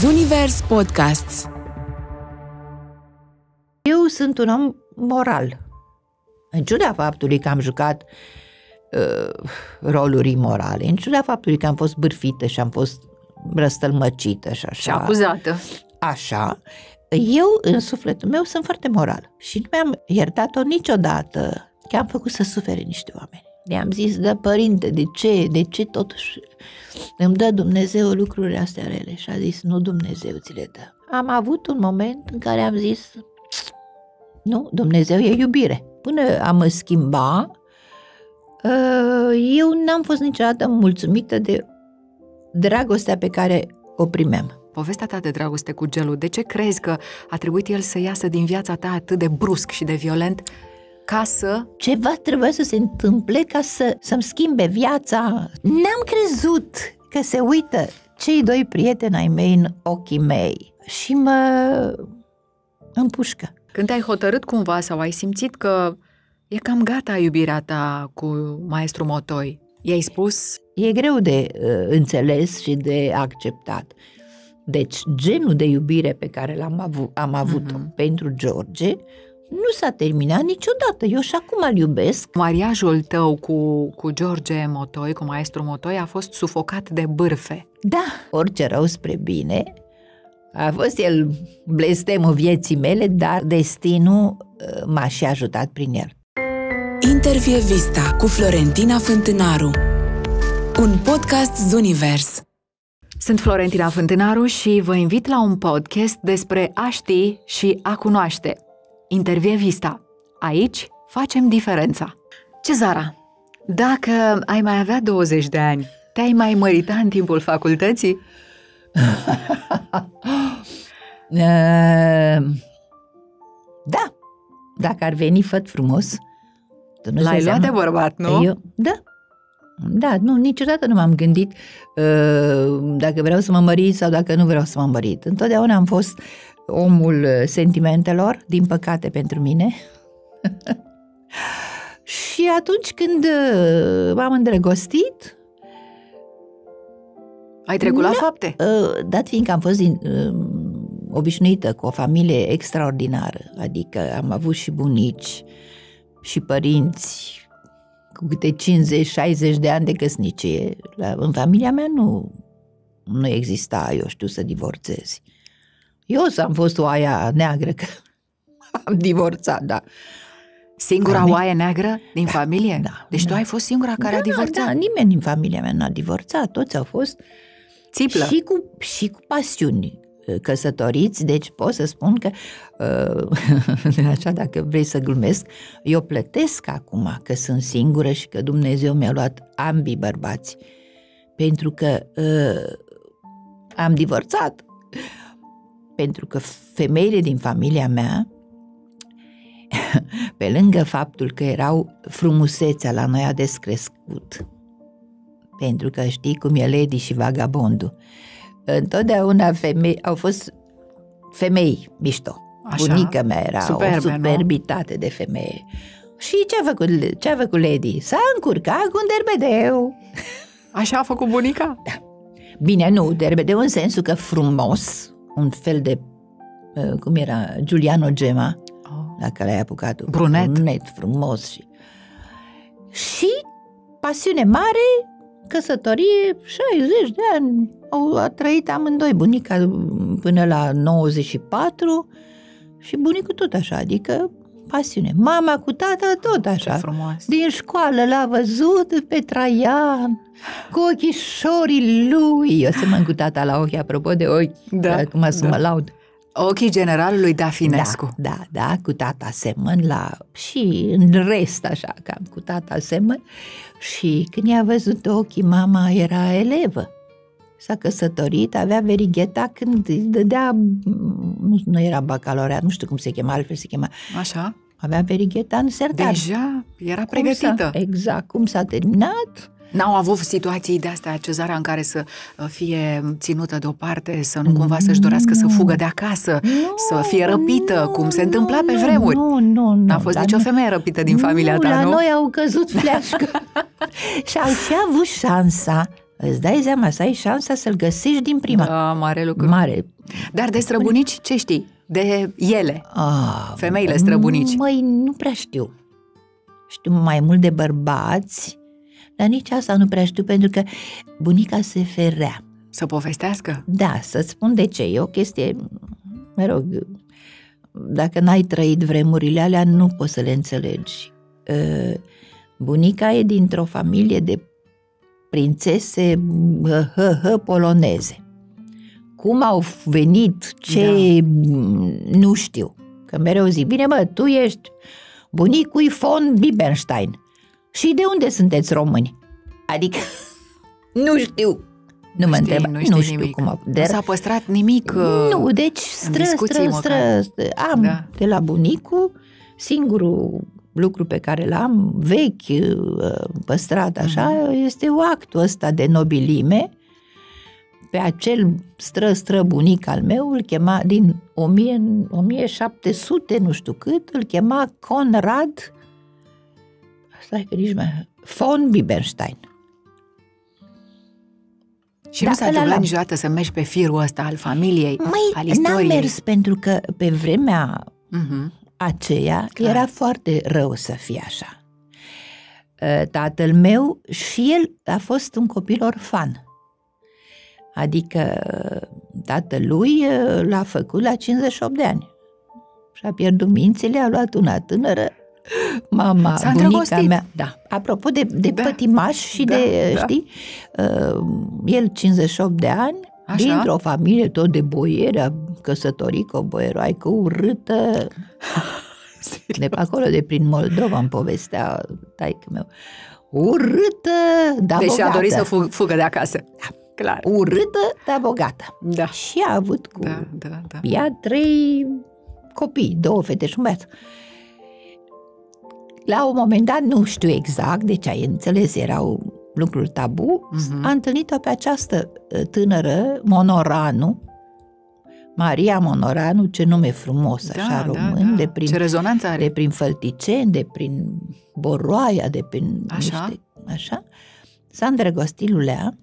Zunivers Podcasts. Eu sunt un om moral. În ciuda faptului că am jucat roluri morale, în ciuda faptului că am fost bârfită și am fost răstălmăcită și așa. Și acuzată. Așa. Eu, în sufletul meu, sunt foarte moral. Și nu mi-am iertat-o niciodată că am făcut să sufere niște oameni. Le-am zis, da, părinte, de ce totuși îmi dă Dumnezeu lucrurile astea rele? Și a zis, nu, Dumnezeu ți le dă. Am avut un moment în care am zis, nu, Dumnezeu e iubire. Până a mă schimba, eu n-am fost niciodată mulțumită de dragostea pe care o primeam. Povestea ta de dragoste cu Gelu, de ce crezi că a trebuit el să iasă din viața ta atât de brusc și de violent ca să... Ceva trebuia să se întâmple ca să-mi schimbe viața. N-am crezut că se uită cei doi prieteni ai mei în ochii mei și mă împușcă. Când te-ai hotărât cumva sau ai simțit că e cam gata iubirea ta cu maestru Motoi, i-ai spus? E greu de înțeles și de acceptat. Deci genul de iubire pe care am avut-o pentru George nu s-a terminat niciodată. Eu și acum îl iubesc. Mariajul tău cu George Motoi, cu maestru Motoi, a fost sufocat de bârfe. Da, orice rău spre bine. A fost el blestemul vieții mele, dar destinul m-a și ajutat prin el. Intervie Vista cu Florentina Fântânaru, un podcast Zunivers. Sunt Florentina Fântânaru și vă invit la un podcast despre a ști și a cunoaște. Intervie Vista. Aici facem diferența. Cezara, dacă ai mai avea 20 de ani, te-ai mai mărita în timpul facultății? Da, dacă ar veni făt frumos. L-ai luat de bărbat, nu? Da, nu, niciodată nu m-am gândit dacă vreau să mă mărit sau dacă nu vreau să mă mărit. Întotdeauna am fost omul sentimentelor, din păcate pentru mine. Și atunci când m-am îndrăgostit... Ai trecut la fapte? Dat fiindcă am fost obișnuită cu o familie extraordinară, adică am avut și bunici și părinți cu câte 50-60 de ani de căsnicie. În familia mea nu exista, eu știu, să divorțezi. Eu am fost oaia neagră că am divorțat, da. Singura oaie neagră din familie? Da. Deci tu ai fost singura care a divorțat? Da, nimeni din familia mea n-a divorțat, toți au fost țiplă. Și cu pasiuni căsătoriți, deci pot să spun că, așa dacă vrei să glumesc, eu plătesc acum că sunt singură și că Dumnezeu mi-a luat ambii bărbați, pentru că am divorțat. Pentru că femeile din familia mea, pe lângă faptul că erau frumusețea la noi a descrescut, pentru că știi cum e Lady și Vagabondul, întotdeauna au fost femei mișto. Așa, bunica mea era superbe, o superbitate, nu? De femeie. Și ce a făcut Lady? S-a încurcat cu un derbedeu. Așa a făcut bunica? Da. Bine, nu, derbedeu în sensul că frumos, un fel de, cum era, Giuliano Gemma, dacă l-ai apucat. Brunet, frumos. Și pasiune mare, căsătorie, 60 de ani, a trăit amândoi, bunica până la 94 și bunicul tot așa, adică pasiune. Mama cu tata tot așa. Din școală l-a văzut pe Traian, cu ochișorii lui. Eu semăn cu tata la ochi, apropo de ochi, acum să mă laud. Ochii generalului Dafinescu. Da, cu tata semăn și în rest așa, cam cu tata semăn. Și când i-a văzut ochii, mama era elevă. S-a căsătorit, avea verigheta când îi dădea, nu era bacalaureat, nu știu cum se chema, altfel se chema. Așa. Avea verigheta în sertar. Deja era pregătită. Exact, cum s-a terminat. N-au avut situații de-astea, Cezara, în care să fie ținută deoparte, să nu cumva să-și dorească să fugă de acasă, să fie răpită, cum se întâmpla pe vremuri? Nu. N-a fost nicio femeie răpită din familia ta, nu? La noi au căzut fleașcă. Și au și avut șansa, îți dai seama să ai șansa să-l găsești din prima. Da, mare lucru. Mare. Dar de străbunici, ce știi? De ele, femeile străbunici. Măi, nu prea știu. Știu mai mult de bărbați, dar nici asta nu prea știu, pentru că bunica se ferea. Să povestească? Da, să-ți spun de ce. E o chestie, mă rog, dacă n-ai trăit vremurile alea, nu poți să le înțelegi. Bunica e dintr-o familie de prințese poloneze. Cum au venit, ce... nu știu. Că mereu zic, bine mă, tu ești bunicul von Bieberstein. Și de unde sunteți români? Adică, nu știu. Nu mă întreb, nu știu nimic. Cum nu s-a păstrat nimic. Nu, deci stră. Am de la bunicul, singurul lucru pe care l-am vechi, păstrat așa, este actul ăsta de nobilime. Pe acel străbunic al meu, îl chema din 1700, nu știu cât, îl chema Conrad, stai că nici mai, von Bieberstein. Și nu s-a întâmplat niciodată să mergi pe firul ăsta al familiei, al istoriei? N-am mers pentru că pe vremea aceea era foarte rău să fie așa. Tatăl meu și el a fost un copil orfan. Adică tatălui l-a făcut la 58 de ani. Și-a pierdut mințile, a luat una tânără, mama, bunica mea. Da. Apropo de pătimaș și știi, el 58 de ani, așa? Dintr-o familie tot de boieri, a căsătorit cu o boieroaică urâtă, de pe acolo, de prin Moldova, îmi povestea taică meu. Urâtă, dar deci bogată. a dorit să fugă de acasă. Da. Clar. Urâtă, dar bogată. Da. Și a avut cu ea 3 copii, 2 fete și un băiat. La un moment dat, nu știu exact, deci ai înțeles, erau lucruri tabu, a întâlnit-o pe această tânără, Monoranu, Maria Monoranu, ce nume frumos, așa român, de prin, ce rezonanță are. De prin Fălticeni, de prin Boroaia, de prin așa. S-a îndrăgostit Lulea.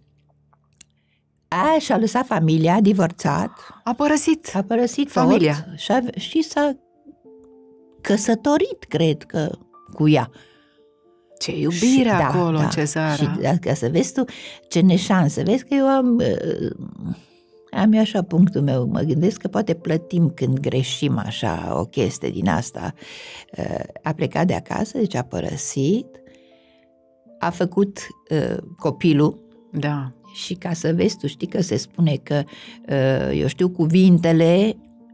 Și-a lăsat familia, a divorțat. A părăsit familia. Și s-a căsătorit, cred că, cu ea. Ce iubire acolo, Cezara. Și ca să vezi tu ce neșansă. Vezi că eu am eu așa punctul meu. Mă gândesc că poate plătim când greșim așa o chestie din asta. A plecat de acasă, deci a părăsit. A făcut copilul. Da. Și ca să vezi, tu știi că se spune că, eu știu, cuvintele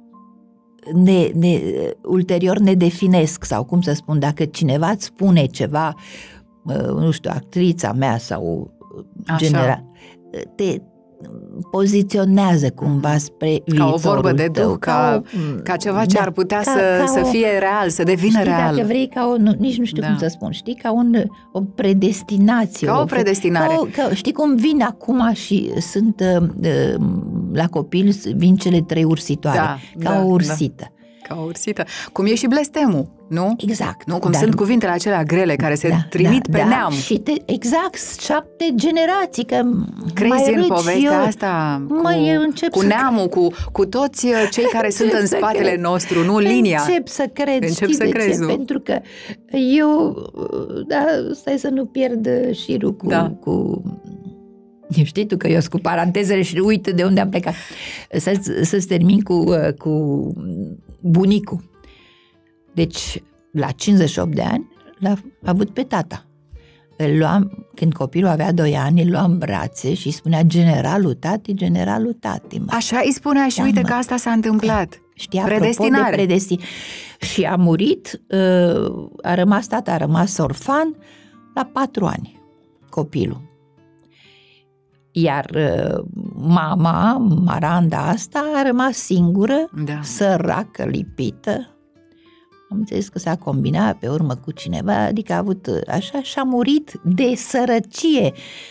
ulterior ne definesc, sau cum să spun, dacă cineva îți spune ceva, nu știu, actrița mea sau general, te poziționează cumva spre viitorul ca o vorbă de duh, ca ceva ce ar putea să fie real, să devină real. Dacă vrei, nici nu știu cum să spun, știi, ca o predestinație. Ca o predestinare. Știi cum vin acum și sunt la copil, vin cele 3 ursitoare, ca o ursită. Ca o ursită. Cum e și blestemul, nu? Exact. Nu? Cum sunt cuvintele acelea grele care se trimit pe neam. Și exact, 7 generații, că crezi în povestea asta cu neamul, cu toți cei care sunt în spatele nostru, nu linia. Încep să cred, pentru că eu, stai să nu pierd șirul cu știi tu că eu sunt cu parantezele și uite de unde am plecat. Să-ți termin cu bunicul. Deci, la 58 de ani, l-a avut pe tata. Îl luam, când copilul avea 2 ani, îl luam în brațe și spunea generalul tati. Așa îi spunea și uite că asta s-a întâmplat. Știi, predestinare. Și a murit, tata a rămas orfan la 4 ani, copilul. Iar mama, Maranda asta, a rămas singură, săracă, lipită. Am înțeles că s-a combinat pe urmă cu cineva, adică a avut așa și a murit de sărăcie,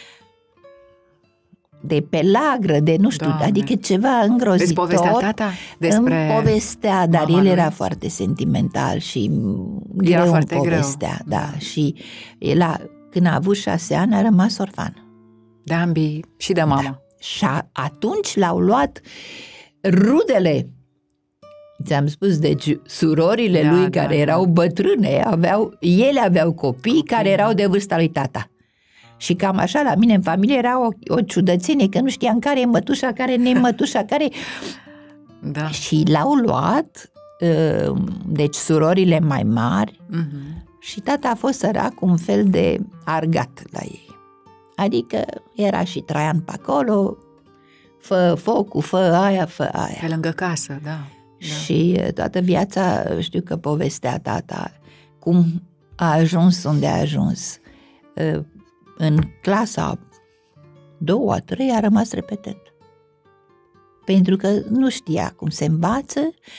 de pelagră, de nu știu, adică ceva îngrozitor. Deci povestea tata despre... Îmi povestea, dar el era foarte sentimental și greu îmi povestea. Da. Și el când a avut 6 ani a rămas orfan. De ambii și de mama. Da. Și atunci l-au luat rudele. Ți-am spus, deci surorile lui care erau bătrâne, ele aveau copii care erau de vârsta lui tata. Și cam așa la mine în familie era o ciudățenie, că nu știam care e mătușa, care nu e mătușa, care... Da. Și l-au luat, deci surorile mai mari, și tata a fost sărac un fel de argat la ei. Adică era și Traian pe acolo, fă focul, fă aia. Pe lângă casă, da. Și toată viața, știu că povestea tata cum a ajuns unde a ajuns. În clasa 2-a, 3-a a rămas repetent. Pentru că nu știa cum se învață.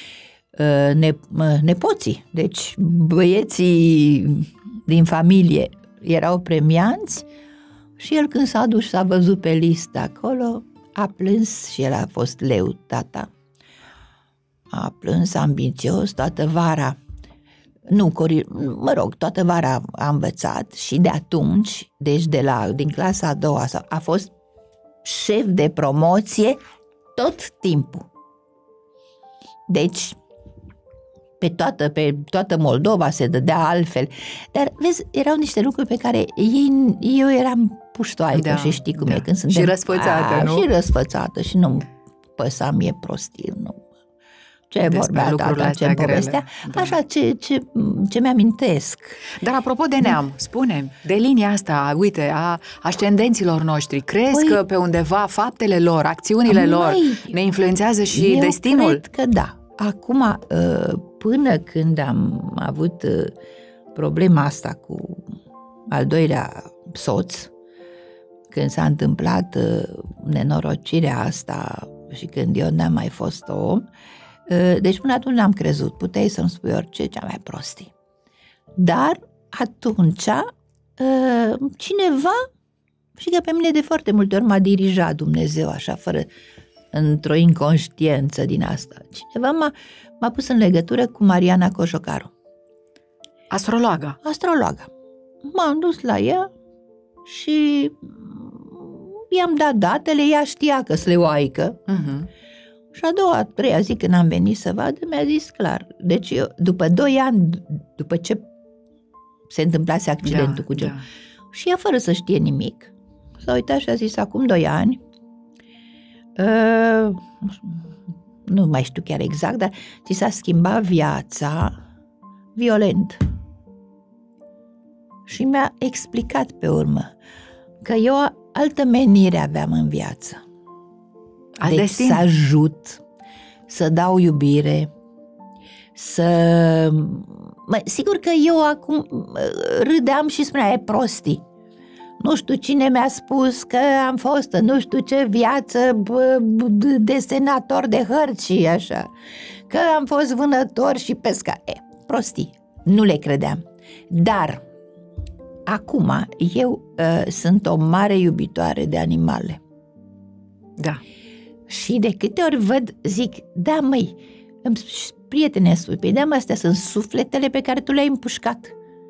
Nepoții, deci băieții din familie erau premianți și el când s-a dus și s-a văzut pe listă acolo, a plâns și el a fost leu, tata. A plâns ambițios toată vara. Toată vara a învățat și de atunci, deci din clasa a 2-a, a fost șef de promoție tot timpul. Deci, pe toată Moldova se dădea altfel. Dar, vezi, erau niște lucruri pe care eu eram puștoaică și știi cum e când suntem... Și răsfățată, nu? Și răsfățată și nu-mi păsa mie prostii, nu. Ce vorbea tata, ce povestea, așa, ce mi-amintesc. Dar apropo de neam, spune, de linia asta, uite, a ascendenților noștri, crezi că pe undeva faptele lor, acțiunile lor ne influențează și destinul? Eu cred că da. Acum, până când am avut problema asta cu al doilea soț, când s-a întâmplat nenorocirea asta și când eu n-am mai fost om, deci până atunci n-am crezut, puteai să-mi spui orice, cea mai prostii. Dar atunci cineva, și că pe mine de foarte multe ori m-a dirijat Dumnezeu așa, într-o inconștiență din asta. Cineva m-a pus în legătură cu Mariana Cojocaru. Astrologa. M-am dus la ea și i-am dat datele, ea știa că sleoaică. Și a doua, a treia zi când am venit să vadă, mi-a zis clar. Deci eu, după 2 ani, după ce se întâmplase accidentul cu Gelu, și ea fără să știe nimic, s-a uitat și a zis, acum 2 ani, nu mai știu chiar exact, dar ți s-a schimbat viața violent. Și mi-a explicat pe urmă că eu altă menire aveam în viață. Deci să ajut, să dau iubire, sigur că eu acum râdeam și spuneam, e prostii. Nu știu cine mi-a spus că am fost în nu știu ce viață de senator de hărți și așa, că am fost vânător și pescar. Prostii, nu le credeam. Dar acum eu sunt o mare iubitoare de animale. Da. Și de câte ori văd, zic, da măi, prietene spui, păi da mă, astea sunt sufletele pe care tu le-ai împușcat.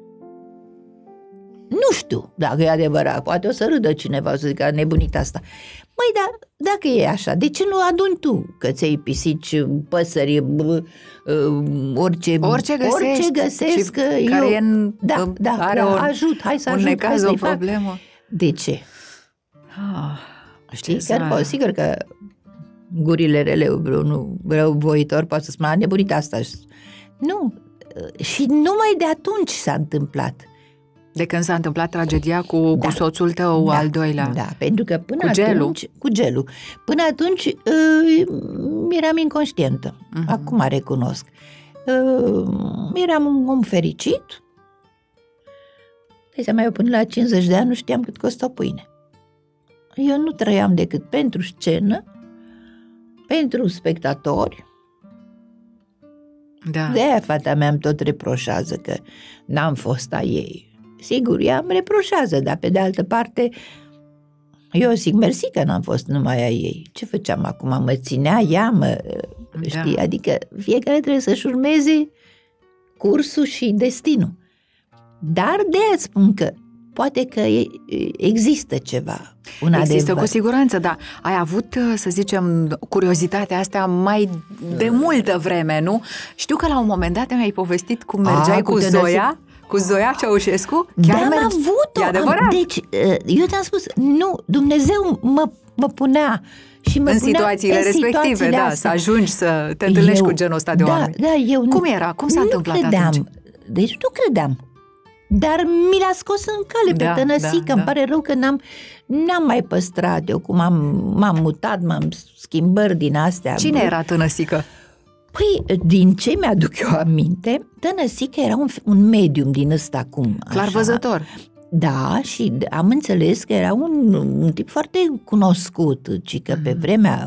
Nu știu dacă e adevărat, poate o să râdă cineva, o să zică, nebunit asta. Măi, dar dacă e așa, de ce nu aduni tu căței, pisici, păsări, orice găsesc care e în, are ajut, hai să ajut, necaz, o problemă. De ce? Știi? Că, sigur că gurile rele, răuvoitor poate să spună, nebunit asta. Nu. Și numai de atunci s-a întâmplat. De când s-a întâmplat tragedia cu soțul tău, al doilea. Da, pentru că până atunci, cu Gelu, până atunci eram inconștientă. Acum recunosc. Eram un om fericit. Dai seama, eu până la 50 de ani nu știam cât costă o pâine. Eu nu trăiam decât pentru scenă, pentru spectatori. Da. De-aia fata mea îmi tot reproșează că n-am fost a ei. Sigur, ea îmi reproșează, dar pe de altă parte eu zic mersi că n-am fost numai a ei. Ce făceam acum? Mă ținea ea, știi? Adică fiecare trebuie să-și urmeze cursul și destinul. Dar de-aia spun că poate că există ceva. Există cu siguranță, da. Ai avut, să zicem, curiozitatea asta mai de multă vreme, nu? Știu că la un moment dat mi-ai povestit cum mergeai cu Zoia. Cu Zoia Ceaușescu? Chiar am avut-o. E adevărat. Deci, eu ți-am spus, nu, Dumnezeu mă punea și mă în punea situațiile respective, da, să ajungi să te întâlnești cu genul ăsta de oameni. Da, eu cum era? Cum s-a întâmplat atunci? Deci nu credeam. Dar mi l-a scos în cale pe Tănăsică. Îmi pare rău că n-am mai păstrat. Eu cum m-am mutat, m-am schimbări din astea. Cine era Tănăsică? Păi, din ce mi-aduc eu aminte, Tănăsică era un medium din ăsta cum. Clarvăzător. Da, și am înțeles că era un tip foarte cunoscut, ci că pe vremea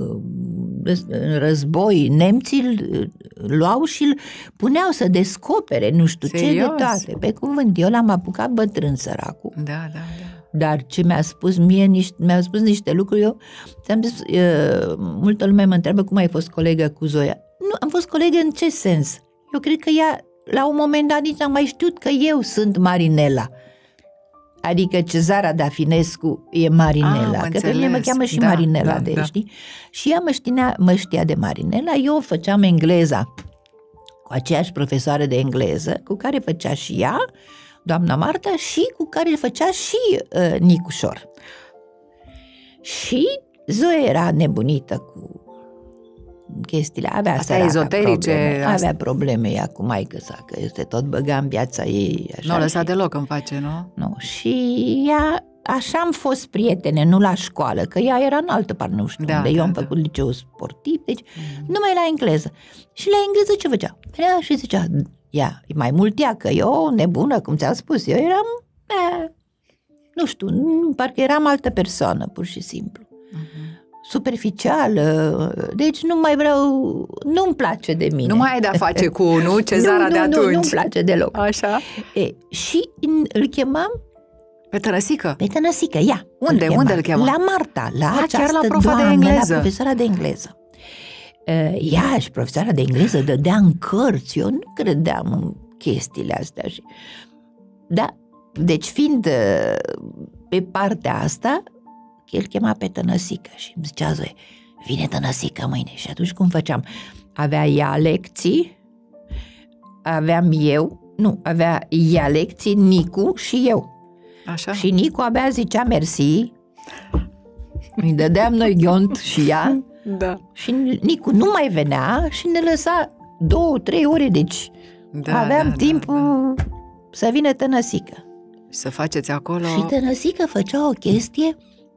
în război nemții îl luau și îl puneau să descopere nu știu ce de toate. Pe cuvânt, eu l-am apucat bătrân săracul. Da. Dar ce mi-a spus mie, mi-a spus niște lucruri, eu ți-am zis, multă lume mă întreabă cum ai fost colegă cu Zoia. Nu, am fost colegă în ce sens? Eu cred că ea, la un moment dat, nici n-am mai știut că eu sunt Marinela. Adică Cezara Dafinescu e Marinela, că pe mine mă cheamă și Marinela, știi? Și ea mă știa de Marinela, eu făceam engleza cu aceeași profesoară de engleză, cu care făcea și ea, doamna Marta, și cu care făcea și Nicușor. Și Zoe era nebunită cu chestiile, avea ezoterice, avea probleme ea cu maică-sa, că este tot băga în viața ei. Așa, nu o lăsa deloc în pace, nu? Nu, și ea, așa am fost prietene, nu la școală, că ea era în altă parte, nu știu unde. Eu am făcut liceu sportiv, deci numai la engleză. Și la engleză ce făcea? Venea și zicea, ea, e mai mult ea, că eu, nebună, cum ți-am spus, eu eram, nu știu, parcă eram altă persoană, pur și simplu. Superficială, deci nu mai vreau, nu-mi place de mine. Nu mai ai de-a face cu, nu, Cezara de atunci. Nu-mi place deloc. Așa. Și îl chemam pe Tănăsică? Pe Tănăsică, ia. Unde îl chema? La Marta, la această chiar la profa doamnă, de engleză. la profesoara de engleză. Ea și profesoara de engleză dădea în cărți, eu nu credeam în chestiile astea. Da, deci fiind pe partea asta, el chema pe Tănăsică și îmi zicea Zoe, vine Tănăsică mâine. Și atunci cum făceam? Avea ea lecții, aveam eu, nu, avea ea lecții, Nicu și eu. Așa. Și Nicu abia zicea mersi, îi dădeam noi ghiont și ea. Da. Și Nicu nu mai venea și ne lăsa 2-3 ore, deci aveam timpul să vină Tănăsică. Și să faceți acolo... Și Tănăsică făcea o chestie.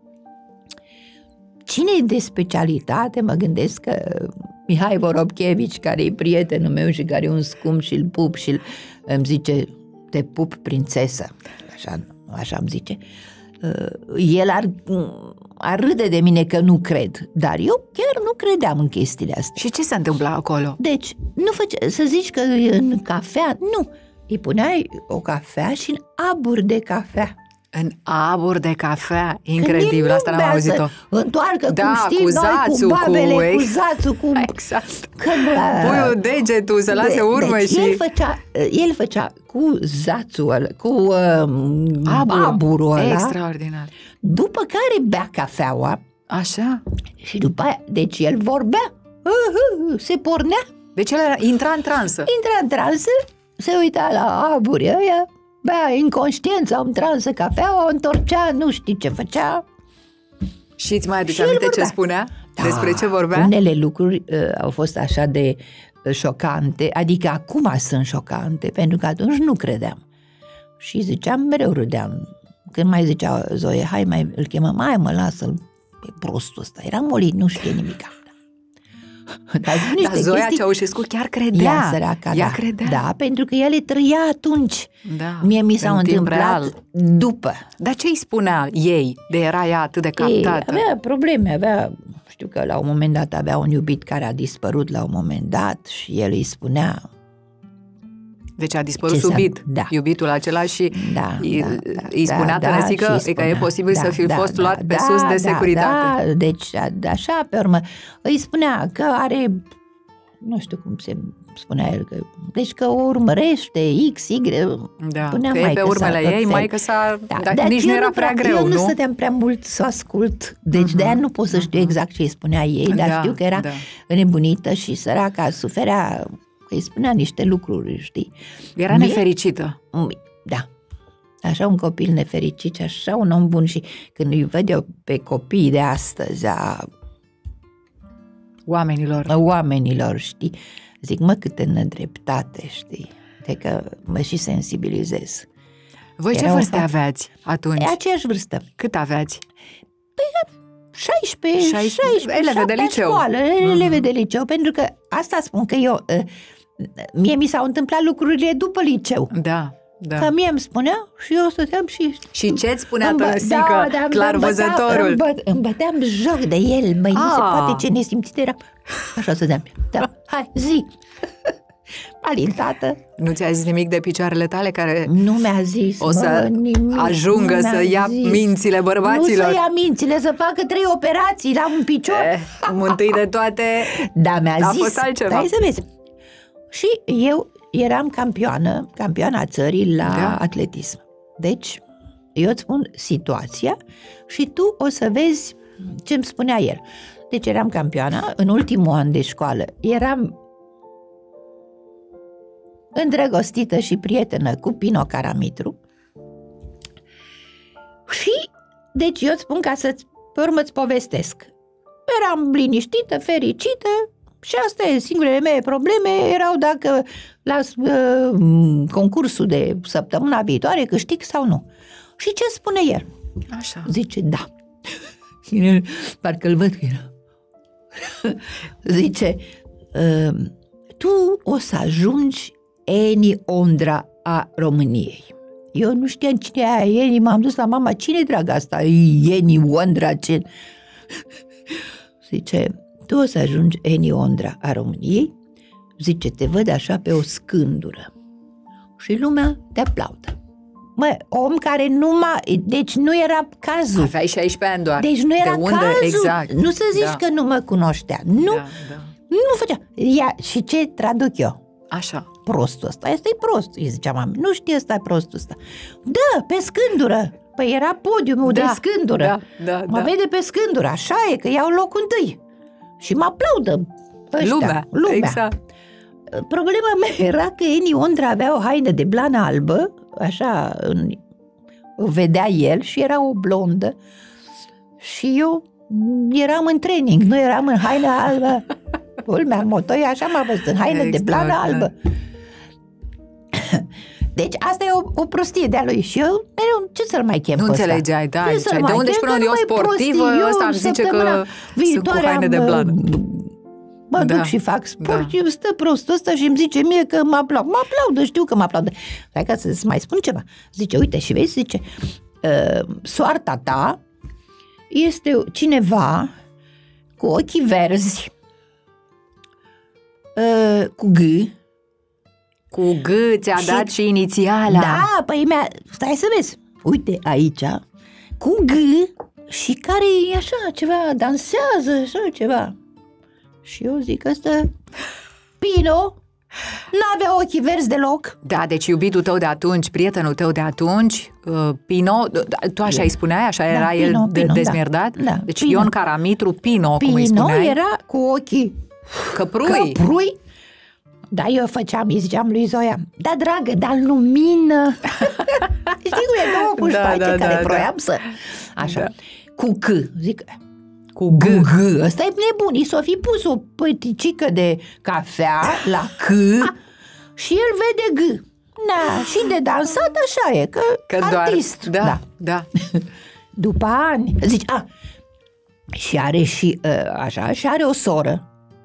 Cine e de specialitate, mă gândesc că Mihai Vorobchevici, care e prietenul meu și care e un scump și îl pup și îmi zice, te pup prințesă, așa îmi zice, el ar râde de mine că nu cred, dar eu chiar nu credeam în chestiile astea. Și ce se întâmpla acolo? Deci, nu făcea, să zici că în cafea, nu, îi puneai o cafea și în abur de cafea. În abur de cafea, incredibil, asta n-am auzit-o. Întoarcă, cum știi, cu zațul, noi, cu babele, cu zațul, cu... Exact. Pui degetul să lase urme deci și... El făcea cu zațul, cu aburul ăla. Extraordinar. După care bea cafeaua. Așa. Și după aia, deci el vorbea, se pornea. Deci el intra în transă. Intra în transă, se uita la aburi ăia, bea inconștiența, în transă cafeaua, o întorcea, nu știi ce făcea. Și îți mai aduce aminte ce spunea? Da, despre ce vorbea? Unele lucruri au fost așa de șocante, adică acum sunt șocante, pentru că atunci nu credeam. Și ziceam, mereu râdeam. Când mai zicea Zoe, hai mai îl chemăm, mai mă lasă-l pe prostul ăsta. Era molit, nu știe nimic. Dar Zoia Ceaușescu chiar credea. Ea săraca, ea credea. Da, pentru că el le trăia atunci. Da, mie mi s-au întâmplat după. Dar ce îi spunea ei de era ea atât de captată? Avea probleme, știu că la un moment dat avea un iubit care a dispărut la un moment dat și el îi spunea. Deci a dispărut subit iubitul acela și îi spunea Tănăsică că e posibil să fi fost luat pe sus de securitate. Deci așa, pe urmă, îi spunea că are, nu știu cum se spunea el că, deci că o urmărește X, Y, da, punea că e pe urmele ei, maică sa, dar nici nu era prea greu, eu nu stăteam prea mult să ascult, deci de-aia nu pot să știu exact ce îi spunea ei, dar știu că era înnebunită și săraca suferea, că îi spunea niște lucruri, știi. Era nefericită. Da. Așa un copil nefericit și așa un om bun și când îi văd eu pe copiii de astăzi a oamenilor, știi, zic, mă, câte nedreptate, știi, de că mă și sensibilizez. Voi ce vârstă aveați atunci? Aceeași vârstă. Cât aveați? Păi 16 eleve de liceu. Eleve de liceu, pentru că asta spun că eu, mie mi s-au întâmplat lucrurile după liceu. Da. Că mie îmi spunea și eu stăteam și... Și ce-ți spunea Tănăsică, clar văzătorul? Îmi băteam joc de el, măi, nu se poate, ce nesimțit era. Așa stăteam. Da, hai, zi! Alintată. Nu ți-a zis nimic de picioarele tale care... Nu mi-a zis, o să ajungă să ia mințile bărbaților? Nu să ia mințile, să facă 3 operații la un picior. Întâi de toate, da, mi-a zis. A fost altceva. Hai să vezi. Și eu eram campioana țării la atletism. Deci, eu îți spun situația și tu o să vezi ce îmi spunea el. Deci eram campioana, în ultimul an de școală eram îndrăgostită și prietenă cu Pino Caramitru și, deci eu îți spun pe urmă îți povestesc. Eram liniștită, fericită, și asta e, singurele mele probleme erau dacă la concursul de săptămâna viitoare câștig sau nu. Și ce spune el? Așa. Zice, da. Parcă îl văd că era. Zice, tu o să ajungi Eni Ondra a României. Eu nu știam cine e aia Eni, m-am dus la mama, cine dragă asta? Eni Ondra, ce... Zice, tu o să ajungi Eni Ondra a României, zice, te văd așa pe o scândură și lumea te aplaudă. Mă, om care deci nu era cazul. Aveai 16 ani doar. Deci nu era cazul. Exact. Nu să zici că nu mă cunoștea. Nu, nu făcea. Și ce traduc eu? Așa. Prostul ăsta, ăsta e prost, îi zicea mama. Nu știe ăsta e prostul ăsta. Da, pe scândură. Păi era podiumul de scândură. Mă vede pe scândură, așa e, că iau locul întâi. Și mă aplaudă ăștia, lumea. Exact. Problema mea era că Eni Ondra avea o haină de blană albă, așa, o vedea el și era o blondă și eu eram în training, nu eram în haină albă. Culmea, motoi, așa m-a văzut, în haină de blană albă. Deci asta e o prostie de-a lui și eu mereu, ce să-l mai chem pe ăsta? Nu înțelegeai, da, de unde și până eu sportivă, ăsta îmi zice că sunt cu haine de blană. Mă duc și fac sport și stă prostul ăsta și îmi zice mie că mă aplaudă, știu că mă aplaudă. Hai ca să-ți mai spun ceva. Zice, uite și vezi, zice, soarta ta este cineva cu ochii verzi, cu G. Cu G ți-a dat și inițiala. Da, păi stai să vezi. Uite aici, cu G și care e așa ceva, dansează, așa ceva. Și eu zic, ăsta, Pino, n-avea ochii verzi deloc. Da, deci iubitul tău de atunci, prietenul tău de atunci, Pino, tu așa îi spuneai, așa era Pino, el dezmierdat? Da, deci Pino. Ion Caramitru, Pino, cum îi spuneai? Pino era cu ochii căprui. Da, eu îi ziceam lui Zoia, da, dragă, dar lumină. Știi cum e, două pușpace care vroiam să... Așa, cu C, zic... Cu G. Ăsta e nebun, i s-o fi pus o păticică de cafea la C și el vede G. Da, și de dansat așa e, că artist. Da. După ani, zici, și are și așa, și are o soră.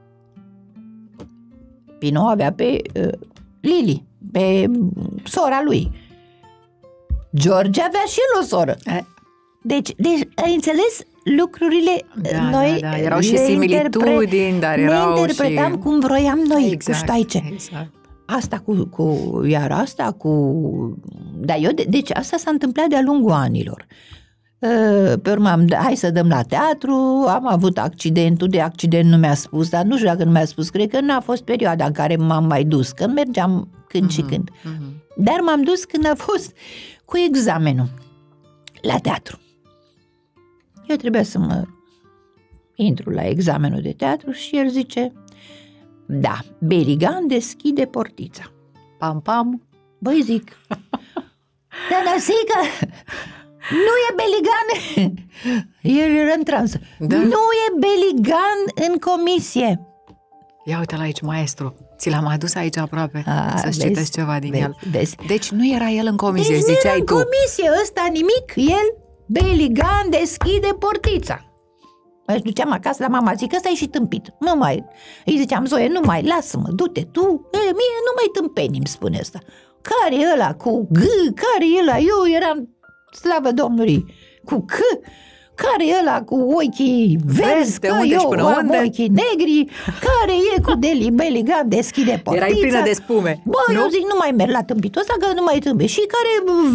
Pino avea pe Lili, pe sora lui. George avea și el o soră. Deci, ai înțeles? Lucrurile noi erau și similitudini, dar erau ne interpretam și... cum vroiam noi, exact, cu ștaice. Exact. Asta iar asta cu... Da, deci asta s-a întâmplat de-a lungul anilor. Pe urmă hai să dăm la teatru, am avut accidentul, de accident nu mi-a spus, dar nu știu dacă nu mi-a spus, cred că n-a fost perioada în care m-am mai dus, că mergeam când și când. Dar m-am dus când a fost cu examenul la teatru. Eu trebuia să mă intru la examenul de teatru și el zice, da, Beligan deschide portița. Pam, pam. Băi, zic, Tănăsică, nu e Beligan. El era în transă. Da? Nu e Beligan în comisie. Ia uite-l aici, maestru. Ți l-am adus aici aproape să-ți citești ceva din el. Vezi. Deci nu era el în comisie, deci ziceai tu. nu era în comisie, ăsta nimic, el, Beligan deschide portița. Mă duceam acasă la mama, zic, ăsta e și tâmpit. Nu mai, îi ziceam, Zoe, nu mai, lasă-mă, du-te tu. Mie nu mai tâmpeni, îmi spune ăsta. Care e ăla cu G? Care e ăla? Eu eram, slavă Domnului, cu C. Care e ăla cu ochii verzi? Că eu am ochii negri. Care e cu Beligan deschide portița? Erai plină de spume. Bă, nu? Eu zic, nu mai merg la tâmpitul ăsta, că nu mai tâmpi. Și care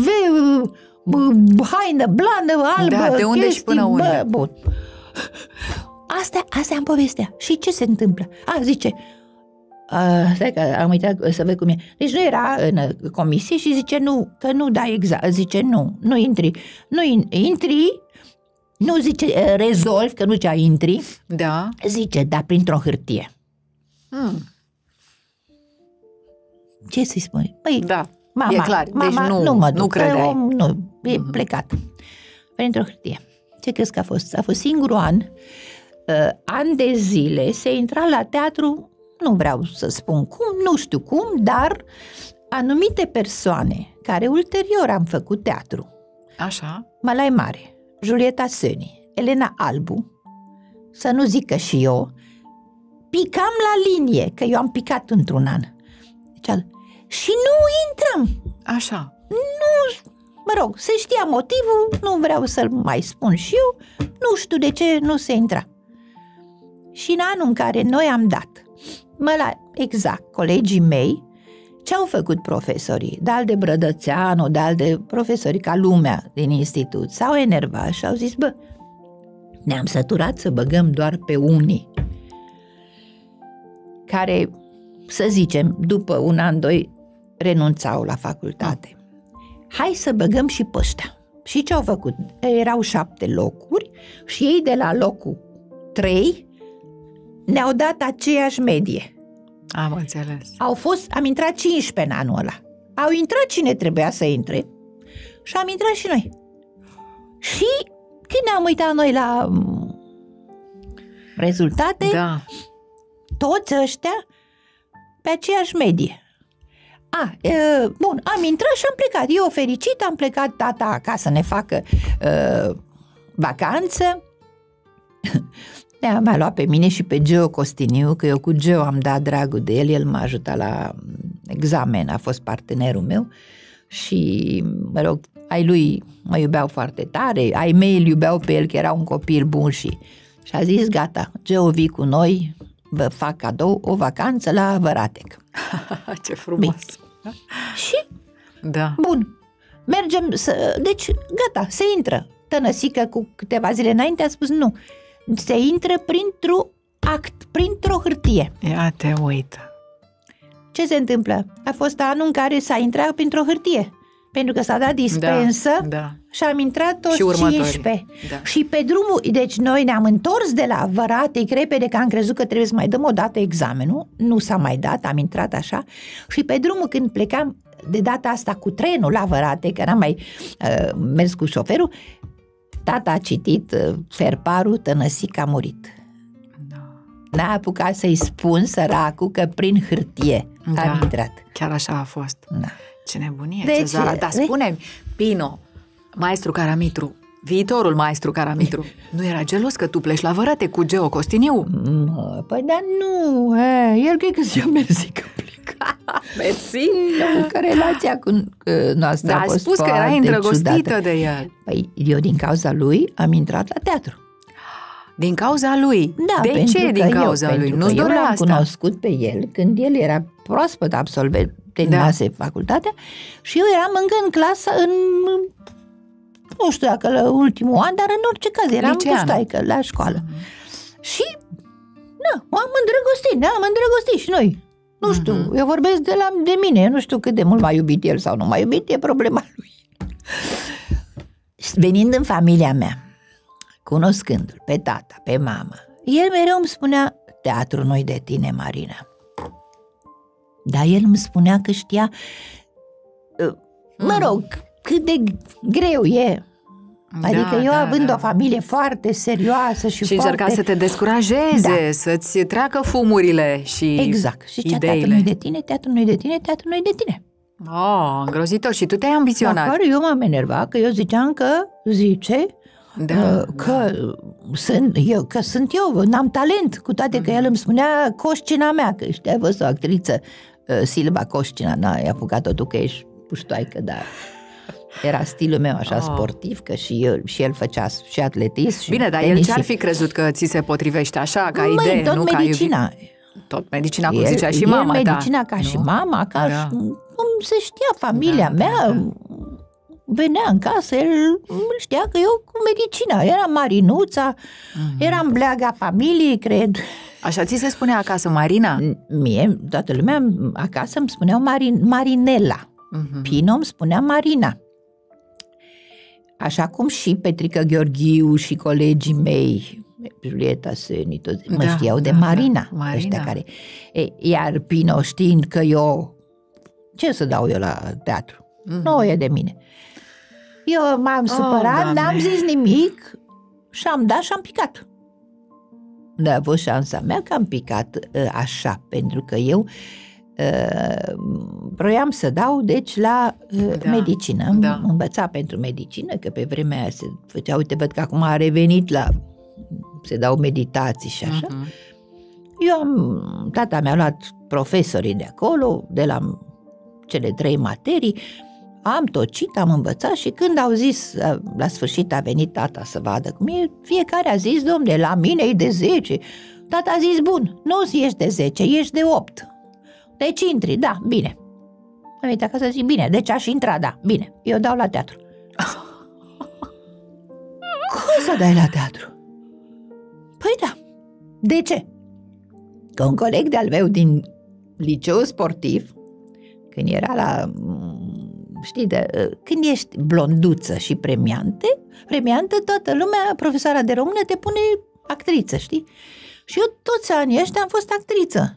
haină blană, albă, da, de unde chestii, și până unde? Bun. Astea am povestea. Și ce se întâmplă? Zice, stai că am uitat să văd cum e. Deci nu era în comisie și zice nu, că nu dai exact. Zice nu intri. Nu intri, nu zice rezolvi, că nu zicea intri. Da. Zice, da, printr-o hârtie. Ce să-i spui? Păi, da, mama, e clar. Deci nu mă duc, nu credeai. Nu, e plecat. Printr-o hârtie. Ce crezi că a fost? A fost singurul an de zile se intra la teatru, nu vreau să spun cum, nu știu cum, dar anumite persoane care ulterior am făcut teatru. Așa. Mălai Mare, Julieta Săni, Elena Albu, să nu zic că și eu, picam la linie, că eu am picat într-un an. Deci, și nu intram. Așa. Nu, mă rog, se știa motivul, nu vreau să-l mai spun și eu, nu știu de ce nu se intra. Și în anul în care noi am dat, exact, colegii mei, ce-au făcut profesorii, de-al de Brădățeanu, de-al de profesorii ca lumea din institut, s-au enervat și au zis, bă, ne-am săturat să băgăm doar pe unii care, să zicem, după un an, doi, renunțau la facultate. Hai să băgăm și pe ăștia. Și ce au făcut? Erau 7 locuri și ei de la locul 3 ne-au dat aceeași medie. Am înțeles. Am intrat 15 în anul ăla. Au intrat cine trebuia să intre și am intrat și noi. Și când ne-am uitat noi la rezultate, da, toți ăștia pe aceeași medie. Bun, am intrat și am plecat. Eu fericit, am plecat tata acasă să ne facă vacanță. Mi-a luat pe mine și pe Geo Costiniu, că eu cu Geo am dat dragul de el, el m-a ajutat la examen, a fost partenerul meu și, mă rog, ai lui mă iubeau foarte tare, ai mei îl iubeau pe el, că era un copil bun și a zis, gata, Geo, vii cu noi, vă fac cadou o vacanță la Văratec. Ce frumos! Bine. Și, da, bun, mergem, deci, gata, se intră. Tănăsică cu câteva zile înainte a spus nu, se intră printr-o hârtie. Ia te uită. Ce se întâmplă? A fost anul în care s-a intrat printr-o hârtie, pentru că s-a dat dispensă, da. Și am intrat toți 15. Da. Și pe drumul, deci noi ne-am întors de la Văratec repede, că am crezut că trebuie să mai dăm o dată examenul, nu s-a mai dat, am intrat așa, și pe drumul când plecam de data asta cu trenul la Văratec, că n-am mai mers cu șoferul, tata a citit serparul, Tănăsică a murit. N-a apucat să-i spun săracul că prin hârtie am intrat. Chiar așa a fost. Da. Ce nebunie, Cezara. Dar spune-mi, Pino, maestru Caramitru, viitorul maestru Caramitru, nu era gelos că tu pleci la Văratec cu Geo Costiniu? Păi dar nu, el cred că zi-a mersi că plec. Mersi? Nu, că relația cu noastră a fost spus că erai îndrăgostită ciudată de el. Păi eu din cauza lui am intrat la teatru. Din cauza lui? Da, de ce din cauza lui? Nu-ți dorea asta? Eu l-am cunoscut pe el când el era proaspăt absolvent, terminase facultatea și eu eram încă în clasă, nu știu dacă la ultimul an, dar în orice caz eram pustoaică la școală. Și m-am îndrăgostit și noi. Nu știu, eu vorbesc de mine, eu nu știu cât de mult m-a iubit el sau nu m-a iubit, e problema lui. Venind în familia mea, cunoscându-l pe tata, pe mama, el mereu îmi spunea, teatru nu-i de tine, Marina. Dar el îmi spunea că știa, mă rog, cât de greu e. Adică eu având o familie foarte serioasă și foarte... încerca să te descurajeze, să-ți treacă fumurile și exact. Și ideile. Teatru nu-i de tine, teatru nu-i de tine, teatru nu-i de tine. Îngrozitor. Și tu te-ai ambiționat. Dar eu m-am enervat că eu ziceam că sunt eu, n-am talent, cu toate că el îmi spunea Coșcina mea, că știi, ai văzut o actriță, Silva Coșcina, n-ai apucat-o tu că ești puștoaică, dar era stilul meu așa sportiv, că și el făcea și atletism și bine, dar el ce-ar fi crezut că ți se potrivește așa, ca idee, tot nu medicina. Ca iubit? Tot medicina, cum zicea și mama ta. Medicina ca și mama, cum se știa familia mea, venea în casă, el știa că eu cu medicina, eram Marinuța, eram bleaga familiei, cred. Așa ți se spunea acasă, Marina? Mie, toată lumea acasă îmi spuneau Marinela. Pino îmi spunea Marina. Așa cum și Petrica Gheorghiu și colegii mei, Julieta Seni, toți mă știau de Marina. Ăștia care... Iar Pino, știind că eu, ce să dau eu la teatru? Nu e de mine. Eu m-am supărat, n-am zis nimic și am dat și am picat. Dar a fost șansa mea că am picat așa, pentru că eu vroiam să dau, deci, la medicină. Am învățat pentru medicină, că pe vremea aia se făcea, uite, văd că acum a revenit se dau meditații și așa. Tata mi-a luat profesorii de acolo, de la cele 3 materii, am tocit, am învățat și când au zis, la sfârșit a venit tata să vadă cum e, fiecare a zis, domne, la mine e de 10. Tata a zis, bun, nu ești de 10, ești de 8. Deci intri, da, bine. Am venit acasă să zic, bine, deci aș intra, da, bine, eu dau la teatru. Cum să dai la teatru? Păi da, de ce? Că un coleg de-al meu din liceu sportiv, când era știi, când ești blonduță și premiantă, toată lumea, profesoara de română, te pune actriță, știi? Și eu toți anii ăștia am fost actriță.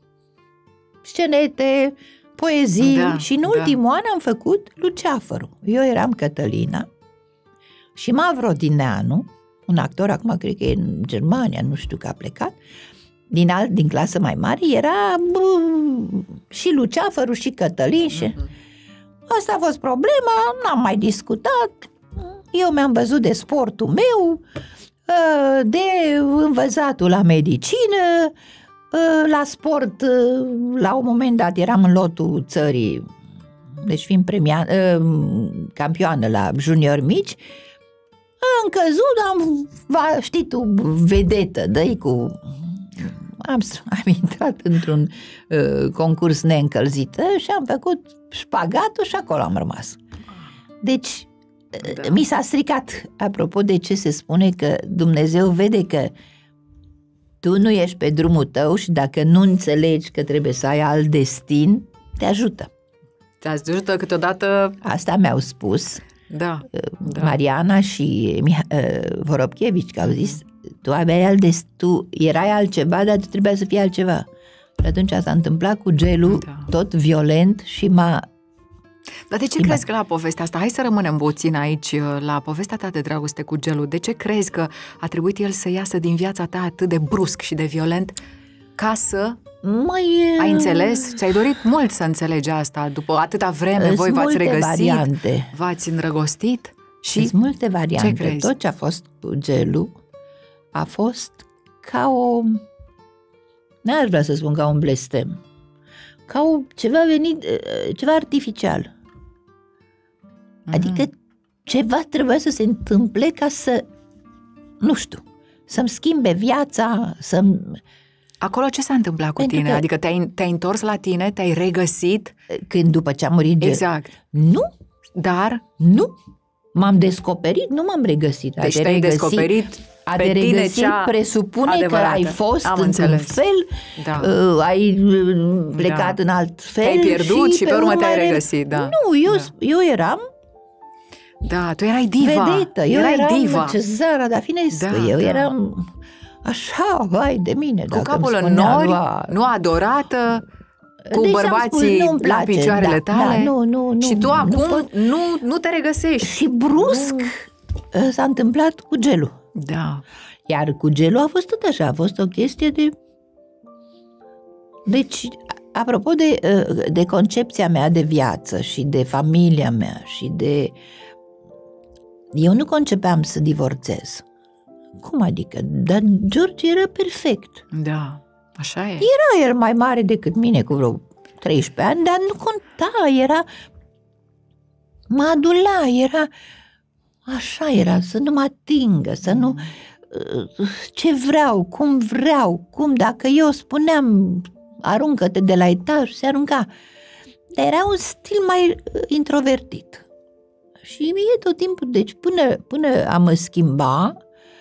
Scenete, poezii și în ultimul an am făcut Luceafărul. Eu eram Cătălina și Mavrodineanu, un actor, acum cred că e în Germania, nu știu că a plecat, din clasă mai mare, era și Luceafărul și Cătălin și... Asta a fost problema, n-am mai discutat, eu mi-am văzut de sportul meu, de învățatul la medicină, la sport, la un moment dat eram în lotul țării, deci fiind campioană la juniori mici, am căzut, știi tu, vedetă, dă-i cu... Am intrat într-un concurs neîncălzită și am făcut șpagatul și acolo am rămas. Deci, mi s-a stricat, apropo de ce se spune că Dumnezeu vede că tu nu ești pe drumul tău și dacă nu înțelegi că trebuie să ai alt destin, te ajută. Te ajută câteodată... Asta mi-au spus Mariana și Vorobchevici, că au zis, tu erai altceva, dar tu trebuia să fii altceva. Și atunci s-a întâmplat cu gelul, tot violent și m-a... Dar de ce crezi că la povestea asta, hai să rămânem puțin aici, la povestea ta de dragoste cu gelul, de ce crezi că a trebuit el să iasă din viața ta atât de brusc și de violent ca să... Ai înțeles? Ți-ai dorit mult să înțelegi asta, după atâta vreme voi v-ați regăsit, v-ați îndrăgostit și... Sunt multe variante. Tot ce a fost cu gelul a fost ca n-aș vrea să spun ca un blestem, ca ceva venit, ceva artificial. Adică ceva trebuia să se întâmple ca să, nu știu, să-mi schimbe viața, Acolo ce s-a întâmplat cu tine? Adică te-ai întors la tine, te-ai regăsit? Când după ce a murit gelul? Exact. Nu. Dar? Nu. M-am descoperit, nu m-am regăsit. Deci te-ai descoperit a te regăsi presupune adevărată. Că ai fost într-un înțeles. fel, ai plecat în alt fel. Te-ai pierdut și pe urmă te-ai regăsit. Da. Nu, eu eram... Da, tu erai diva. Vedetă, eu eram diva. Cezara Dafinescu, eu eram așa, vai de mine. Cu capul în nori, nu adorată, cu deci bărbații la picioarele tale. Nu, și tu acum nu te regăsești. Și brusc s-a întâmplat cu gelul. Da. Iar cu gelul a fost tot așa, a fost o chestie de... Deci, apropo de concepția mea de viață și de familia mea și de... Eu nu concepeam să divorțez. Cum adică? Dar George era perfect. Da, așa e. Era el mai mare decât mine cu vreo 13 ani, dar nu conta, mă adula, era așa, era să nu mă atingă, să nu... Ce vreau, cum, dacă eu spuneam aruncă-te de la etaj, se arunca. Dar era un stil mai introvertit. Și e tot timpul, deci până a mă schimba,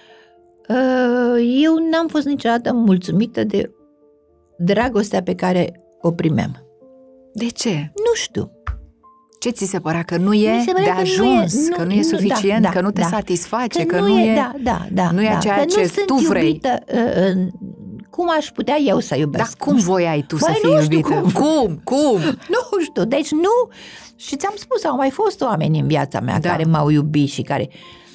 eu n-am fost niciodată mulțumită de dragostea pe care o primeam. De ce? Nu știu. Ce ți se părea? Că nu e de ajuns, că nu e suficient, că nu te satisface, că nu e ceea ce tu vrei. Iubită, cum aș putea eu să iubesc? Dar cum voiai tu să fii iubită? Cum? Nu știu, deci nu. Și ți-am spus, au mai fost oameni în viața mea care m-au iubit și care...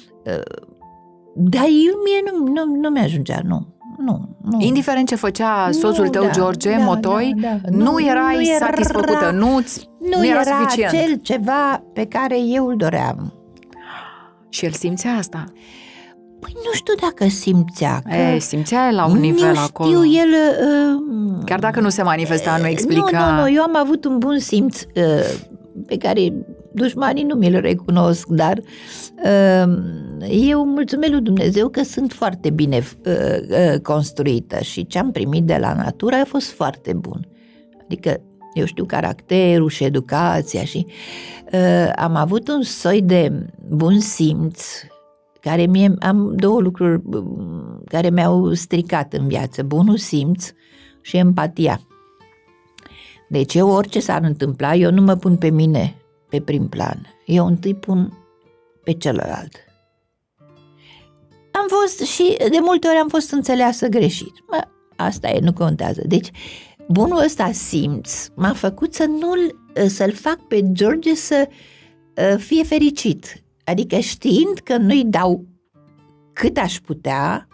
Dar mie nu mi-ajungea, nu. Indiferent ce făcea soțul tău, George, Motoi, nu erai satisfăcută, nu era suficient. Cel ceva pe care eu îl doream. Și el simțea asta? Păi nu știu dacă simțea. Simțea la un nivel acolo. Nu știu, el... Chiar dacă nu se manifesta, nu explica. Nu, eu am avut un bun simț pe care dușmanii nu mi-l recunosc, dar eu mulțumesc lui Dumnezeu că sunt foarte bine construită și ce am primit de la natură a fost foarte bun. Adică, eu știu, caracterul și educația și am avut un soi de bun simț care am două lucruri care mi-au stricat în viață, bunul simț și empatia. Deci eu, orice s-ar întâmpla, eu nu mă pun pe mine pe prim plan. Eu întâi pun pe celălalt. Am fost și de multe ori am fost înțeleasă greșit. Asta e, nu contează. Deci, bunul ăsta simț m-a făcut să-l fac pe George să fie fericit. Adică știind că nu-i dau cât aș putea,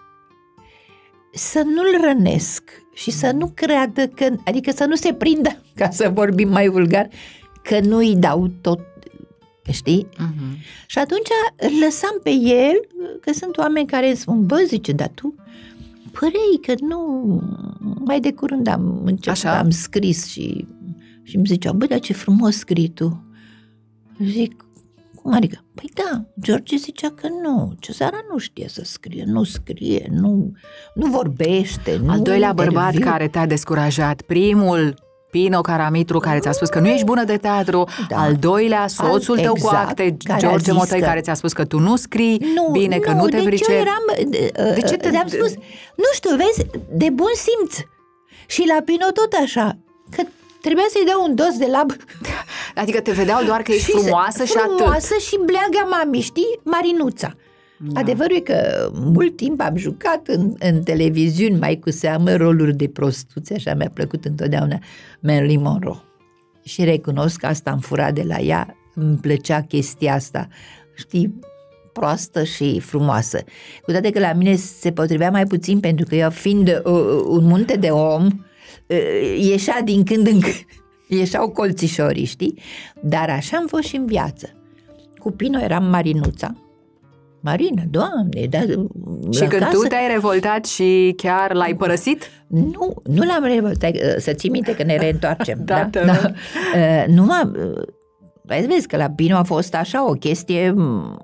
să nu-l rănesc și să nu creadă că, adică să nu se prindă, ca să vorbim mai vulgar, că nu-i dau tot, știi? Uh-huh. Și atunci îl lăsam pe el, că sunt oameni care îmi spun, zice, dar tu părei că nu... Mai de curând am scris și îmi zicea, dar ce frumos scrii tu. Zic, cum adică? Păi da, George zicea că nu, Cezara nu știe să scrie, nu vorbește. Al doilea bărbat care te-a descurajat, primul, Pino Caramitru, care ți-a spus că nu ești bună de teatru, al doilea, soțul tău cu acte, George Motoi, care ți-a spus că tu nu scrii bine, că nu te pricepi. De ce te-am spus? Nu știu, vezi, de bun simț. Și la Pino tot așa, că trebuia să-i dau un dos de lab. Adică te vedeau doar că ești frumoasă și atât. Frumoasă și bleaga mami, știi? Marinuța. Da. Adevărul e că mult timp am jucat în televiziuni, mai cu seamă roluri de prostuțe, așa mi-a plăcut întotdeauna Marilyn Monroe. Și recunosc că asta am furat de la ea, îmi plăcea chestia asta, știi, proastă și frumoasă. Cu toate că la mine se potrivea mai puțin, pentru că eu, fiind un munte de om, ieșea din când în când, ieșeau colțișorii, știi? Dar așa am fost și în viață. Cu Pino eram Marinuța. Marina, Doamne, dar... Și când tu te-ai revoltat și chiar l-ai părăsit? Nu l-am revoltat, să ții minte că ne reîntoarcem. Da. Nu vezi că la Pino a fost așa o chestie...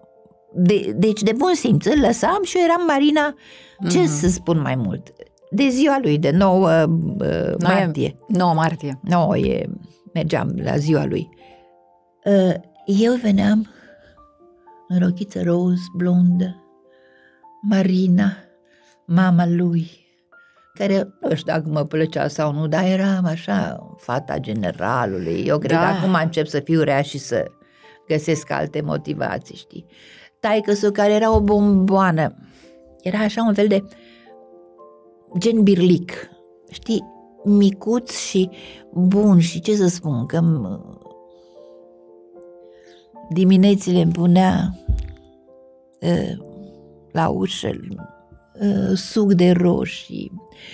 Deci de bun simț, îl lăsam și eu eram Marina, ce să spun mai mult, de ziua lui, de 9 martie. 9 martie. Mergeam la ziua lui. Eu veneam în rochiță roz, blondă, Marina, mama lui, care nu știu dacă mă plăcea sau nu, dar era așa fata generalului. Eu cred că acum încep să fiu rea și să găsesc alte motivații, știi? Taică-su care era o bomboană, era așa un fel de gen birlic, știi, micuț și bun și ce să spun, că diminețile îmi punea la ușă suc de roșii,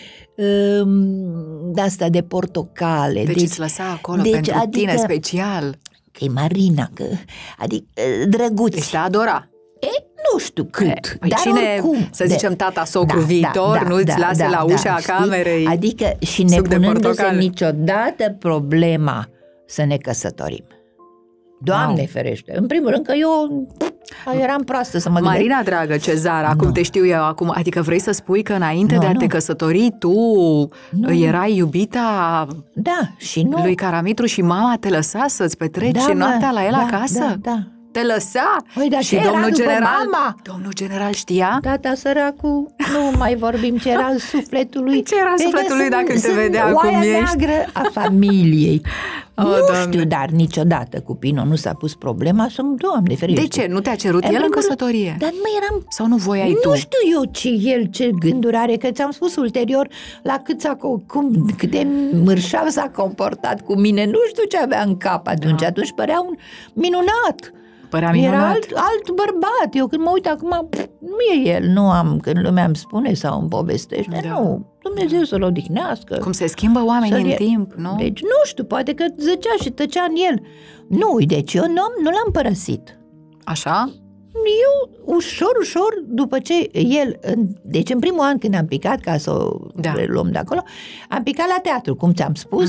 de-asta de portocale. Deci îți lăsa acolo pentru tine special. Că e Marina, adică drăguț. Deci te adora. Nu știu cât, dar cine, oricum. Să zicem tata socru viitor, nu-ți lase la ușa camerei. Adică și nepunându-se niciodată problema să ne căsătorim. Doamne ferește, în primul rând că eu eram proastă să mă gândesc. Marina dragă, Cezara, acum te știu eu acum, adică vrei să spui că înainte de a te căsători tu erai iubita și lui Caramitru și mama te lăsa să-ți petreci noaptea la el acasă? Da. Te lăsa? Dar și domnul general știa? Tata săracu, nu mai vorbim ce era sufletul lui. Ce era sufletul lui dacă te vedea cum ești? Oaia neagră a familiei. Nu știu, dar niciodată cu Pino nu s-a pus problema să Doamne ferește. De ce? Nu te-a cerut el în căsătorie? Dar nu eram... Sau nu voiai tu? Nu știu eu ce gânduri are, că ți-am spus ulterior la cât de mărșav s-a comportat cu mine. Nu știu ce avea în cap atunci. Atunci părea un minunat. Era alt bărbat. Eu când mă uit acum, nu e el, nu am, când lumea îmi spune sau îmi povestește, nu, Dumnezeu să-l odihnească. Cum se schimbă oamenii în timp, nu? Deci nu știu, poate că zăcea și tăcea în el. Nu, deci eu nu l-am părăsit. Așa? Eu, ușor, după ce el, deci în primul an când am picat, ca să o reluăm de acolo, am picat la teatru, cum ți-am spus,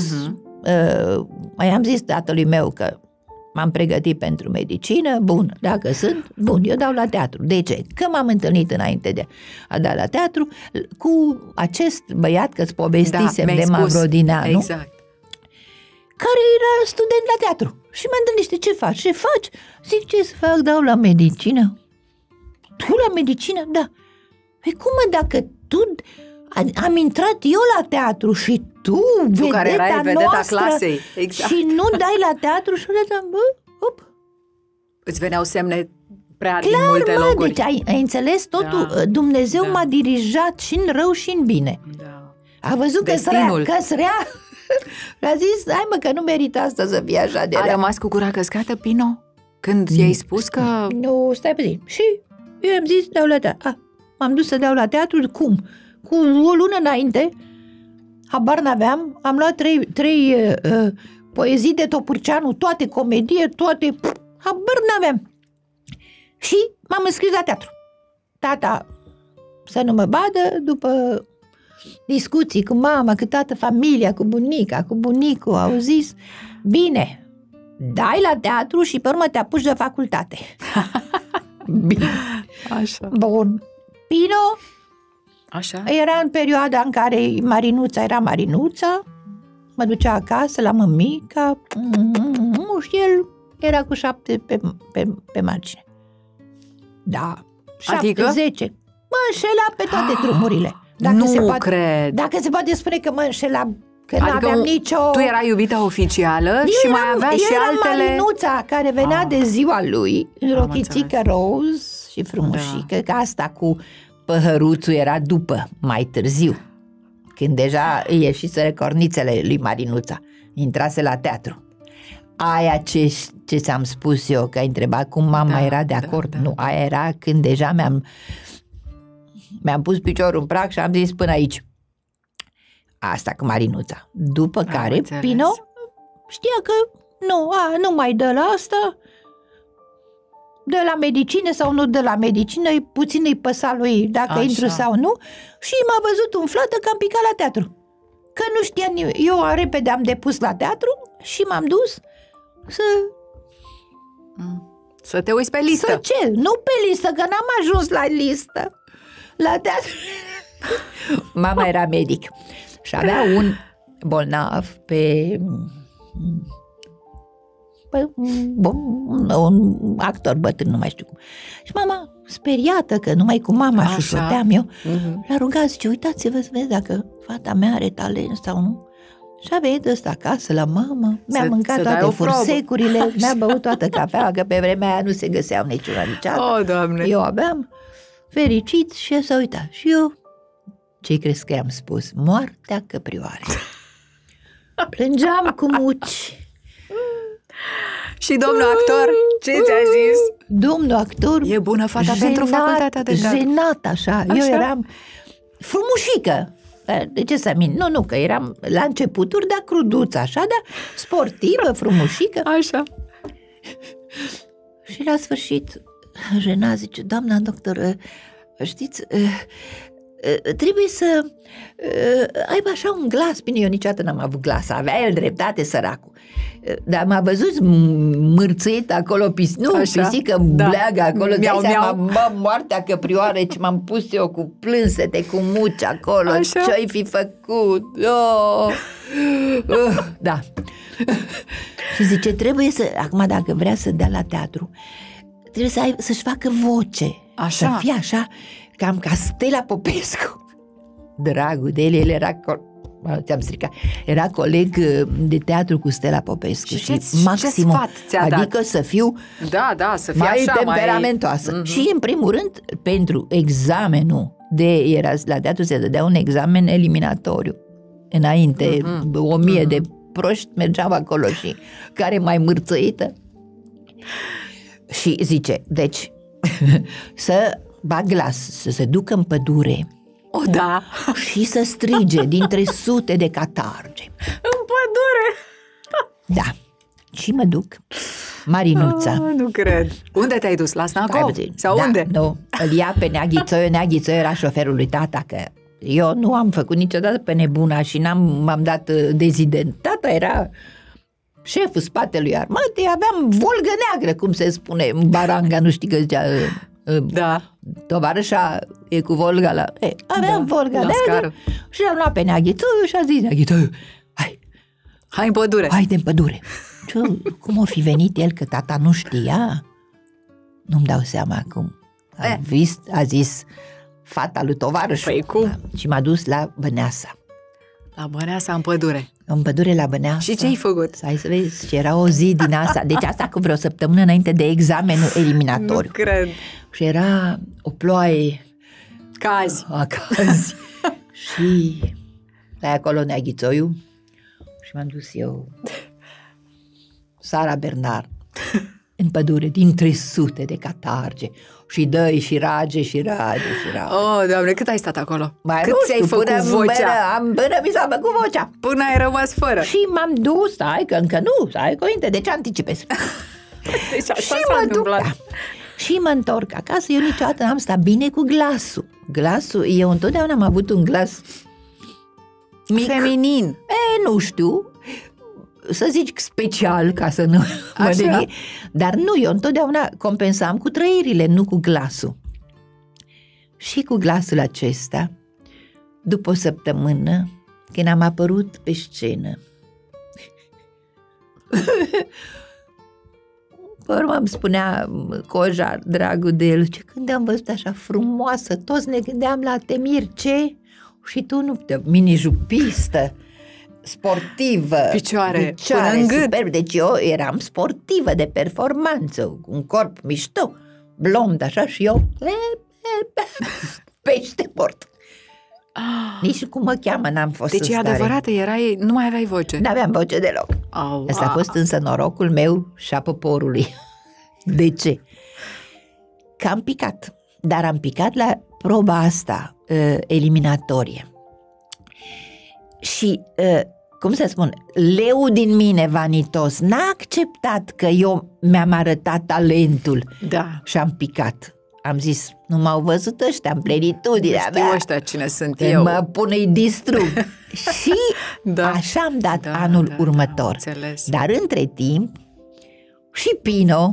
mai am zis tatălui meu că m-am pregătit pentru medicină, bun, dacă sunt, bun, eu dau la teatru. De ce? Că m-am întâlnit înainte de a da la teatru cu acest băiat, că-ți povestisem de Mavrodinanu, exact, care era student la teatru. Și mă întâlnește, ce faci? Ce faci? Zic, ce să fac? Dau la medicină. Tu la medicină? Da. Păi cum dacă tu... Am intrat eu la teatru și tu care erai vedeta clasei, exact, și nu dai la teatru și hop. Îți veneau semne prea din multe locuri. Deci ai înțeles totul? Dumnezeu m-a dirijat și în rău și în bine. A văzut că-s rea. A zis, hai mă, că nu merită asta să fie așa de rea. A rămas cu gura căscată, Pino? Când i-ai spus că... Nu, stai pe zi. Și eu am zis, dau la teatru. M-am dus să dau la teatru, cum? Cu o lună înainte, habar n-aveam, am luat trei poezii de Topârceanu, toate comedie, toate, habar n-aveam. Și m-am înscris la teatru. Tata să nu mă badă, după discuții cu mama, cu toată familia, cu bunica, cu bunicul, au zis, bine, dai la teatru și pe urmă te apuci de facultate. Bine. Așa. Bun. Pino... Așa. Era în perioada în care Marinuța era Marinuța, mă ducea acasă la mămica și el era cu 7 pe margine. Da, 7-10. Mă înșela pe toate drumurile. Cred. Dacă se poate spune că mă înșela, că nu aveam nicio... Tu erai iubita oficială și mai avea și altele... Marinuța care venea de ziua lui, în rochițică roz și frumușică, că asta cu... Păhăruțul era după, mai târziu, când deja ieșiseră cornițele lui Marinuța, intrase la teatru. Aia ce ți-am spus eu, că ai întrebat cum mama era de acord, nu, aia era când deja mi-am pus piciorul în prag și am zis până aici. Asta cu Marinuța. După care Pino știa că nu mai dă la asta, de la medicină sau nu de la medicină, puțin îi păsa lui dacă intru sau nu, și m-a văzut umflată că am picat la teatru. Că nu știa eu repede am depus la teatru și m-am dus să te uiți pe listă. Să ce? Nu pe listă, că n-am ajuns la listă. La teatru. Mama era medic și avea un bolnav un actor bătrân, nu mai știu cum. Și mama, speriată că numai cu mama șușoteam eu, l-a rugat, zice, uitați-vă să vezi dacă fata mea are talent sau nu. Și a venit ăsta acasă la mamă, mi-a mâncat toate fursecurile, mi-a băut toată cafeaua, că pe vremea aia nu se găseau niciuna nici alta. Doamne! Eu aveam fericit și s-a uitat. Și eu, ce crezi că i-am spus? Moartea căprioare. Plângeam cu muci. Și domnul actor, ce ți-a zis? Domnul actor, e bună fata pentru facultatea de teatru. Jenat așa. Eu eram frumușică. De ce să mint? Nu, că eram la începuturi, dar cruduță, așa, dar sportivă, frumușică. Așa. Și la sfârșit, Jenat zice, doamna doctor, știți, trebuie să aibă așa un glas. Bine, eu niciodată n-am avut glas, avea el dreptate, săracul. Dar m-a văzut mârțuit acolo, pisică bleagă acolo, de-aia moartea căprioare, ce m-am pus eu cu plânsete, cu muci acolo, ce-ai fi făcut? Da. Și zice, trebuie să, acum dacă vrea să dea la teatru, trebuie să-și facă voce, să fie așa, cam ca Stella Popescu. Dragul de el era ți-am stricat. Era coleg de teatru cu Stella Popescu și maximum, sfat ți-a adică dat? Să fiu să fie mai așa, temperamentoasă. Și în primul rând, pentru examenul la teatru se dădea un examen eliminatoriu. Înainte, 1000 de proști mergeau acolo și care mai mârțăită. Și zice, deci să bag glas, să se ducă în pădure și să strige dintre sute de catarge. În pădure? Da. Și mă duc. Marinuța. Nu cred. Unde te-ai dus? La Snacov? Sau unde? Nu. Îl ia pe Neaghițoiu. Neaghițoiu era șoferul lui tata, că eu nu am făcut niciodată pe nebuna și m-am dat dezident. Tata era șeful spatelui armatei, aveam Volgă neagră, cum se spune, Baranga, nu știi că zicea... Tovarășa e cu Volga la... aveam Volga neagră și l-am luat pe Neaghițoiu și a zis Neaghițoiu, hai în pădure. Haide în pădure. Cum o fi venit el, că tata nu știa? Nu-mi dau seama cum. A zis fata lui tovarășul. Păi cum? Și m-a dus la Băneasa. La Băneasa, în pădure. În pădure la Băneasa. Și ce-ai făcut? Hai să vezi, și era o zi din asta. Deci asta cu vreo săptămână înainte de examenul eliminatoriu. Nu cred. Și era o ploaie cazi. Și la acolo Neaghițoiu și m-am dus eu, Sara Bernard, în pădure, dintre sute de catarge și dăi și rage și rage și rage. Doamne, cât ai stat acolo? Cât ți-ai făcut vocea? Până mi s-a făcut vocea. Până ai rămas fără. Și m-am dus, că încă nu, stai înainte, deci anticipez. Deci așa s-a întâmplat. Și mă întorc acasă, eu niciodată n-am stat bine cu glasul. Glasul, eu întotdeauna am avut un glas mic. Feminin. Nu știu, să zici special, ca să nu mă deni. Dar nu, eu întotdeauna compensam cu trăirile, nu cu glasul. Și cu glasul acesta, după o săptămână, când am apărut pe scenă, pe urmă îmi spunea Coja, dragul de el, ce când am văzut așa frumoasă, toți ne gândeam la Temir, ce? Și tu nu, mini-jupistă, sportivă, picioare până în gât. Superb. Deci eu eram sportivă de performanță, cu un corp mișto, blond așa, și eu pește port. Nici cum mă cheamă n-am fost deci în stare. Deci e adevărat, nu mai aveai voce. N-aveam voce deloc. Asta a fost însă norocul meu și a poporului. De ce? Că am picat. Dar am picat la proba asta eliminatorie. Și, cum să spun, leul din mine vanitos n-a acceptat că eu mi-am arătat talentul și am picat. Am zis, nu m-au văzut ăștia în plenitudinea mea. Știu ăștia cine sunt eu. Mă pun, îi distrug. Și așa am dat anul următor. Dar între timp și Pino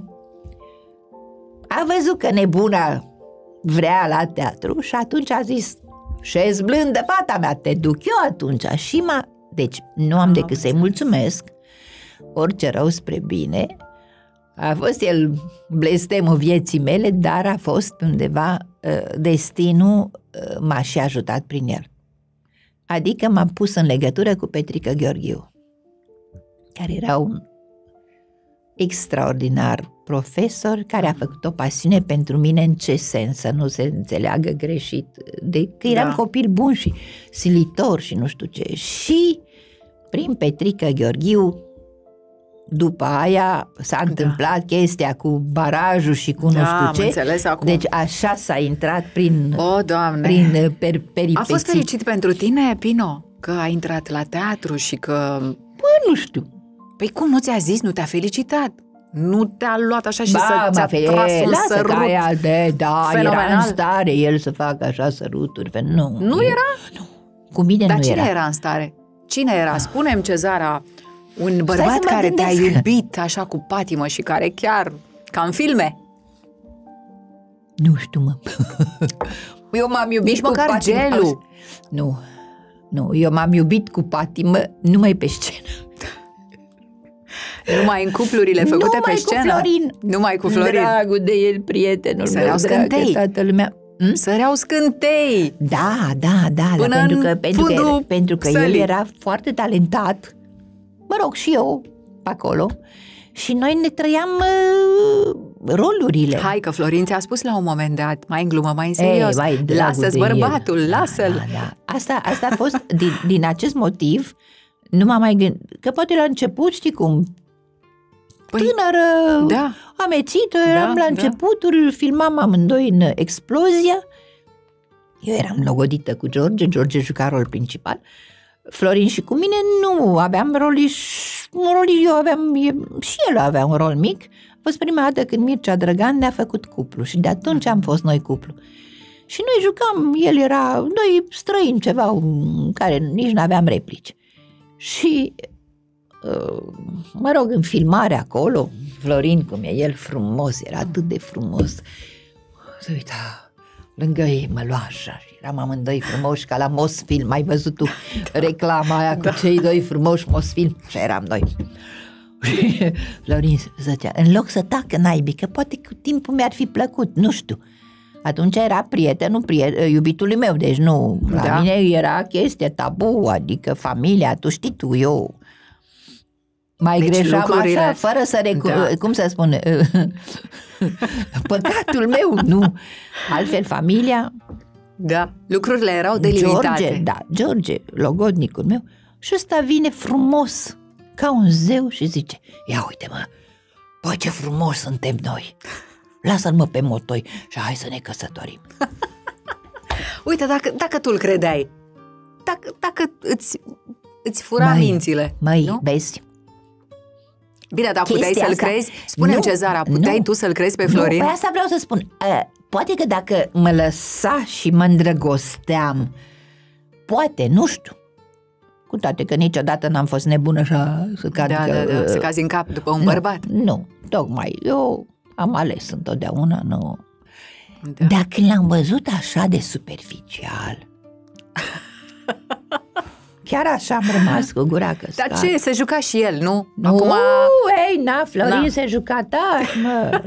a văzut că nebuna vrea la teatru și atunci a zis, șezi blândă fata mea, te duc eu atunci. Și deci nu am decât să-i mulțumesc, orice rău spre bine, A fost el blestemul vieții mele, dar a fost undeva destinul m-a și ajutat prin el. Adică m-am pus în legătură cu Petrică Gheorghiu, care era un extraordinar profesor care a făcut o pasiune pentru mine. În ce sens? Să nu se înțeleagă greșit, de că eram copil bun și silitor și nu știu ce. Și prin Petrică Gheorghiu, după aia s-a întâmplat chestia cu barajul și cu nu știu ce. Deci așa s-a intrat prin, peripeții. A fost fericit pentru tine, Pino, că ai intrat la teatru și că... Păi nu știu. Păi cum nu ți-a zis, nu te-a felicitat? Nu te-a luat așa și ți-a tras un sărut? Aia fenomenal. Era în stare el să facă așa săruturi. Nu era? Nu. Cu mine Dar nu era. Dar cine era în stare? Cine era? Spune-mi, Cezara, un bărbat care te-a iubit așa cu patimă și care chiar, ca în filme. Nu știu, mă. Eu m-am iubit nici cu măcar patimă. gelul. Nu, eu m-am iubit cu patimă numai pe scenă. Numai în cuplurile făcute pe scenă? Numai cu Florin. Dragul de el, prietenul meu, dragă, toată lumea. Săreau scântei. Da, pentru că el era foarte talentat. Mă rog, și eu pe acolo. Și noi ne trăiam rolurile. Hai că Florin ți-a spus la un moment dat, mai în glumă, mai în serios, lasă-ți bărbatul, lasă-l. Da. Asta a fost, din acest motiv, nu m-am mai gândit, că poate la început, știi cum, tânără, amețită, eram la începuturi, filmam amândoi în Explozia. Eu eram logodită cu George juca rol principal. Florin și cu mine nu aveam eu aveam, și el avea un rol mic. A fost prima dată când Mircea Drăgan ne-a făcut cuplu și de atunci am fost noi cuplu. Și noi jucam, el era, doi străini ceva, în care nici n-aveam replici. Și, mă rog, în filmare acolo, Florin, cum e el frumos, era atât de frumos. Se uita lângă ei, mă lua așa și eram amândoi frumoși ca la Mosfilm. Ai văzut tu reclama aia cu cei doi frumoși Mosfilm? Și eram noi. Florin zicea, în loc să tacă naibii, că poate cu timpul mi-ar fi plăcut, nu știu. Atunci era prietenul iubitului meu, deci nu, la mine era chestie tabu, adică familia, tu știi tu, eu mai deci greșeam lucrurile... așa, fără să cum să spun, păcatul meu, nu. Altfel familia... Da, lucrurile erau delimitate. George, logodnicul meu, și ăsta vine frumos, ca un zeu și zice, ia uite mă, băi ce frumos suntem noi, lasă-l pe motoi și hai să ne căsătorim. Uite, dacă tu îl credeai, dacă îți fura mințile, nu? Vezi? Bine, dar puteai să-l crezi? Spune-mi, Cezara, puteai tu să-l crezi pe Florin? Nu, pe asta vreau să spun. Poate că dacă mă lăsa și mă îndrăgosteam, poate, nu știu. Cu toate că niciodată n-am fost nebună așa să cad să cazi în cap după un bărbat. Nu, tocmai. Eu am ales întotdeauna, nu. Da. Dar când l-am văzut așa de superficial... Chiar așa am rămas cu gura căscată. Dar ce, se juca și el, nu? Acum... Florin se juca tare, mă.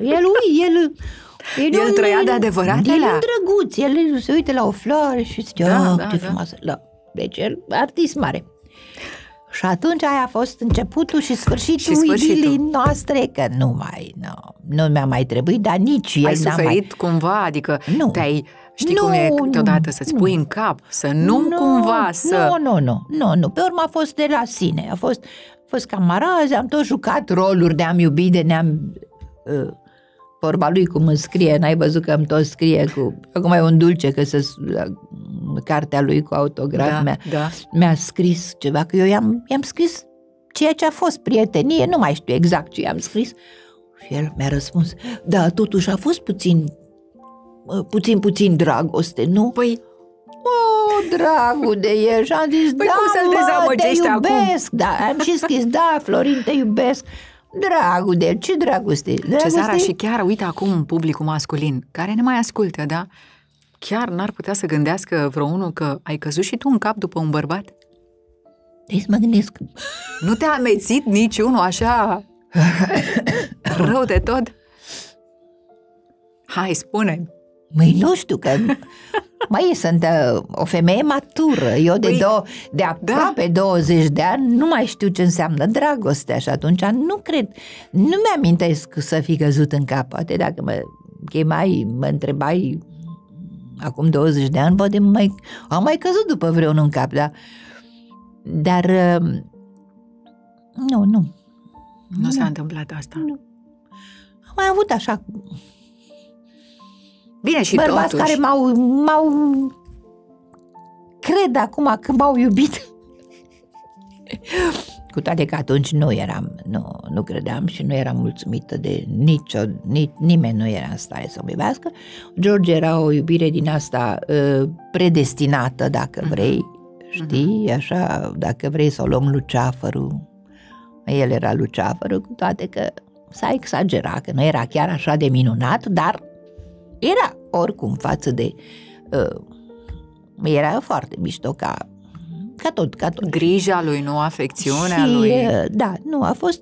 El trăia de adevăratele. El e drăguț, el se uită la o floare și zice, ce frumoasă. Da. Deci el, artist mare. Și atunci aia a fost începutul și sfârșitul idilii noastre, că nu mi-a mai trebuit, dar nici el ai suferit cumva, adică te-ai... Știi cum e câteodată să-ți pui în cap, să nu cumva să... Nu, pe urmă a fost de la sine, a fost camarazi, am tot jucat roluri, ne-am iubit, ne-am... vorba lui cum îmi scrie, n-ai văzut că îmi tot scrie cu... Acum e un dulce, că cartea lui cu autograf mi-a scris ceva, că eu i-am scris ceea ce a fost prietenie, nu mai știu exact ce i-am scris. Și el mi-a răspuns, da, totuși a fost puțin dragoste, nu? Păi... dragul de el. Și am zis, te iubesc. Da, am și scris, Florin, te iubesc. Dragul de el, ce dragoste? Cezara, și chiar, uite acum publicul masculin, care ne mai ascultă, da? Chiar n-ar putea să gândească vreunul că ai căzut și tu în cap după un bărbat? Deci mă gândesc. Nu te-a amețit niciunul așa Rău de tot? Hai, spune-mi. Măi, nu știu, că sunt o femeie matură. Eu de aproape 20 de ani nu mai știu ce înseamnă dragostea și atunci nu cred, nu mi-amintesc să fi căzut în cap. Poate dacă mă întrebai acum 20 de ani, poate am mai căzut după vreunul în cap, da? Dar nu. Nu s-a întâmplat asta. Nu. Am mai avut așa bine, și bărbați totuși care m-au cred acum că m-au iubit. Cu toate că atunci nu credeam și nu eram mulțumită de nimeni nu era în stare să mă iubească. George era o iubire din asta predestinată, dacă vrei, știi, așa, dacă vrei să o luăm Luceafărul. El era Luceafărul, cu toate că s-a exagerat, că nu era chiar așa de minunat, dar era oricum față de... era foarte mișto ca tot. Grija lui, nu afecțiunea lui. Da, nu, a fost...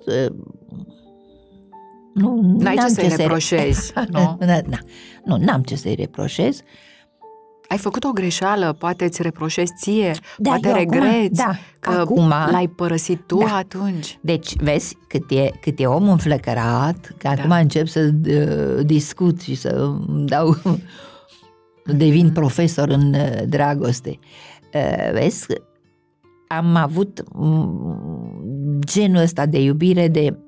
N-ai ce să-i reproșezi, nu? Nu, n-am ce să-i reproșez. Ai făcut o greșeală, poate îți reproșezi ție, poate regreți că acum l-ai părăsit tu atunci. Deci, vezi, cât e om înflăcărat, că acum încep să discut și să devin profesor în dragoste. Vezi, am avut genul ăsta de iubire de...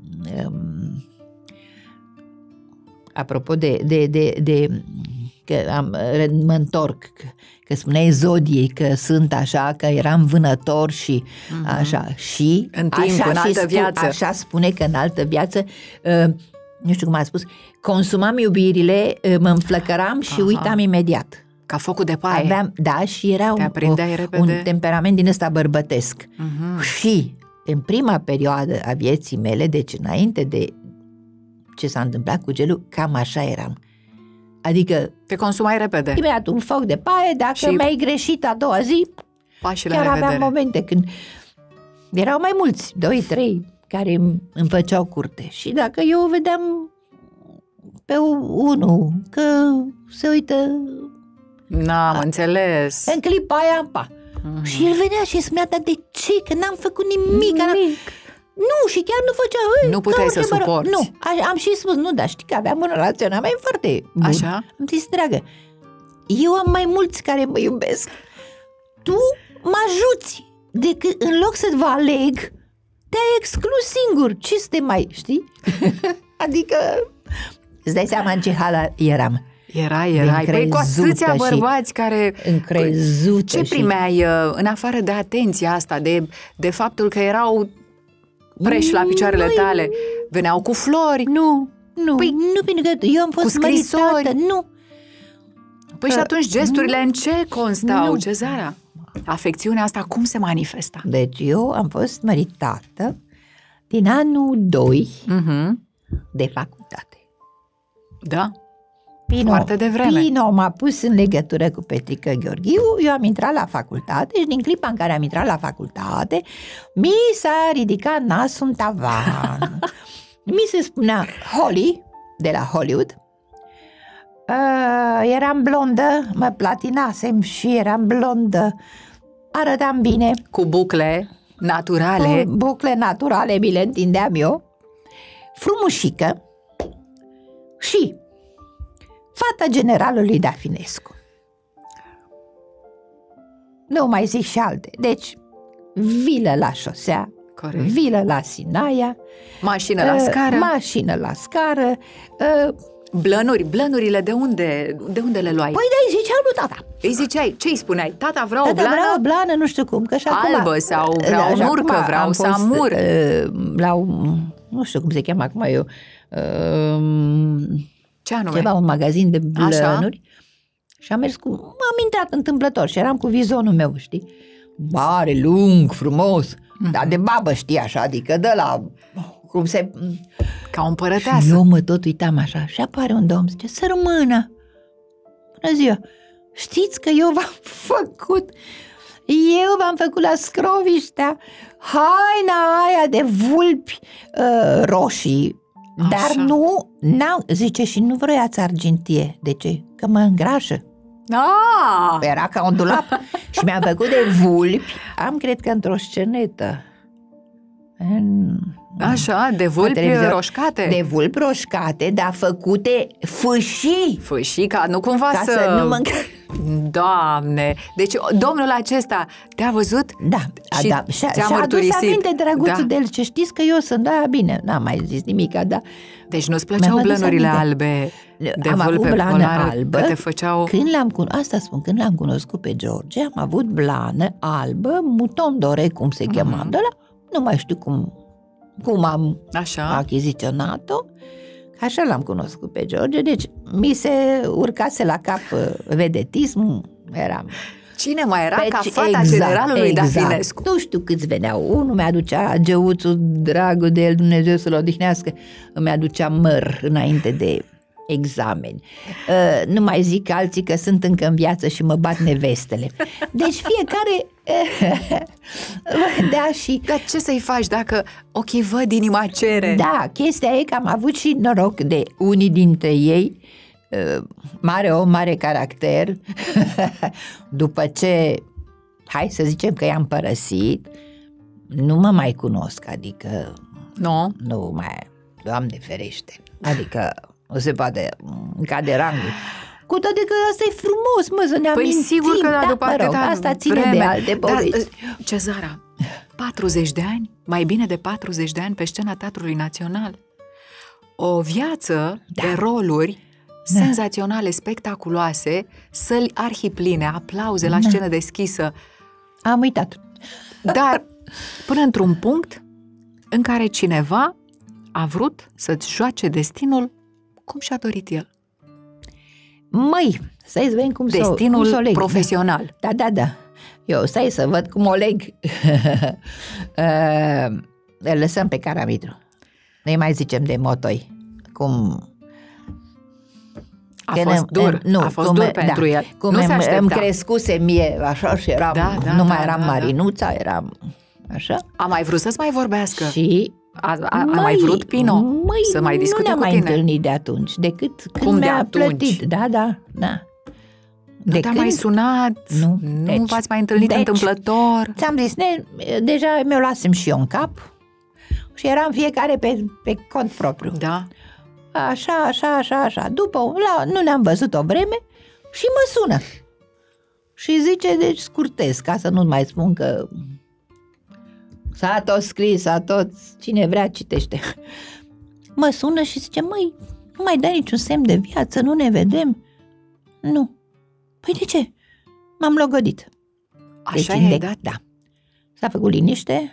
apropo de că mă întorc, că spuneai zodiei că sunt așa, că eram vânător și așa, și în timp, în altă viață. Așa spune că în altă viață, nu știu cum a spus, consumam iubirile, mă înflăcăram și uitam imediat. Ca focul de paie. Și era un temperament din ăsta bărbătesc. Și în prima perioadă a vieții mele, deci înainte de ce s-a întâmplat cu gelul, cam așa eram. Adică te consumai repede. Imediat un foc de paie, dacă mi-ai greșit a doua zi, chiar aveam momente când erau mai mulți, 2-3, care îmi făceau curte. Și dacă eu vedeam pe unul că se uită... N-am înțeles. În clipa aia, și el venea și spunea, dar de ce? Că n-am făcut nimic. Nu, și chiar nu făcea... Nu puteai să suporți. Nu, am și spus, nu, dar știi că aveam un relaționament foarte bun. Așa? Am zis, dragă, eu am mai mulți care mă iubesc. Tu mă ajuți, decât în loc să vă aleg, te-ai exclus singur. Ce să te mai, știi? Adică, îți dai seama în ce hal eram. Erai. Păi cu atâția bărbați care... Încrezută. Ce primeai în afară de atenția asta, de faptul că erau preși la picioarele tale? Veneau cu flori? Nu, păi, nu, pentru că eu am fost măritată, nu. Păi și atunci gesturile în ce constau, Cezara? Afecțiunea asta cum se manifesta? Deci eu am fost măritată din anul 2 de facultate. Da? Foarte devreme. Pino m-a pus în legătură cu Petrică Gheorghiu, eu am intrat la facultate și din clipa în care am intrat la facultate, mi s-a ridicat nasul în tavan. Mi se spunea Holly, de la Hollywood. Eram blondă, mă platinasem și eram blondă. Arătam bine. Cu bucle naturale. Cu bucle naturale, mi le întindeam eu. Frumușică. Și fata generalului Dafinescu. Nu mai zic și alte. Deci, vilă la șosea, corect, vilă la Sinaia, mașină la scară. Mașină la scară. Blănurile de unde le luai? Păi de-i ziceam lui tata. Îi ziceai, ce îi spuneai? Tata, vreau o blană? Vreau o blană, nu știu cum, că și albă acum, sau vreau o nurcă, vreau samur. Nu știu cum se cheamă acum eu. Ce anume? Ceva, un magazin de blănuri. Și am mers am intrat întâmplător și eram cu vizonul meu, știi? Mare, lung, frumos, dar de babă, știi, așa, adică de la... cum se... Ca o împărăteasă. Eu mă tot uitam așa și apare un domn, zice, să rămână. Bună ziua, știți că eu v-am făcut Eu v-am făcut la Scroviștea haina aia de vulpi roșii. Dar n-am, zice, și nu vroiați argintie. De ce? Că mă îngrașă. Era ca un dulap. Și mi-am făcut de vulpi. Am, cred că într-o scenetă. Așa, de vulpi roșcate. De vulpi roșcate, dar făcute fâșii. Fâșii, ca nu cumva ca să nu mă... Doamne! Deci domnul acesta te-a văzut? Da, și da. ți-a adus aminte drăguțul de el. Ce știți că eu sunt, bine, n-am mai zis nimica, dar... Deci nu-ți plăceau blănurile albe de vulpe polară? Albă, că te făceau... Asta spun, când l-am cunoscut pe George, am avut blană albă, muton dore, cum se chema, de la, nu mai știu cum am achiziționat-o. Așa l-am cunoscut pe George, deci mi se urcase la cap vedetism, eram... Cine mai era ca fata generalului Dafinescu? Nu știu câți veneau, unul mi-aducea Geuțul, dragul de el, Dumnezeu să-l odihnească, îmi aducea măr înainte de exameni. Nu mai zic alții că sunt încă în viață și mă bat nevestele. Deci fiecare... da, și... Dar ce să-i faci dacă ochii văd, inima cere? Da, chestia e că am avut și noroc de unii dintre ei, mare om, mare caracter. După ce, hai să zicem că i-am părăsit, nu mă mai cunosc, adică nu mai, Doamne ferește, adică nu se poate, cade rangul. Cu toate că asta e frumos, mă, să ne amintim. Sigur că după atâta asta ține vreme. De alte povești. Cezara, 40 de ani, mai bine de 40 de ani pe scena Teatrului Național. O viață de roluri senzaționale, spectaculoase, săli arhipline, aplauze la scenă deschisă. Am uitat. Dar până într-un punct în care cineva a vrut să-ți joace destinul cum și-a dorit el. Măi, stai să vedem cum destinul profesional. Da. Eu stai să văd cum o leg. Îl lăsăm pe Caramitru. Noi mai zicem de motoi. Cum... A fost dur, a fost dur pentru el. Cum îmi crescuse mie, așa, și eram, nu mai eram Marinuța, eram așa. A mai vrut să-ți mai vorbească? Și... A mai vrut Pino să mai discute cu tine? Nu ne-am mai întâlnit de atunci, decât când mi-a plătit. Da. Nu te-a mai sunat? Nu v-ați mai întâlnit întâmplător? Ți-am zis, deja mi-o lasem și eu în cap și eram fiecare pe cont propriu. Da. Așa. După, nu ne-am văzut o vreme și mă sună. Și zice, deci scurtez, ca să nu mai spun că s-a tot scris, cine vrea citește. Mă sună și zice, măi, nu mai dai niciun semn de viață, nu ne vedem? Nu. Păi de ce? M-am logodit. Așa i-ai dat? Da. S-a făcut liniște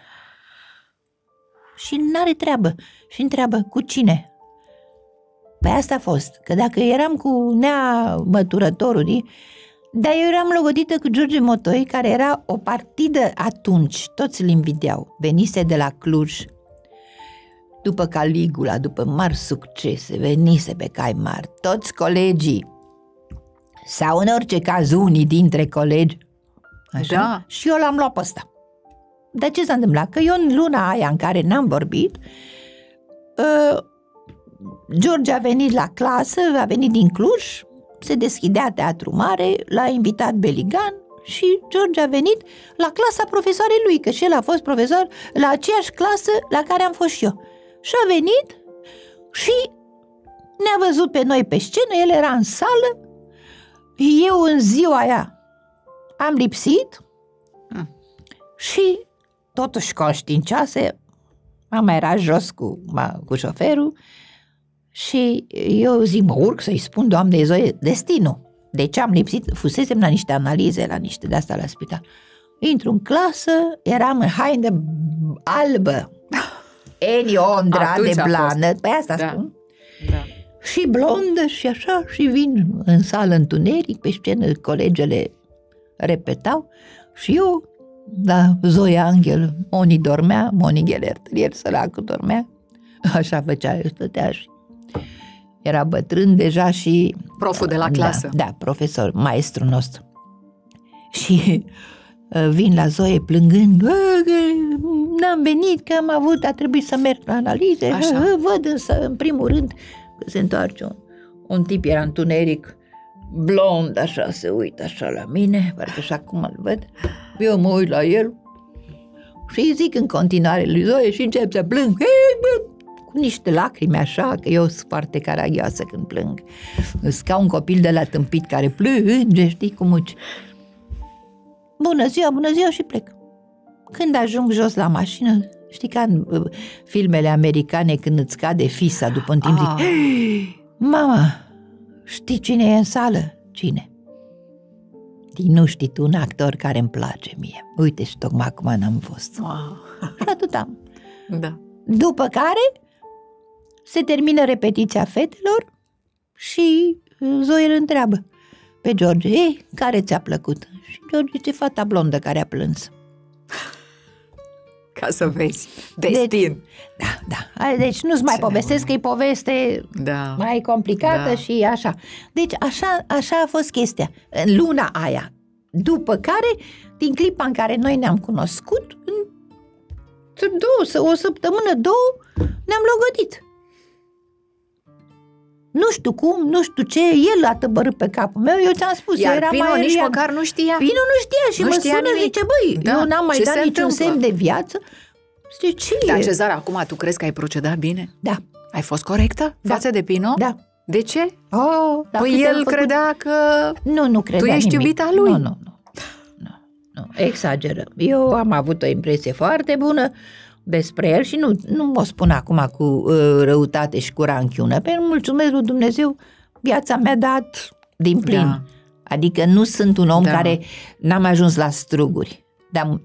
și n-are treabă. Și întreabă, cu cine? Păi asta a fost, că dacă eram cu Nea Măturătorului, dar eu eram logodită cu George Motoi, care era o partidă atunci, toți îl invidiau, venise de la Cluj, după Caligula, după mari succese, venise pe cai mari, toți colegii, sau în orice caz unii dintre colegi, așa, da. Și eu l-am luat pe ăsta. Dar ce s-a întâmplat? Că eu în luna aia în care n-am vorbit, George a venit la clasă, a venit din Cluj, se deschidea Teatru Mare, l-a invitat Beligan și George a venit la clasa profesoarei lui, că și el a fost profesor la aceeași clasă la care am fost și eu. Și a venit și ne-a văzut pe noi pe scenă, el era în sală, eu în ziua aia am lipsit și totuși conștiincioasă, mama era jos cu șoferul și eu zic, mă urc să-i spun doamnei Zoe destinul. De ce am lipsit? Fusesem la niște analize, la niște de-asta la spital. Intru în clasă, eram în haină albă, Eni Ondra de blană, pe asta spun. Da. Și blondă și așa, și vin în sală întuneric, pe scenă colegele repetau și eu, da, Zoe Angel, Moni dormea, Moni Ghelertărier, săracul dormea, așa făcea, eu stătea și era bătrân deja și... Proful de la clasă. Da, profesor, maestru nostru. Și vin la Zoe plângând, că n-am venit, că a trebuit să merg la analize. Văd însă, în primul rând, că se întoarce un tip, era întuneric, blond, așa, se uită așa la mine, parcă și acum îl văd. Eu mă uit la el și îi zic în continuare lui Zoe și încep să plâng. Cu niște lacrimi așa, că eu sunt foarte caragioasă când plâng. Sunt ca un copil de la tâmpit care plânge, știi, cu muci. Bună ziua și plec. Când ajung jos la mașină, știi, ca în filmele americane când îți cade fisa după un timp, zic, mama, știi cine e în sală? Cine? Nu știi tu, un actor care îmi place mie. Uite, și tocmai acum n-am fost. Și atât am. Da. După care se termină repetiția fetelor și Zoe îl întreabă pe George, care ți-a plăcut? Și George zice, fata blondă care a plâns. Ca să vezi, destin. Da. Deci nu-ți mai povestesc, că e poveste mai complicată și așa. Deci așa a fost chestia, în luna aia. După care, din clipa în care noi ne-am cunoscut, o săptămână, două, ne-am logodit. Nu știu cum, nu știu ce, el a tăbărât pe capul meu, eu ți-am spus, iar eu eram Pino mai nici măcar nu știa. Pino nu știa și mă sună, zice, eu n-am mai dat niciun semn de viață. Zice, ce e? Da, Cezara, acum tu crezi că ai procedat bine? Da. Ai fost corectă față de Pino? Da. De ce? Păi el credea că nu credea tu ești nimic. iubita lui. Nu, exageră. Eu am avut o impresie foarte bună despre el și nu o spun acum cu răutate și cu ranchiună, pentru mulțumesc lui Dumnezeu, viața mi-a dat din plin. Da. Adică nu sunt un om care n-am ajuns la struguri. Dar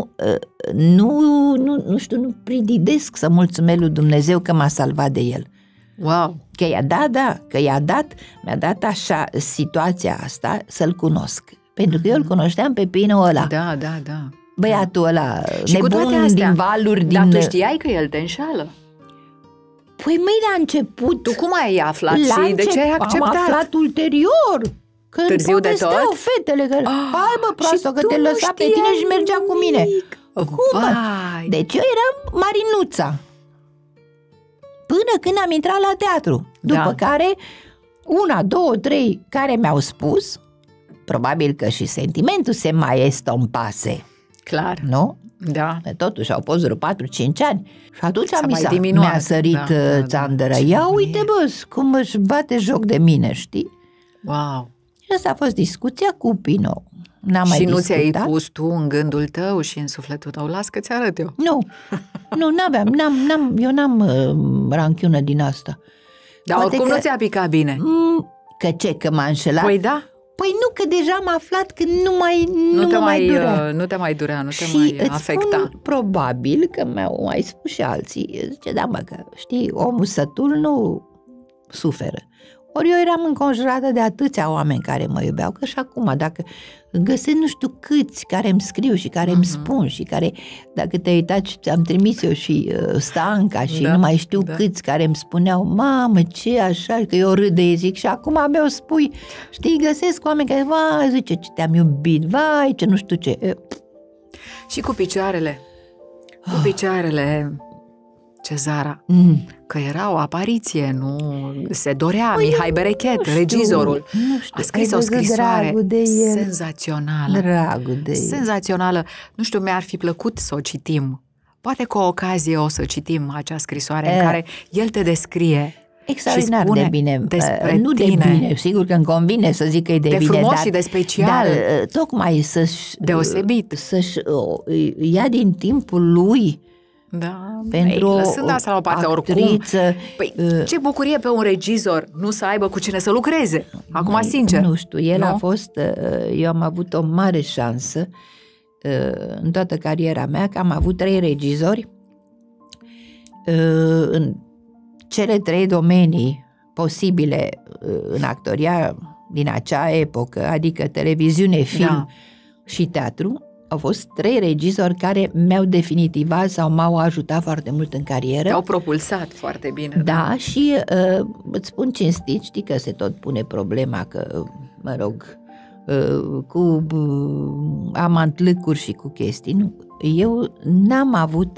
nu știu, nu prididesc să mulțumesc lui Dumnezeu că m-a salvat de el. Wow! Că mi-a dat așa situația asta să-l cunosc. Pentru că eu îl cunoșteam pe Pino ăla. Da. Băiatul ăla și nebun din valuri. Dar tu știai că el te înșală? Păi la început. Tu cum ai aflat și de ce ai acceptat? Am aflat ulterior. Când târziu de tot? Fetele că, hai bă proastă, că te lăsa pe tine și mergea cu mine. Cum? Deci eu eram Marinuța. Până când am intrat la teatru. După care, 1, 2, 3 care mi-au spus, probabil că și sentimentul se mai estompase. Clar. Nu? Da. Totuși au fost vreo 4-5 ani. Și atunci mi-a sărit țandără. Ia uite bă, cum își bate joc de mine, știi? Wow. Și asta a fost discuția cu Pino. Și nu ți-ai pus tu în gândul tău și în sufletul tău? Las că ți-arăt eu. Nu, eu n-am ranchiună din asta. Dar oricum nu ți-a picat bine. Că m-a înșelat? Păi da. Păi nu, că deja am aflat că nu te mai durea. Nu te mai durea, nu te și mai afecta. Spun, probabil că mi-au mai spus și alții. Zice, da mă, că știi, omul sătul nu suferă. Ori eu eram înconjurată de atâția oameni care mă iubeau, că și acum, dacă găsesc nu știu câți care îmi scriu și care îmi spun și care, dacă te-ai uitat, am trimis eu și Stanca și nu mai știu câți care îmi spuneau, mamă, ce așa, că eu râd de zic și acum mi-o spui, știi, găsesc oameni care, vai, zice, ce te-am iubit, vai, ce nu știu ce. Și cu picioarele, Cezara, că era o apariție, nu se dorea. Mihai Berechet, regizorul, a scris o scrisoare senzațională. Dragul de senzațională. Nu știu, mi-ar fi plăcut să o citim. Poate cu o ocazie o să citim acea scrisoare în care el te descrie extraordinar de bine. Nu tine. De bine, sigur că îmi convine să zic că e de bine, frumos și de special. Dar tocmai deosebit. Să-și ia din timpul lui. Da, pentru lăsând asta la o parte oricum. Păi, ce bucurie pe un regizor nu să aibă cu cine să lucreze. Acum, sincer. Nu știu, el a fost, eu am avut o mare șansă în toată cariera mea, că am avut 3 regizori în cele 3 domenii posibile în actoria din acea epocă, adică televiziune, film și teatru. Au fost 3 regizori care mi-au definitivat sau m-au ajutat foarte mult în carieră. Te-au propulsat foarte bine. Da, și îți spun cinstit, știi că se tot pune problema că, mă rog, cu amantlâcuri și cu chestii. Nu. Eu n-am avut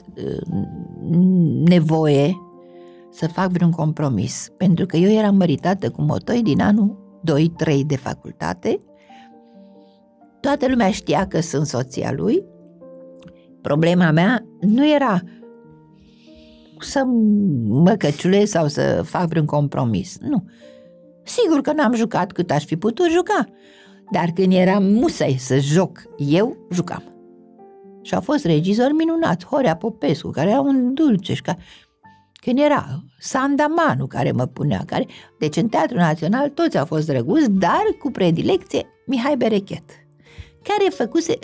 nevoie să fac vreun compromis, pentru că eu eram măritată cu Motoi din anul 2-3 de facultate. Toată lumea știa că sunt soția lui. Problema mea nu era să mă căciulez sau să fac vreun compromis. Nu. Sigur că n-am jucat cât aș fi putut juca, dar când eram musai să joc, eu jucam. Și a fost regizor minunat, Horea Popescu, care era un dulce. Când era Sandamanu care mă punea, deci în Teatrul Național toți au fost drăguți, dar cu predilecție Mihai Berechet, care făcuse,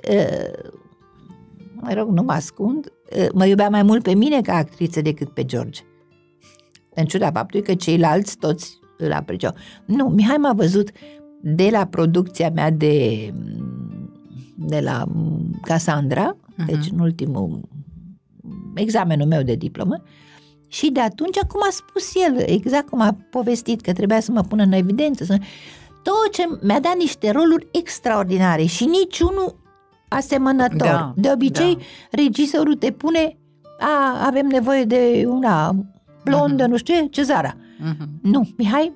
mă rog, nu mă ascund, mă iubea mai mult pe mine ca actriță decât pe George. În ciuda faptului că ceilalți toți îl apreciau. Nu, Mihai m-a văzut de la producția mea de la Cassandra, deci în ultimul examenul meu de diplomă, și de atunci, cum a spus el, exact cum a povestit că trebuia să mă pună în evidență, tot ce mi-a dat niște roluri extraordinare și niciunul asemănător. Da, de obicei, regizorul te pune, avem nevoie de una blondă, nu știu ce, Cezara. Nu, Mihai,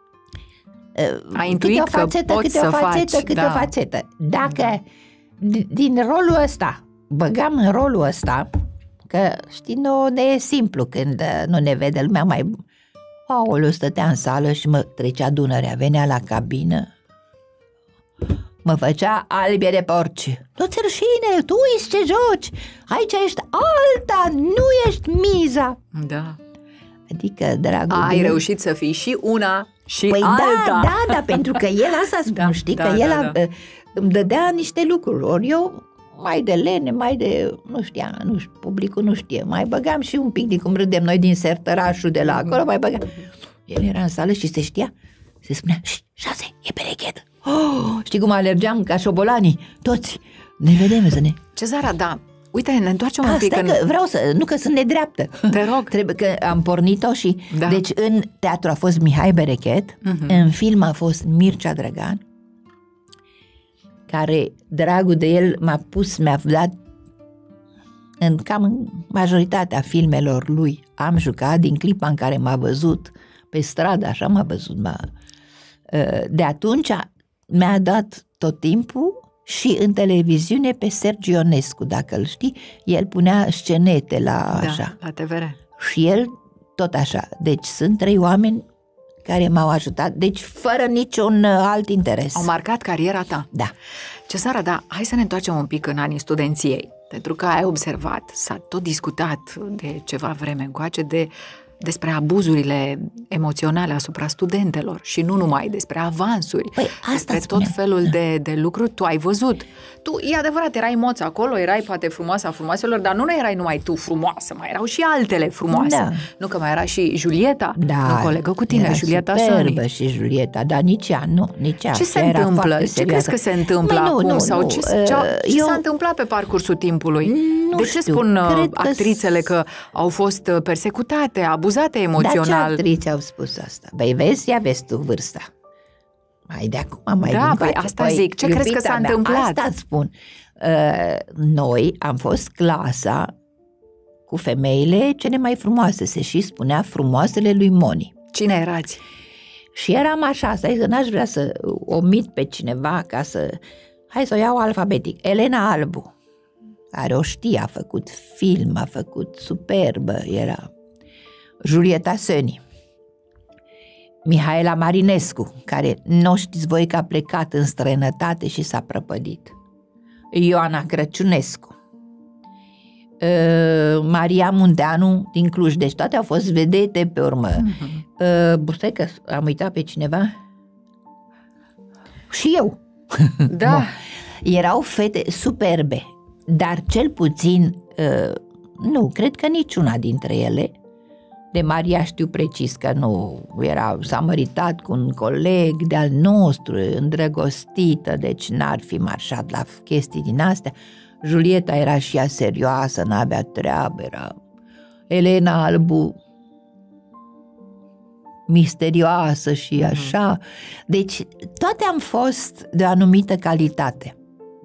a intuit că poți să faci. Câte o fațetă. Dacă din rolul ăsta băgam în rolul ăsta, că știi, nu ne e simplu când nu ne vede lumea, mai aoleu, stătea în sală și mă trecea Dunărea, venea la cabină, mă făcea albie de porci. Nu-ți rușine, tu ești ce joci, aici ești alta, nu ești miza. Da. Adică, dragul, ai reușit să fii și una și păi alta. Da, pentru că el asta spune, știi, că el îmi dădea niște lucruri, ori eu mai de lene, mai de, nu știu, publicul nu știe, mai băgam și un pic din cum râdem noi din sertărașul de la acolo, mai băgam. El era în sală și se știa, se spunea, 6, e Berechet. Știi cum alergeam ca șobolanii, toți, ne vedem să ne... Cezara, da, uite, ne întoarcem un pic. Că vreau să, nu că sunt nedreaptă. Te rog. Trebuie că am pornit-o și, deci în teatru a fost Mihai Berechet, în film a fost Mircea Drăgan, care, dragul de el, mi-a dat cam în majoritatea filmelor lui. Am jucat din clipa în care m-a văzut pe stradă, așa m-a văzut. De atunci mi-a dat tot timpul și în televiziune pe Sergiu Ionescu, dacă îl știi, el punea scenete la la TVR. Și el tot așa. Deci sunt 3 oameni care m-au ajutat, deci fără niciun alt interes. Au marcat cariera ta. Da. Cezara, da, hai să ne întoarcem un pic în anii studenției, pentru că ai observat, s-a tot discutat de ceva vreme încoace despre abuzurile emoționale asupra studentelor și nu numai, despre avansuri, despre tot felul de lucruri. Tu ai văzut. Tu, e adevărat, erai moț acolo, erai poate frumoasa frumoaselor, dar nu erai numai tu frumoasă, mai erau și altele frumoase. Da. Nu că mai era și Julieta, nu colegă cu tine, Julieta superbă și Julieta, dar nici ea. Ce se întâmplă? Ce crezi că se întâmplă acum? Sau ce s-a întâmplat pe parcursul timpului? De ce spun actrițele că au fost persecutate, abuzate emoțional? Dar ce actrițe au spus asta? Băi, vezi tu vârsta. Mai de acum, mai din coace. Asta zic. Ce crezi că s-a întâmplat? Asta îți spun. Noi am fost clasa cu femeile cele mai frumoase. Se și spunea frumoasele lui Moni. Cine erați? Și eram așa, stai că n-aș vrea să omit pe cineva ca să... Hai să o iau alfabetic. Elena Albu, care o știe, a făcut film, a făcut superbă, era Julieta Söni. Mihaela Marinescu, care nu știți voi că a plecat în străinătate și s-a prăpădit. Ioana Crăciunescu. Maria Munteanu din Cluj, deci toate au fost vedete pe urmă. Stai că am uitat pe cineva? Și eu. Da. Erau fete superbe, dar cel puțin, nu, cred că niciuna dintre ele. De Maria știu precis că nu s-a măritat cu un coleg de-al nostru, îndrăgostită, deci n-ar fi marșat la chestii din astea. Julieta era și ea serioasă, n-avea treabă, era Elena Albu. misterioasă și așa. Deci toate am fost de o anumită calitate.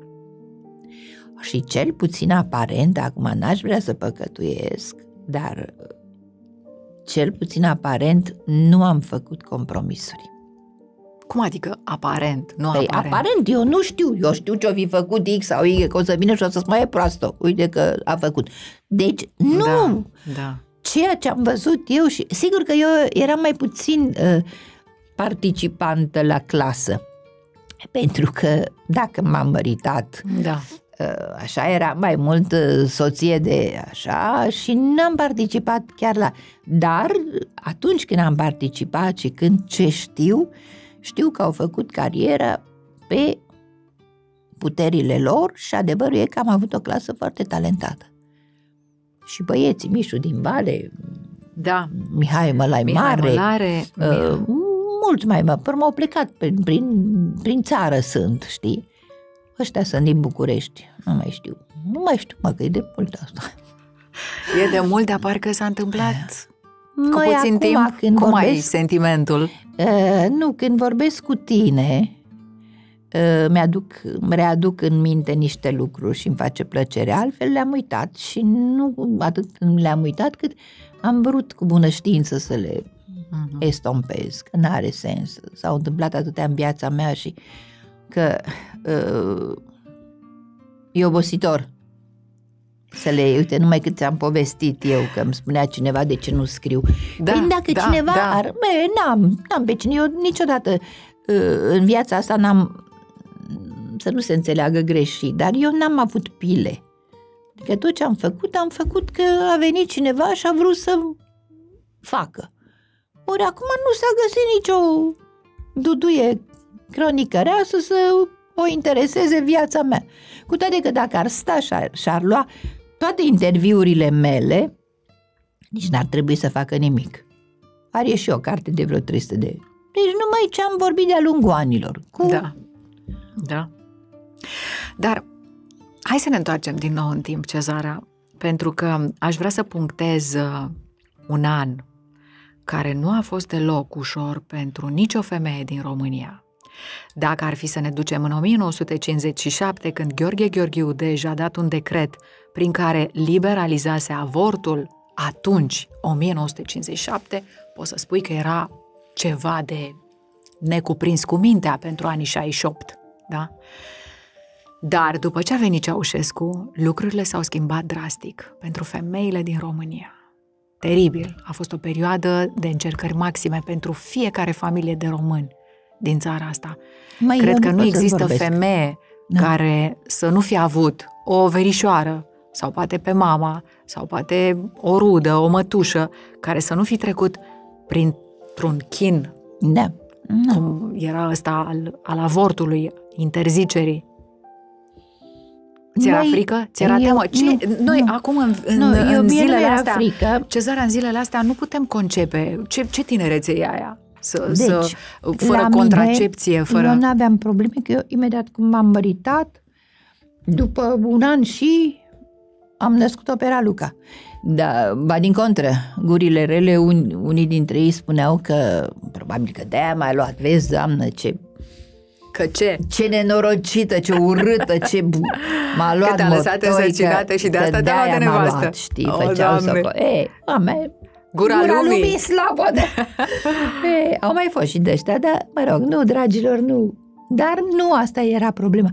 Și cel puțin aparent, acum n-aș vrea să păcătuiesc, dar cel puțin aparent nu am făcut compromisuri. Cum adică aparent? Nu păi, aparent, eu nu știu. Eu știu ce-o fi făcut X sau Y, că o să vină și o să-ți mai e proastă. Uite că a făcut. Deci, nu! Da. Ceea ce am văzut eu și... Sigur că eu eram mai puțin participantă la clasă. Pentru că dacă m-am măritat... Da. Așa era mai mult soție de așa și n-am participat chiar la... Dar atunci când am participat și când ce știu că au făcut carieră pe puterile lor și adevărul e că am avut o clasă foarte talentată. Și băieții, Mișu din Vale, da. Mihai Mălai Mare, mulți mai m-au plecat prin țară sunt, știi? Ăștia sunt din București, nu mai știu, că e de mult asta. E de mult, dar parcă s-a întâmplat cu Noi puțin acum, timp. Cum ai sentimentul? Nu, când vorbesc cu tine, îmi readuc în minte niște lucruri și îmi face plăcere. Altfel le-am uitat și nu atât le-am uitat cât am vrut cu bună știință să le estompez, că n-are sens. S-au întâmplat atâtea în viața mea și că e obositor să le uite, numai cât ți-am povestit eu, că îmi spunea cineva de ce nu scriu. Da, păi dacă cineva ar... N-am pe cine, eu niciodată în viața asta n-am, să nu se înțeleagă greșit, dar eu n-am avut pile. Adică tot ce am făcut că a venit cineva și a vrut să facă. Ori acum nu s-a găsit nicio duduie cronicăreasă să o intereseze viața mea. Cu toate că dacă ar sta și-ar lua toate interviurile mele, nici n-ar trebui să facă nimic. Are și o carte de vreo 300 de... Deci numai ce am vorbit de-a lungul anilor. Da. Dar hai să ne întoarcem din nou în timp, Cezara, pentru că aș vrea să punctez un an care nu a fost deloc ușor pentru nicio femeie din România. Dacă ar fi să ne ducem în 1957, când Gheorghe Gheorghiu Dej a dat un decret prin care liberalizase avortul, atunci, 1957, poți să spui că era ceva de necuprins cu mintea pentru anii 68, da? Dar după ce a venit Ceaușescu, lucrurile s-au schimbat drastic pentru femeile din România. Teribil, a fost o perioadă de încercări maxime pentru fiecare familie de români din țara asta. Cred că nu există femeie care să nu fie avut o verișoară sau poate pe mama sau poate o rudă, o mătușă, care să nu fi trecut printr-un chin, cum era ăsta al avortului, interzicerii. Ți-era frică? Ți-era teamă? Noi acum în zilele astea, Cezara, în zilele astea nu putem concepe ce tinerețe e aia. Fără contracepție, fără... Eu n-aveam probleme, că eu imediat cum m-am măritat, după un an și am născut-o pe Raluca. Da, ba din contră, gurile rele, unii dintre ei spuneau că probabil că de-aia m-ai luat, vezi, doamnă, ce... Că ce? Ce nenorocită, ce urâtă, ce m-a luat. Că te-a lăsat însărcinată și de asta te-a luat de nevastă. Luat, știi, făceau Gura lumii slabă. Au mai fost și de ăștia, dar, mă rog, nu, dragilor, nu. Dar nu asta era problema.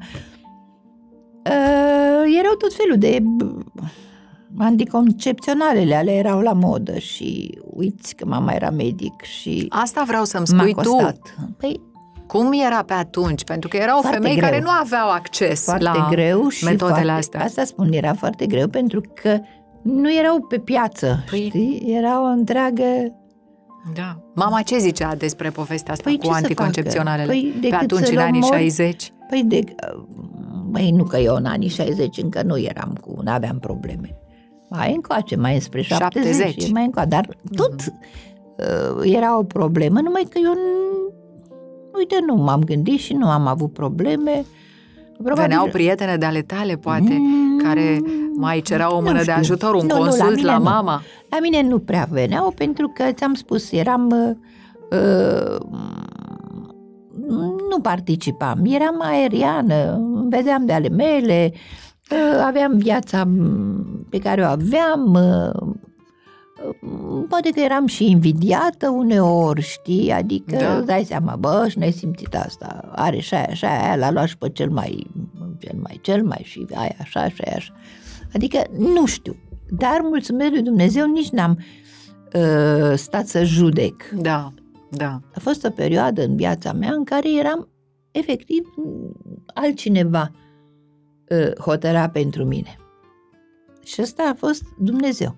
Erau tot felul de anticoncepționalele, ale erau la modă și uiți că mama era medic și... Asta vreau să-mi spui tu. Păi, cum era pe atunci? Pentru că erau femei care nu aveau acces la metodele astea. Asta spun, era foarte greu pentru că nu erau pe piață, știi? Era o întreagă... Da. Mama ce zicea despre povestea asta cu anticoncepționalele? Pe atunci, în anii 60? Nu că eu în anii 60 încă nu aveam probleme. Mai încoace, mai înspre 70. Mai încoace, dar tot era o problemă, numai că eu nu m-am gândit și nu am avut probleme. Veneau prietene de ale tale, poate, care mai cereau o mână de ajutor, un consult la mama? La mine nu prea veneau, pentru că, ți-am spus, eram nu participam, eram aeriană, vedeam de ale mele, aveam viața pe care o aveam, poate că eram și invidiată uneori, știi, adică dai seama, bă, și n-ai simțit asta, are și aia, l-a luat și pe cel mai și aia așa, și aia așa. Adică nu știu, dar mulțumesc lui Dumnezeu, nici n-am stat să judec. Da. A fost o perioadă în viața mea în care eram efectiv altcineva hotăra pentru mine. Și ăsta a fost Dumnezeu.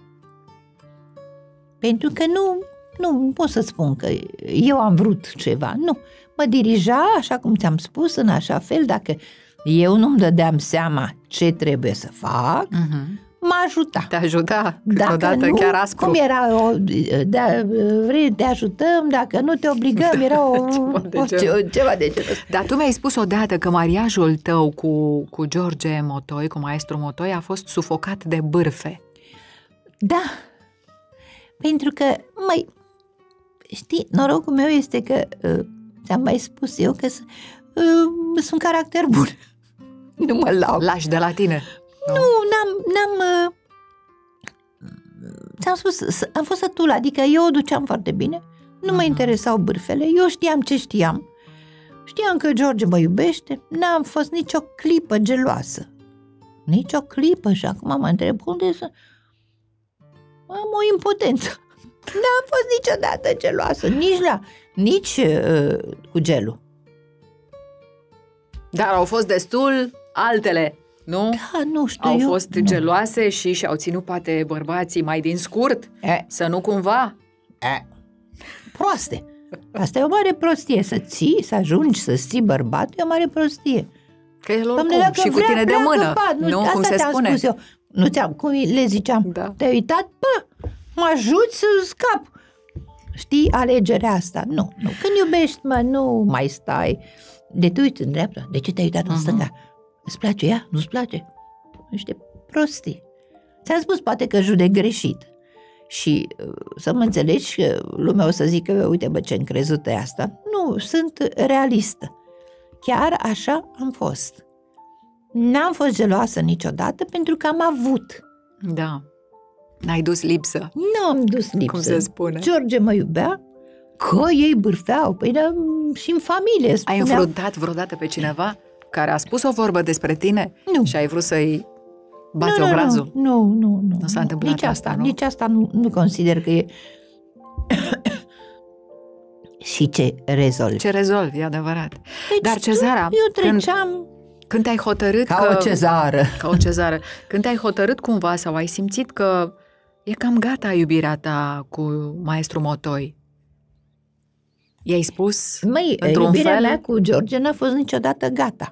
Pentru că nu pot să spun că eu am vrut ceva, nu. Mă dirija, așa cum ți-am spus, în așa fel, dacă eu nu-mi dădeam seama ce trebuie să fac, mă ajuta. Te ajuta câteodată, chiar aspru. Cum era, vrei, te ajutăm, dacă nu te obligăm, era ceva de genul. Dar tu mi-ai spus odată că mariajul tău cu George Motoi, cu maestru Motoi, a fost sufocat de bârfe. Da, pentru că, știi, norocul meu este că, ți-am mai spus eu că sunt caracter bun. Nu mă laud. Lași de la tine. Nu, n-am ți-am spus, am fost sătul, adică eu o duceam foarte bine, nu mă interesau bârfele, eu știam ce știam. Știam că George mă iubește, n-am fost nicio clipă geloasă. Nicio clipă și acum mă întreb unde să... Am o impotență. N-am fost niciodată geloasă, nici cu gelul. Dar au fost destul altele, nu? Da, nu știu. Au fost geloase și și-au ținut poate bărbații mai din scurt? Să nu cumva? Proaste. Asta e o mare prostie. Să ajungi să ții bărbatul e o mare prostie. Că el oricum și cu tine de mână. Nu, cum se spune. Spus eu. Nu ți-am, cum le ziceam, te-ai uitat? Mă ajuți să scap. Știi, alegerea asta. Nu. Când iubești, nu mai stai. De te uiți în dreapta. De ce te-ai uitat în stânga? Îți place ea? Nu-ți place? Niște prostii. Ți-am spus poate că judec greșit. Și să mă înțelegi că lumea o să zică, uite bă, ce încrezută e asta. Nu, sunt realistă. Chiar așa am fost. N-am fost geloasă niciodată pentru că am avut. Da. N-ai dus lipsă. Nu am dus lipsă. Cum se spune? George mă iubea, că ei bârfeau. Păi da, și în familie spuneau. Ai înfruntat vreodată pe cineva care a spus o vorbă despre tine? Nu. Și ai vrut să-i bați obrazul? Nu. Nu s-a întâmplat nici asta, nu? Nici asta nu consider că e... Și ce rezolvi. Ce rezolvi, e adevărat. Deci dar Cezara... Eu treceam... Când te-ai hotărât Ca o cezară. Ca o cezară. Când te-ai hotărât cumva sau ai simțit că e cam gata iubirea ta cu maestru Motoi? I-ai spus într-un iubirea fel? mea cu George n-a fost niciodată gata.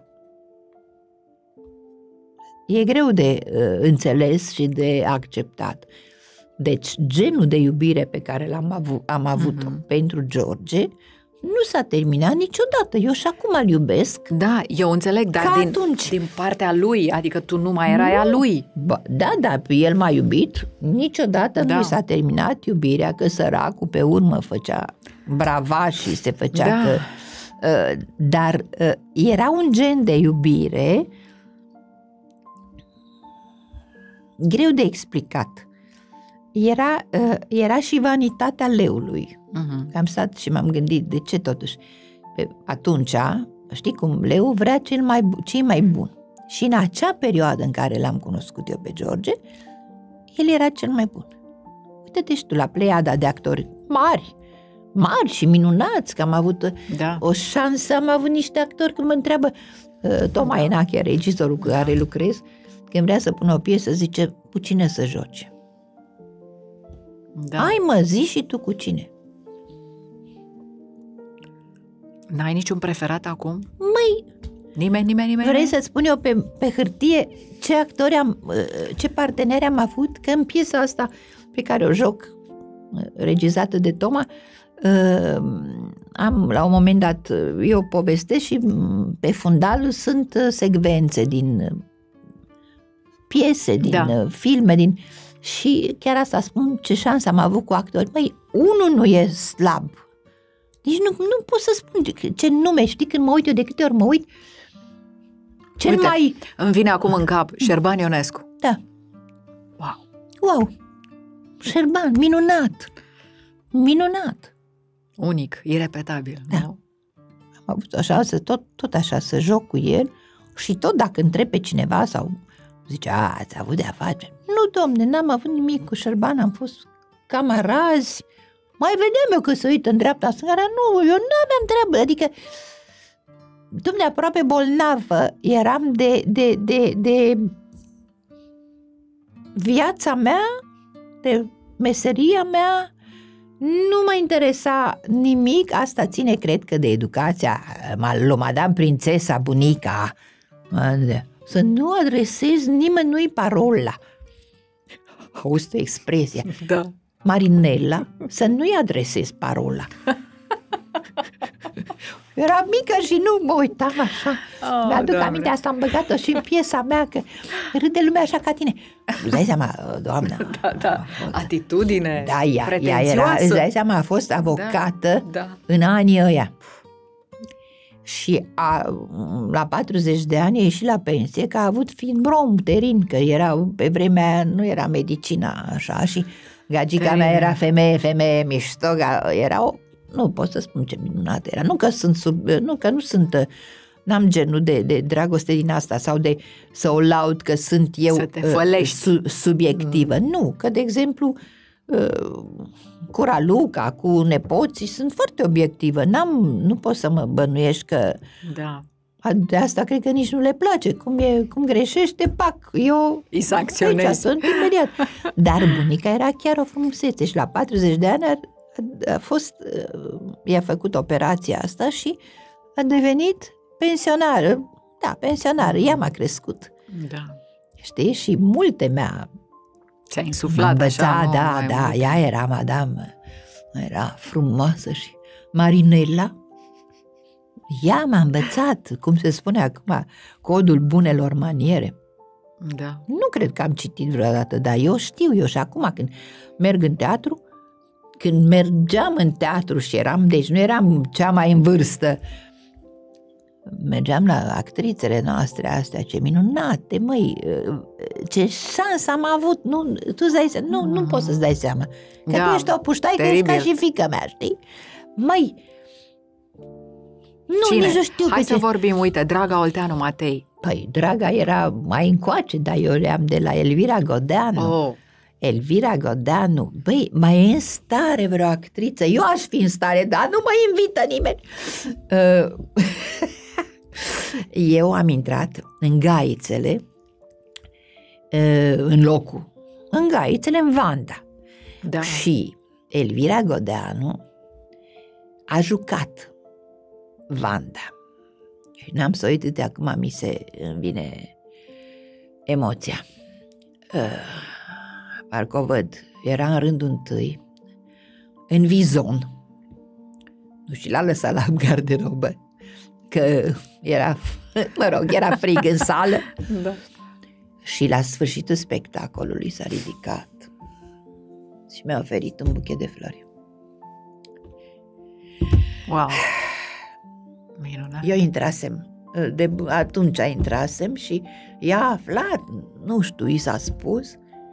E greu de înțeles și de acceptat. Deci genul de iubire pe care am avut-o pentru George nu s-a terminat niciodată. Eu și acum îl iubesc. Da, eu înțeleg, dar din partea lui, adică tu nu mai erai a lui. Da, el m-a iubit. Niciodată nu s-a terminat iubirea, că săracul pe urmă făcea brava și se făcea că... Dar era un gen de iubire greu de explicat. Era și vanitatea leului. Am stat și m-am gândit de ce totuși. Atunci, știi cum, leul vrea cei mai buni. Și în acea perioadă în care l-am cunoscut eu pe George, el era cel mai bun. Uite-te și tu la pleiada de actori mari și minunați, că am avut o șansă, am avut niște actori, când mă întreabă Toma Enache, regizorul cu care lucrez, când vrea să pună o piesă, zice, cu cine să joci? Da. Ai mă, zi și tu cu cine? N-ai niciun preferat acum? Nimeni? Vrei să-ți spun eu pe hârtie ce actori ce parteneri am avut? Că în piesa asta pe care o joc, regizată de Toma, am, la un moment dat, eu povestesc și pe fundal sunt secvențe din piese, din filme, și chiar asta spun, ce șansă am avut cu actori. Unul nu e slab, Nici nu pot să spun ce nume, știi, când mă uit eu, de câte ori mă uit, Uite, îmi vine acum în cap Șerban Ionescu. Da. Wow! Șerban, minunat! Unic, irepetabil. Da. Nu? Am avut o șansă tot așa să joc cu el și tot dacă întreb pe cineva sau zice, ați avut de-a face? Nu, domne, n-am avut nimic cu Șerban, am fost camarazi. Mai vedeam eu că se uită în dreapta-stânga, nu, eu nu aveam treabă, adică domne, aproape bolnavă eram de viața mea, de meseria mea, nu mă interesa nimic, asta ține, cred că, de educația lui Madame Prințesa, bunica, să nu adresez nimănui parola. Auzi tu expresia? Da. Marinella, să nu-i adresez parola. Era mică și nu mă uitam așa. Mi-aduc aminte, asta am băgat-o și în piesa mea, că râde lumea așa ca tine. Îți dai seama, doamna? Da. Atitudine ea era, îți dai seama, a fost avocată în anii ăia. Și la 40 de ani a ieșit la pensie, că a avut fibrom uterin, că era, pe vremea aia nu era medicina așa, și gagica mea era femeie mișto, nu pot să spun ce minunată era, n-am genul de dragoste din asta sau de să o laud că sunt eu subiectivă. Nu, că de exemplu cu Raluca, cu nepoții sunt foarte obiectivă, nu pot să mă bănuiești că de asta cred că nici nu le place, cum greșește, eu îi sancționez. Sunt imediat. Dar bunica era chiar o frumusețe și la 40 de ani i-a făcut operația asta și a devenit pensionară. Da, pensionară, ea m-a crescut. Da. Știi? Și multe ți-a insuflat așa. Da, ea era madame, era frumoasă și Marinella, ea m-a învățat, cum se spune acum, codul bunelor maniere. Da. Nu cred că am citit vreodată, dar eu știu, și acum când merg în teatru, când mergeam în teatru și deci nu eram cea mai în vârstă, mergeam la actrițele noastre astea, ce minunate, măi, ce șansă am avut, nu poți să-ți dai seama, că tu ești o puștaică, ești ca și fiica mea, știi? Măi, nici nu știu. Hai să vorbim, uite, Draga Olteanu Matei. Păi, Draga era mai încoace, dar eu le-am de la Elvira Godeanu. Elvira Godeanu, băi, mai e în stare vreo actriță? Eu aș fi în stare, dar nu mă invită nimeni. Eu am intrat în Gaițele, în Gaițele, în Vanda. Da. Și Elvira Godeanu a jucat Vanda. Și n-am să uit, de acum îmi vine emoția. Parcă o văd, era în rândul întâi, în Vizon. Nu știu, l-a lăsat la garderobă, că era frig în sală. Da. Și la sfârșitul spectacolului s-a ridicat și mi-a oferit un buchet de flori. Wow! Minunat! Eu atunci intrasem și ea a aflat, nu știu, i s-a spus,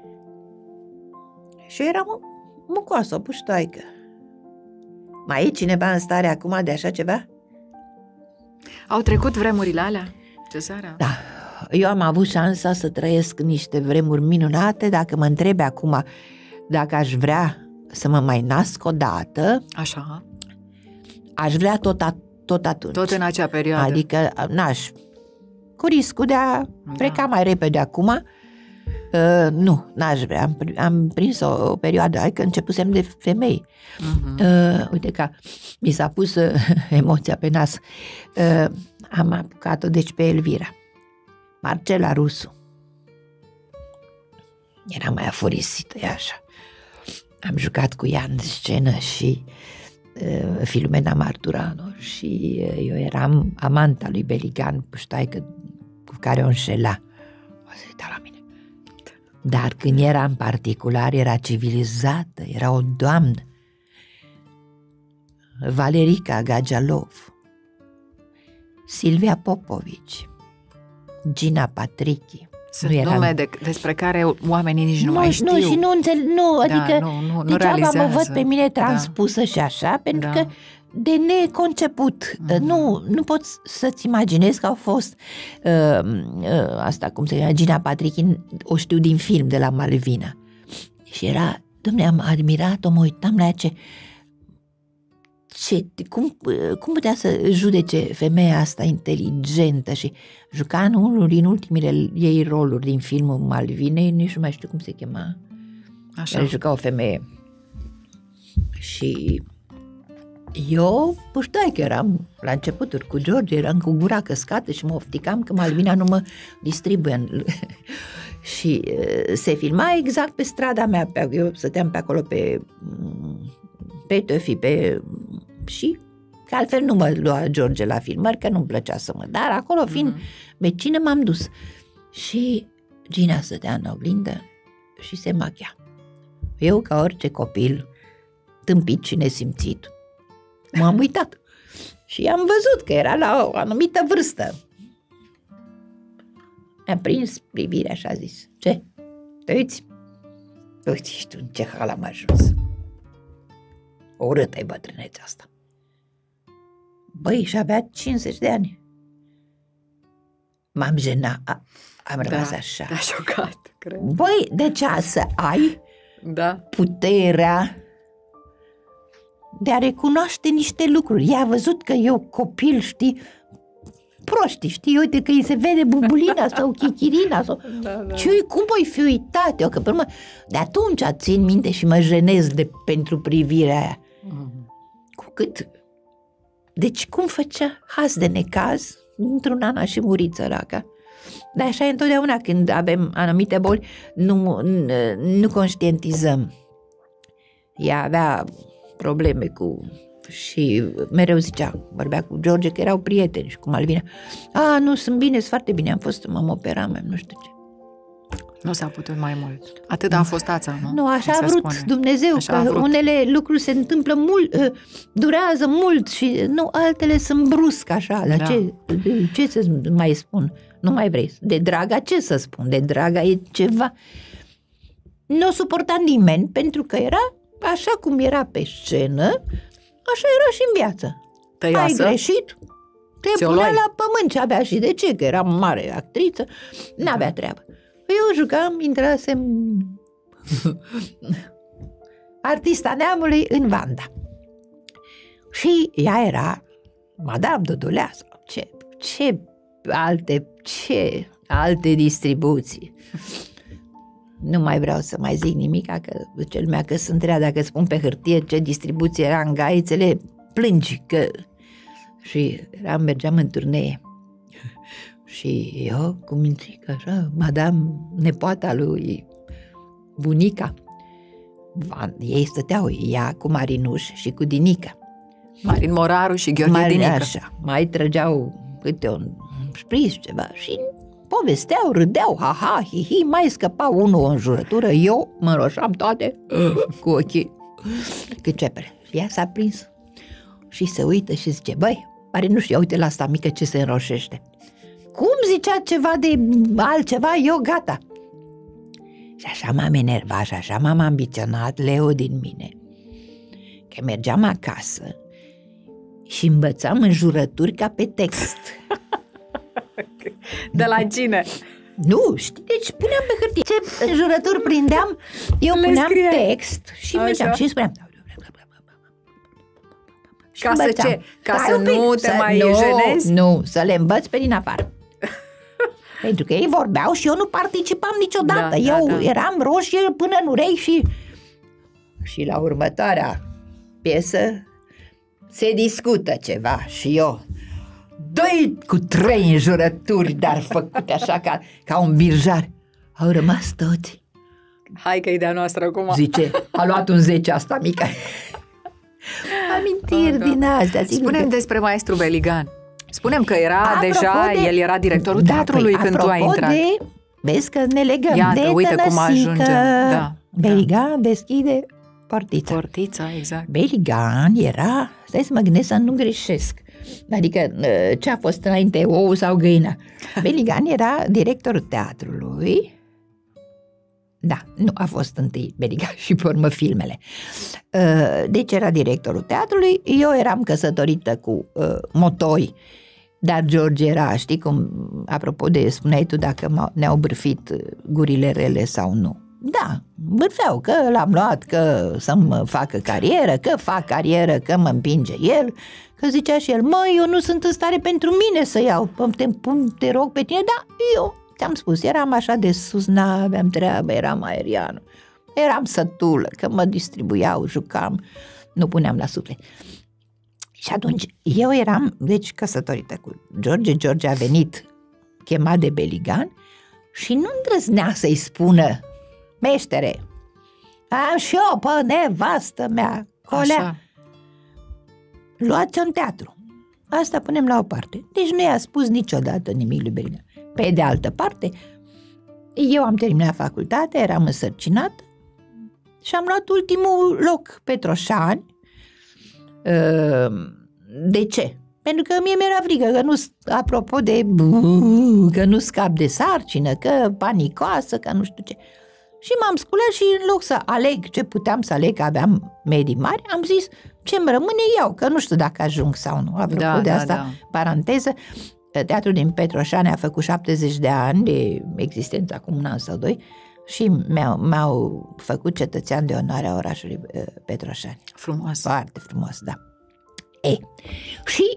și era mucoasă, o puștoaică. Mai e cineva în stare acum de așa ceva? Au trecut vremurile alea, Cezara? Da, eu am avut șansa să trăiesc niște vremuri minunate. Dacă mă întrebi acum dacă aș vrea să mă mai nasc o dată, așa, aș vrea tot atunci. Tot în acea perioadă. Adică cu riscul de a pleca mai repede acum. Nu, n-aș vrea. Am prins o perioadă, că începusem de femei. Uite că mi s-a pus emoția pe nas. Am apucat-o deci pe Elvira. Marcela Rusu. Era mai afurisită, e așa. Am jucat cu ea în scenă și Filomena Marturano și eu eram amanta lui Beligan, puștaică cu care o înșela. O să uita la mine. Dar când era în particular, era civilizată, era o doamnă. Valerica Gagialov, Silvia Popovici, Gina Patrichi. Sunt nume despre care oamenii nici nu mai știu. Nu, și nu înțeleg, adică nu degeaba realizează. mă văd pe mine transpusă și așa, pentru că de neconceput. Nu poți să-ți imaginezi că au fost asta, cum se cheamă, Gina Patrichi, o știu din film, de la Malvina. Și era, dom'le, am admirat-o, mă uitam la ea, cum putea să judece femeia asta inteligentă și juca în unul din ultimele ei roluri din filmul Malvinei, nici nu mai știu cum se chema. Așa. Care juca o femeie. Și eu, știai că eram la începuturi cu George, eram cu gura căscată și mă ofticam că Malvina nu mă distribuie. Și se filma exact pe strada mea, eu stăteam pe acolo pe Tăfi, și că altfel nu mă lua George la filmări, că nu-mi plăcea să mă, dar acolo fiind vecină m-am dus. Și Gina stătea în oglindă și se machia. Eu, ca orice copil tâmpit și nesimțit, m-am uitat și am văzut că era la o anumită vârstă. Mi-a prins privirea și a zis: ce? Te uiți? Uite, știu în ce hal am ajuns. Urâtă-i bătrânețea asta. Băi, și avea 50 de ani. M-am jenat, am rămas așa. Da, șocat, cred. Băi, deci să ai puterea de a recunoaște niște lucruri. Ea a văzut că eu copil, știi, proști, știi, uite că îi se vede bubulina sau chichirina sau... cum voi fi uitat eu? Că pe urmă, de atunci țin minte și mă jenez pentru privirea aia. Cu cât... Deci cum făcea haz de necaz, într-un an a și murit săraca. Dar așa e întotdeauna când avem anumite boli, nu conștientizăm. Ea avea probleme cu... și mereu vorbea cu George că erau prieteni și cu Malvina. Nu, sunt bine, sunt foarte bine, m-am operat, nu știu ce. Nu s-a putut mai mult. Atât a fost ața, nu? Nu, așa a vrut Dumnezeu, așa că unele lucruri se întâmplă mult, durează mult și nu, altele sunt brusc așa. Dar ce să mai spun? Nu mai vrei. De Draga ce să spun? De Draga e ceva. Nu o suporta nimeni pentru că era așa cum era pe scenă, așa era și în viață. Tăioasă? Ai greșit? Te punea la pământ și avea și de ce, că era mare actriță, n-avea treabă. Eu jucam, intrasem artista neamului în Vanda. Și ea era Madame Dodulea sau ce alte distribuții. Nu mai vreau să mai zic nimic, că cel lumea că sunt rea, dacă spun pe hârtie ce distribuție era în Gaițele, plângi că... Și mergeam în turnee. Și eu, cu mințică, așa, madame, nepoata lui bunica, ei stăteau, ea cu Marinuș și cu Dinica. Marin Moraru și Gheorghe Dinică. Așa, mai trăgeau câte un șpriț ceva și povesteau, râdeau, ha-ha, hi-hi, mai scăpa unul o înjurătură, eu mă înroșam toate cu ochii câcepere. Și ea s-a prins și se uită și zice: băi, Marinuș, ia uite la asta mică ce se înroșește. Cum zicea ceva de altceva, eu gata. Și așa m-am enervat și așa m-am ambiționat Leo din mine, că mergeam acasă și învățam înjurături ca pe text. De la cine? Nu, știi, deci puneam pe hârtie ce înjurături prindeam, eu puneam text și mergeam și spuneam. Ca să ce? Ca să nu te mai jenezi? Nu, să le învăț pe din afară. Pentru că ei vorbeau și eu nu participam niciodată. Eu eram roșie până în urechi și la următoarea piesă se discută ceva și eu doi cu 3 înjurături, dar făcute așa ca un birjar. Au rămas toți. Hai că e de-a noastră acum. Zice, a luat un 10 asta mică. Amintiri din astea. Spune-mi despre maestru Beligan. Spunem că era el era directorul teatrului când tu ai intrat. Vezi că ne legăm. Iată, uite cum ajunge. Beligan deschide Portița, exact. Beligan era, stai să mă gândesc să nu greșesc, adică ce a fost înainte, ou sau găina. Beligan era directorul teatrului. Da, nu, a fost întâi Beligan și pe urmă filmele. Deci era directorul teatrului, eu eram căsătorită cu Motoi, dar George era, știi cum, apropo de, spuneai tu dacă ne-au bârfit gurile rele sau nu. Da, bârfeau, că l-am luat, că să-mi facă carieră, că fac carieră, că mă împinge el, că zicea și el, măi, eu nu sunt în stare pentru mine să iau, te rog pe tine, da, eu ți-am spus, eram așa de sus, n-aveam treabă, eram aerianul, eram sătulă, că mă distribuiau, jucam, nu puneam la suflet. Și atunci eu eram, deci, căsătorită cu George a venit chemat de Beligan și nu îndrăznea să-i spună, meștere, am și eu pe nevastă mea, colea. Așa. Luați-o în teatru. Asta punem la o parte. Deci nu i-a spus niciodată nimic lui Beligan. Pe de altă parte, eu am terminat facultatea, eram însărcinată și am luat ultimul loc, Petroșani. De ce? Pentru că mie mi-era frică că nu, apropo de că nu scap de sarcină, că panicoasă, că nu știu ce. Și m-am sculat și în loc să aleg ce puteam să aleg, că aveam medii mari, am zis ce-mi rămâne iau, că nu știu dacă ajung sau nu. Apropo de asta, paranteză, teatrul din Petroșani a făcut 70 de ani de existență, acum un an sau doi, și mi-au făcut cetățean de onoare a orașului Petroșani. Frumos. Foarte frumos, da. Și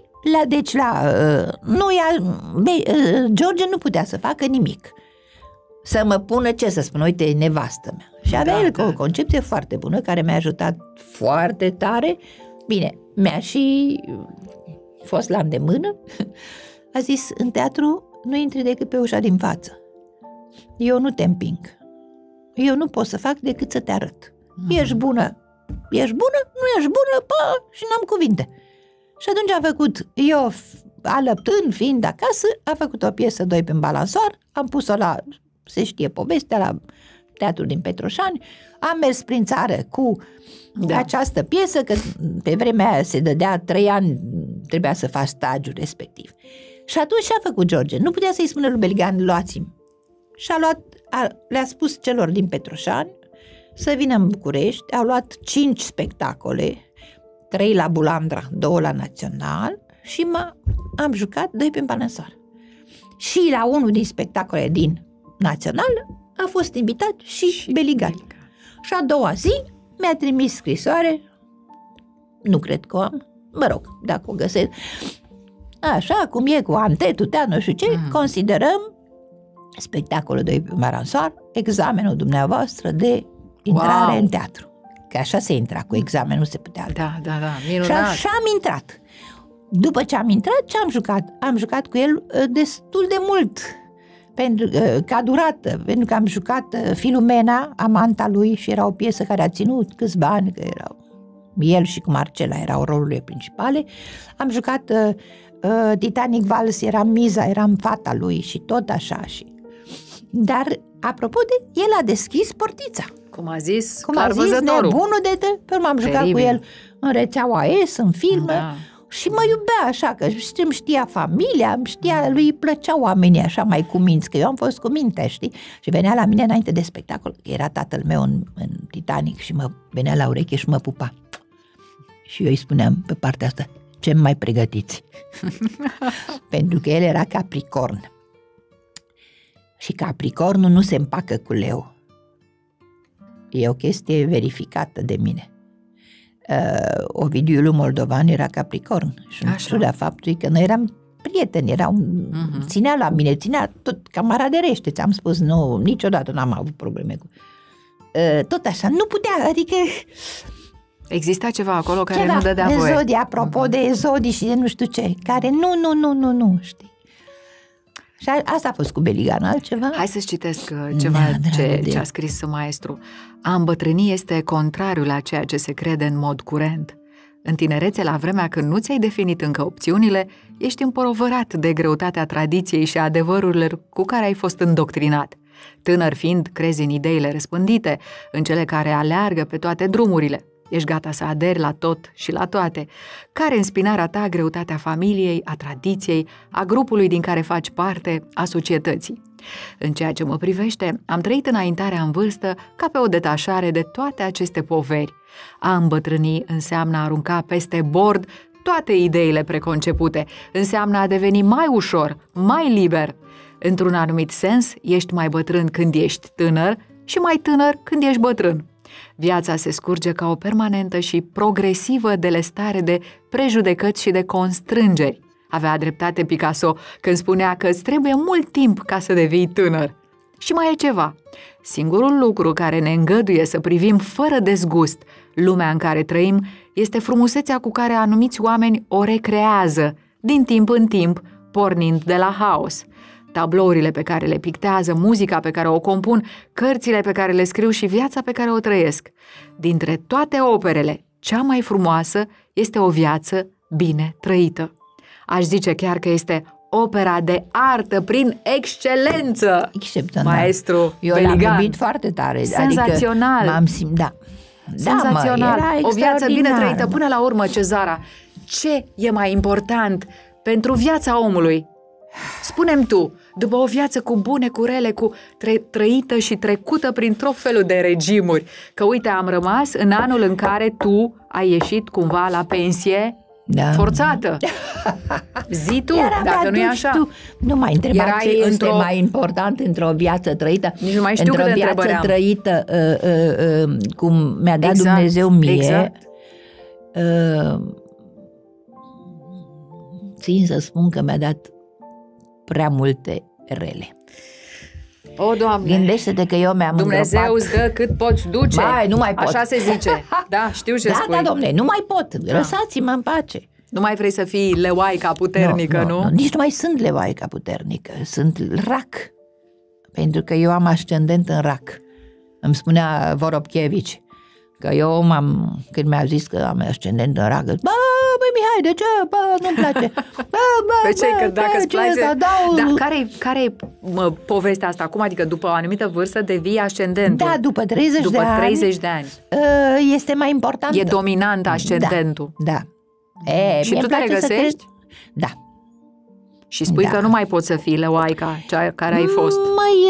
George nu putea să facă nimic. Să mă pună, ce să spun, uite, nevastă mea. Și avea el o concepție foarte bună, care mi-a ajutat foarte tare. Bine, mi-a și fost la îndemână. A zis, în teatru nu intri decât pe ușa din față. Eu nu te împing. Eu nu pot să fac decât să te arăt. Ești bună, nu ești bună, și n-am cuvinte. Și atunci a făcut, eu alăptând, fiind acasă, a făcut o piesă, Doi pe balansoar, am pus-o se știe povestea, la teatrul din Petroșani, am mers prin țară cu această piesă, că pe vremea aia se dădea 3 ani, trebuia să faci stagiul respectiv. Și atunci ce a făcut George? Nu putea să-i spună lui Beligan, luați-mi. Și le-a spus celor din Petroșani să vină în București, au luat 5 spectacole, 3 la Bulandra, 2 la Național și am jucat Doi pe balansoar. Și la unul din spectacole din Național a fost invitat și Beligan. Și a doua zi mi-a trimis scrisoare, nu cred că o am, mă rog, dacă o găsesc, așa cum e cu antetul, nu știu ce, considerăm spectacolul Doi pe balansoar examenul dumneavoastră de intrare în teatru. Că așa se intra, cu examen nu se putea. Da, minunat. Și așa am intrat. După ce am intrat, ce am jucat? Am jucat cu el destul de mult, ca durată, pentru că am jucat Filumena, amanta lui, și era o piesă care a ținut câțiva ani, că erau el și cu Marcela erau rolurile principale. Am jucat Titanic Vals, eram miza, eram fata lui și tot așa. Dar, apropo de, el a deschis portița. Cum a zis nebunul de pe urmă am jucat cu el în Rețeaua S, în filme, și mă iubea așa, că îmi știa familia, lui îi plăceau oamenii așa mai cuminți, că eu am fost cu minte, știi? Și venea la mine înainte de spectacol, că era tatăl meu în Titanic și venea la ureche și mă pupa. Și eu îi spuneam pe partea asta, ce mai pregătiți? Pentru că el era Capricorn. Și Capricornul nu se împacă cu Leu. E o chestie verificată de mine. Ovidiu Iuliu Moldovan era Capricorn și în ciuda faptului că noi eram prieteni, ținea la mine, ținea tot camaraderește, ți-am spus, nu, niciodată n-am avut probleme cu... tot așa, nu putea, adică... Exista ceva acolo care nu dădea voie. Zodii, apropo de zodii și de nu știu ce, care nu, știi. Și asta a fost cu Beligan, altceva? Hai să-ți citesc ceva ce a scris maestru. A îmbătrâni este contrariul la ceea ce se crede în mod curent. În tinerețe, la vremea când nu ți-ai definit încă opțiunile, ești împorovărat de greutatea tradiției și a adevărurilor cu care ai fost îndoctrinat. Tânăr fiind, crezi în ideile răspândite, în cele care aleargă pe toate drumurile. Ești gata să aderi la tot și la toate. Care în spinarea ta greutatea familiei, a tradiției, a grupului din care faci parte, a societății? În ceea ce mă privește, am trăit înaintarea în vârstă ca pe o detașare de toate aceste poveri. A îmbătrâni înseamnă a arunca peste bord toate ideile preconcepute, înseamnă a deveni mai ușor, mai liber. Într-un anumit sens, ești mai bătrân când ești tânăr și mai tânăr când ești bătrân. Viața se scurge ca o permanentă și progresivă delestare de prejudecăți și de constrângeri. Avea dreptate Picasso când spunea că îți trebuie mult timp ca să devii tânăr. Și mai e ceva. Singurul lucru care ne îngăduie să privim fără dezgust lumea în care trăim este frumusețea cu care anumiți oameni o recrează, din timp în timp, pornind de la haos. Tablourile pe care le pictează, muzica pe care o compun, cărțile pe care le scriu și viața pe care o trăiesc. Dintre toate operele, cea mai frumoasă este o viață bine trăită. Aș zice chiar că este opera de artă prin excelență. Excepțional. Maestru Eu Beligan. l-am iubit foarte tare. Senzațional. Adică m-am simțit, da. Senzațional. Da, o viață bine trăită. Până la urmă, Cezara, ce e mai important pentru viața omului? Spune-mi tu, după o viață cu bune, cu rele, cu trăită și trecută prin tot felul de regimuri, că uite, am rămas în anul în care tu ai ieșit cumva la pensie, da, forțată. Zi tu, dacă nu e așa. Tu nu mai întreba ce este mai important într-o viață trăită. Nici nu mai știu cât de întrebări am. Într-o viață trăită, cum mi-a dat Dumnezeu mie, țin să spun că mi-a dat prea multe rele. O, Doamne! Gândește-te că eu mi-am Dumnezeu îngropat. îți dă cât poți duce. Nu mai pot. Așa se zice. Da, știu ce spui. Da, domne, nu mai pot. Lăsați-mă în pace. Nu mai vrei să fii leoaica puternică, nu? Nici nu mai sunt leoaica puternică. Sunt rac. Pentru că eu am ascendent în rac. Îmi spunea Vorobchevici că eu când mi-a zis că am ascendent în rac, băi Mihai, de ce? Nu-mi place. Pe ce? Că dacă îți place... Dar care-i povestea asta? Cum adică după o anumită vârstă devii ascendentul? Da, după 30 de ani. Este mai important. E dominant ascendentul. Da. Și tu te regăsești? Da. Și spui că nu mai poți să fii leoaica cea care ai fost.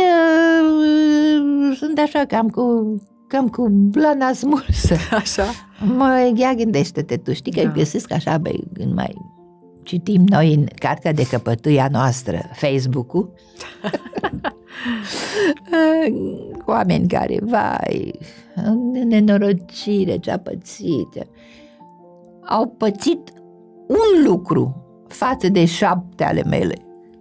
Sunt așa cam cu blana smursă. Așa? Ia gândește-te tu, știi că găsesc așa, când mai citim noi în cartea de căpătâia noastră, Facebook-ul, oameni care, nenorocire, ce-a pățit, au pățit un lucru față de 7 ale mele.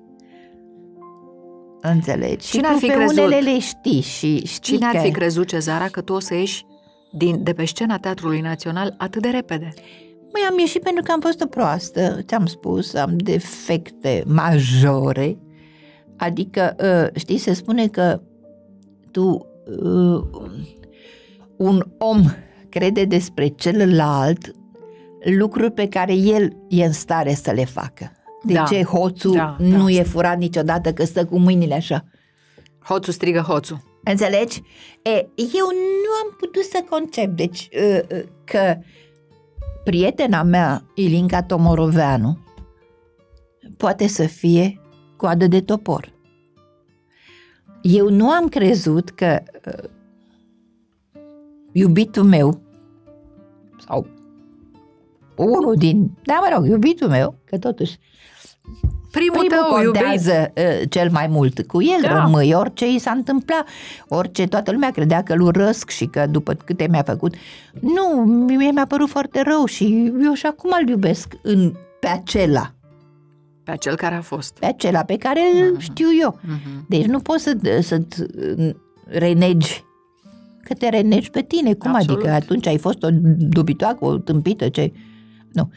Înțelegi? Cine ar fi crezut? Unele le știi și Cine ar fi crezut, Cezara, că tu o să ieși de pe scena Teatrului Național atât de repede? Am ieșit pentru că am fost o proastă, ți-am spus, am defecte majore, adică, știi, se spune că un om crede despre celălalt lucruri pe care el e în stare să le facă. De ce hoțul nu e furat niciodată, că stă cu mâinile așa? Hoțul strigă hoțul. Înțelegi? Eu nu am putut să concep, deci, că prietena mea, Ilinca Tomoroveanu, poate să fie coadă de topor. Eu nu am crezut că iubitul meu, sau unul din, iubitul meu, că totuși primul tău contează cel mai mult. Cu el rămâi, orice i s-a întâmplat, toată lumea credea că îl urăsc și că după câte mi-a făcut. Nu, mie mi-a părut foarte rău și eu și acum îl iubesc pe acela. Pe acel care a fost. Pe acela pe care îl știu eu. Deci nu poți să-ți renegi, că te renegi pe tine. Cum Absolut. Adică atunci ai fost o dubitoacă, o tâmpită, ce... Nu.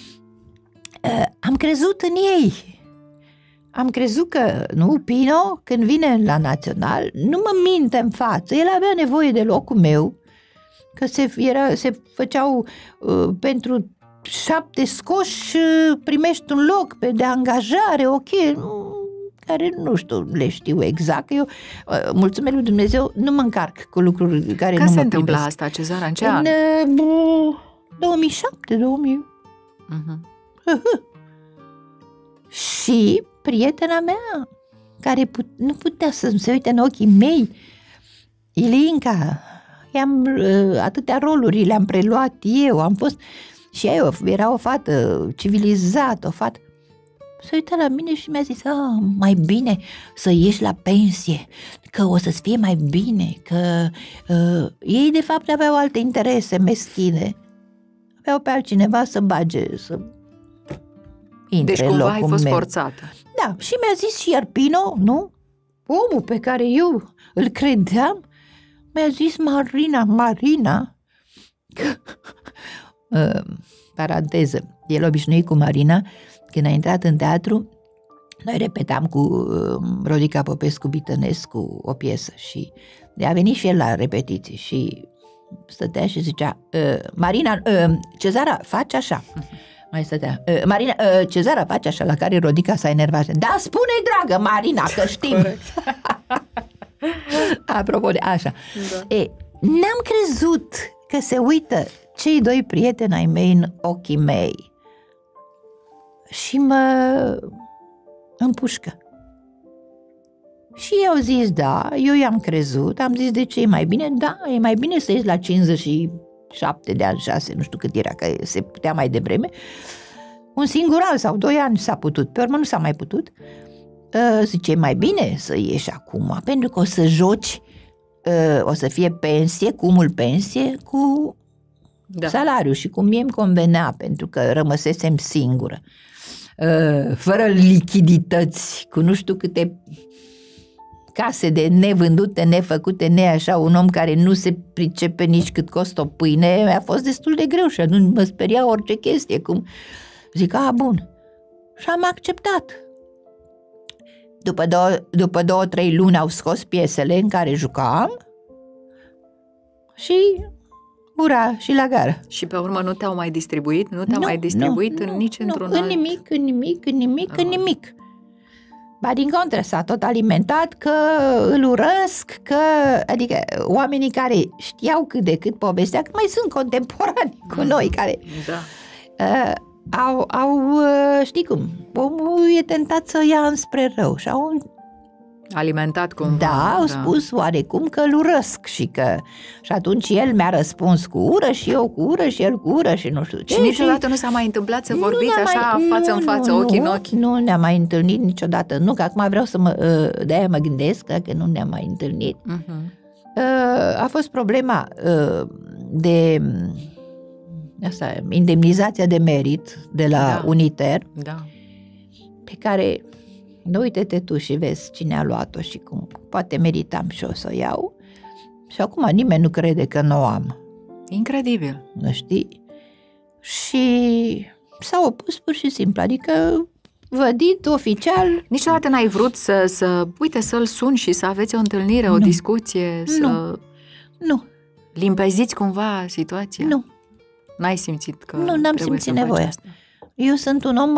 Am crezut în ei. Am crezut că, Pino, când vine la Național, nu mă minte în față. El avea nevoie de locul meu, că se făceau pentru 7 scoși, primești un loc de angajare, ok. care nu știu, le știu exact. Eu, mulțumesc lui Dumnezeu, nu mă încarc cu lucruri care nu mă privesc. Când se întâmplă asta, Cezara? În ce an? În 2007, 2000. Și prietena mea, care nu putea să se uite în ochii mei, Ilinca, atâtea roluri le-am preluat eu, am fost, și ea era o fată civilizată, o fată. Se uită la mine și mi-a zis, mai bine să ieși la pensie, că o să-ți fie mai bine, că ei de fapt aveau alte interese meschine, aveau pe altcineva să bage, să intre deci în cumva locul ai fost meu. forțată. Da, și mi-a zis și Iarpino, nu? Omul pe care eu îl credeam, mi-a zis Marina, paranteză, el obișnuit cu Marina, când a intrat în teatru, noi repetam cu Rodica Popescu-Bitănescu o piesă și a venit și el la repetiții și stătea și zicea, Marina, Cezara, faci așa. Mai stătea, Marina, Cezara, faci așa, la care Rodica s-a enervat. Da, spune-i, dragă Marina, că știm. Apropo de așa. Da. N-am crezut că se uită cei doi prieteni ai mei în ochii mei și mă împușcă. Și eu au zis, da, eu i-am crezut, am zis, de ce e mai bine? Da, e mai bine să ieși la 57 de ani, 6, nu știu cât era, că se putea mai devreme. Un singur an sau 2 ani s-a putut, pe urmă nu s-a mai putut. Zice, e mai bine să ieși acum, pentru că o să joci, o să fie pensie, cumul pensie cu salariu și cum mie îmi convenea, pentru că rămăsesem singură, fără lichidități, cu nu știu câte case de nevândute, nefăcute, neașa, un om care nu se pricepe nici cât costă o pâine, mi-a fost destul de greu și atunci mă speria orice chestie, cum zic, bun. Și am acceptat. După 2-3 luni au scos piesele în care jucam și ura, și la gară. Și pe urmă nu te-au mai distribuit? Nu te-au mai distribuit nici într-un alt... În nimic. Ba din contră, s-a tot alimentat că îl urăsc, că, adică oamenii care știau cât de cât povestea, că mai sunt contemporani cu noi, care știi cum, omul e tentat să ia înspre rău și au alimentat cumva. Da, au spus oarecum că îl urăsc și atunci el mi-a răspuns cu ură și eu cu ură și el cu ură și nu știu ce. Și niciodată nu s-a mai întâmplat să vorbiți așa față în față, ochi în ochi? Nu ne-am mai întâlnit niciodată. Nu, că acum vreau de-aia mă gândesc că nu ne-am mai întâlnit. A fost problema de asta, indemnizația de merit de la Uniter, pe care uite-te tu și vezi cine a luat-o și cum. Poate meritam și o să o iau. Și acum nimeni nu crede că nu o am. Incredibil. Nu știi? Și s-a opus pur și simplu. Adică vădit oficial. Niciodată n-ai vrut să-l suni și să aveți o întâlnire, o discuție? Nu. Limpeziți cumva situația? Nu. N-ai simțit că n-am simțit nevoia. Asta? Eu sunt un om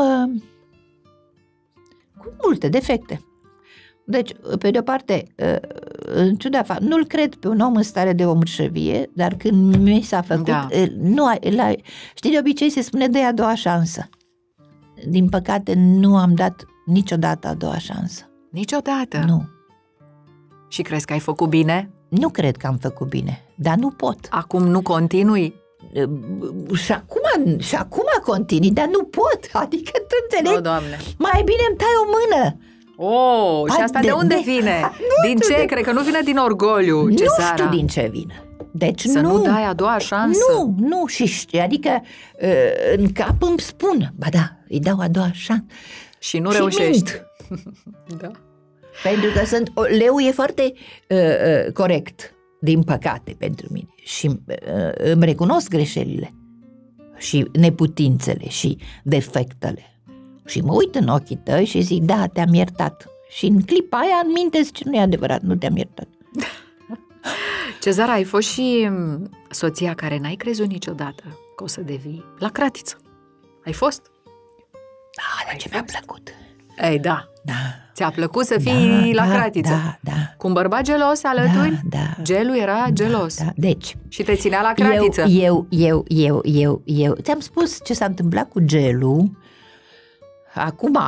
cu multe defecte. Deci, pe de o parte, în ciuda nu-l cred pe un om în stare de omârșăvie, dar când mi s-a făcut, știi, de obicei se spune de a doua șansă. Din păcate, nu am dat niciodată a doua șansă. Niciodată? Nu. Și crezi că ai făcut bine? Nu cred că am făcut bine, dar nu pot. Acum nu continui? Și acum continui, dar nu pot. Adică tu înțelegi? Doamne. Mai bine îmi tai o mână. Și asta de unde vine? Din ce? Cred că nu vine din orgoliu, Cezara. Nu știu din ce vine. Deci nu dai a doua șansă? Nu, și adică în cap îmi spun, ba da, îi dau a doua șansă. Și nu reușești. Da. Pentru că leul e foarte corect, din păcate, pentru mine. Și îmi recunosc greșelile și neputințele și defectele. Și mă uit în ochii tăi și zic, da, te-am iertat. Și în clipa aia îmi mintesc ce nu e adevărat, nu te-am iertat. Cezara, ai fost și soția care n-ai crezut niciodată că o să devii la cratiță. Ai fost? Da, dar ce mi-a plăcut. Ei, da. Da. Ți-a plăcut să fii la cratiță? Da. Cu un bărbat gelos alături? Da. Gelul era gelos. Da. Deci, și te ținea la cratiță. Eu. Ți-am spus ce s-a întâmplat cu gelul. Acum,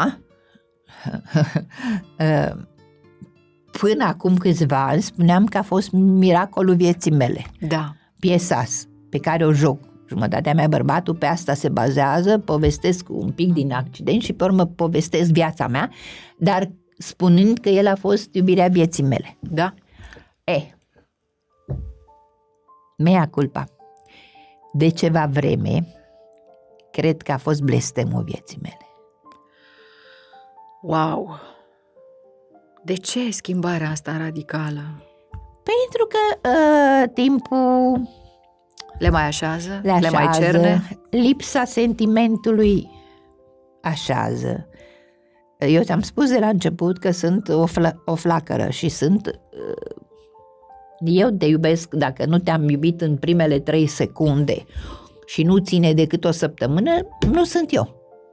până acum câțiva ani, spuneam că a fost miracolul vieții mele. Da. Piesa pe care o joc. Jumătatea mea, bărbatul, pe asta se bazează, povestesc un pic din accident și pe urmă povestesc viața mea, dar spunând că el a fost iubirea vieții mele. Da. Mea culpa. De ceva vreme, cred că a fost blestemul vieții mele. Wow! De ce schimbarea asta radicală? Pentru că timpul le mai așează, le mai cerne. Lipsa sentimentului așează. Eu ți-am spus de la început că sunt o flacără și sunt... Eu te iubesc dacă nu te-am iubit în primele 3 secunde și nu ține decât o săptămână, nu sunt eu.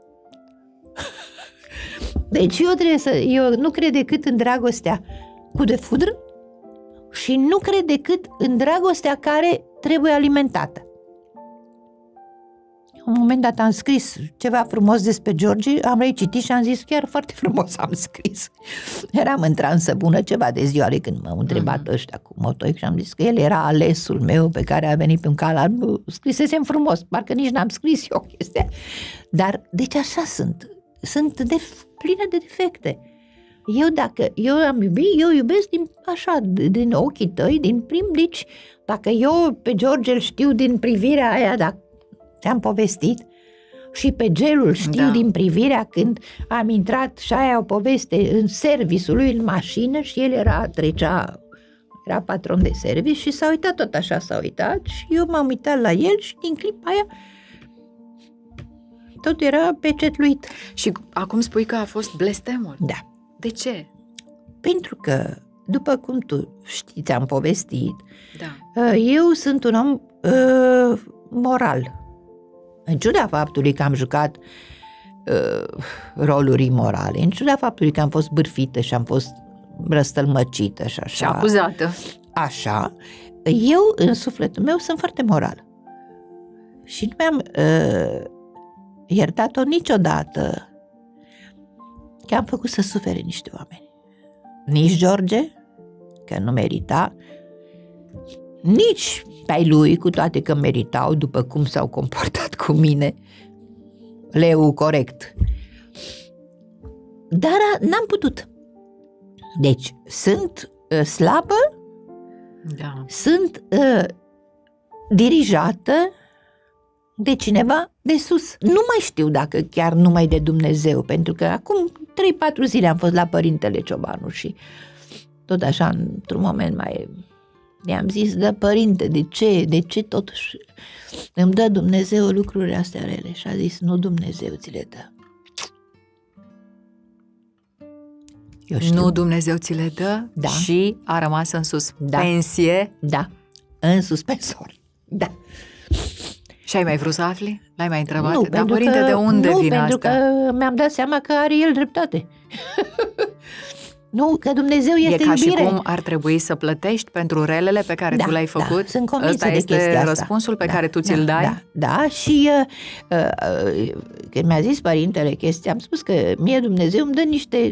Deci eu nu cred decât în dragostea cu de fudră și nu cred decât în dragostea care trebuie alimentată. Un moment dat am scris ceva frumos despre George, am recitit și am zis chiar foarte frumos am scris. Eram în transă bună ceva de zioare când m-au întrebat ăștia cu motoic și am zis că el era alesul meu pe care a venit pe un cal alb. Scrisesem frumos, parcă nici n-am scris eu chestia. Dar deci așa sunt plină de defecte. Eu am iubit, eu iubesc din ochii tăi, din prim, deci dacă eu pe George îl știu din privirea aia, dacă ți-am povestit, și pe gelul știu din privirea când am intrat și aia o poveste în serviciul lui în mașină și el era patron de serviciu și s-a uitat tot așa, și eu m-am uitat la el și din clipa aia tot era pecetluit. Și acum spui că a fost blestemul. Da. De ce? Pentru că, după cum tu știi, ți-am povestit, eu sunt un om moral. În ciuda faptului că am jucat roluri imorale, în ciuda faptului că am fost bârfită și am fost răstălmăcită și așa. Și acuzată. Așa, eu, în sufletul meu, sunt foarte morală. Și nu mi-am iertat-o niciodată că am făcut să sufere niște oameni. Nici George, că nu merita, nici pe lui, cu toate că meritau după cum s-au comportat cu mine, leu corect. Dar n-am putut. Deci, sunt slabă, sunt dirijată de cineva de sus. Nu mai știu dacă chiar numai de Dumnezeu, pentru că acum 3-4 zile am fost la Părintele Ciobanu și tot așa, într-un moment mai i-am zis, Părinte, de ce totuși îmi dă Dumnezeu lucrurile astea rele? Și a zis, nu Dumnezeu ți le dă. Eu știu. Nu Dumnezeu ți le dă și a rămas în suspensie. Da, în suspensor. Da. Și ai mai vrut să afli? L-ai mai întrebat? Nu, dar Părinte, de unde vine asta? Nu, pentru că mi-am dat seama că are el dreptate. Nu, că Dumnezeu este iubire. E ca și cum ar trebui să plătești pentru relele pe care tu le-ai făcut? Da, sunt convinsă Ăsta de este chestia asta. răspunsul pe care tu ți-l dai? Da, și când mi-a zis Părintele chestia, am spus că mie Dumnezeu îmi dă niște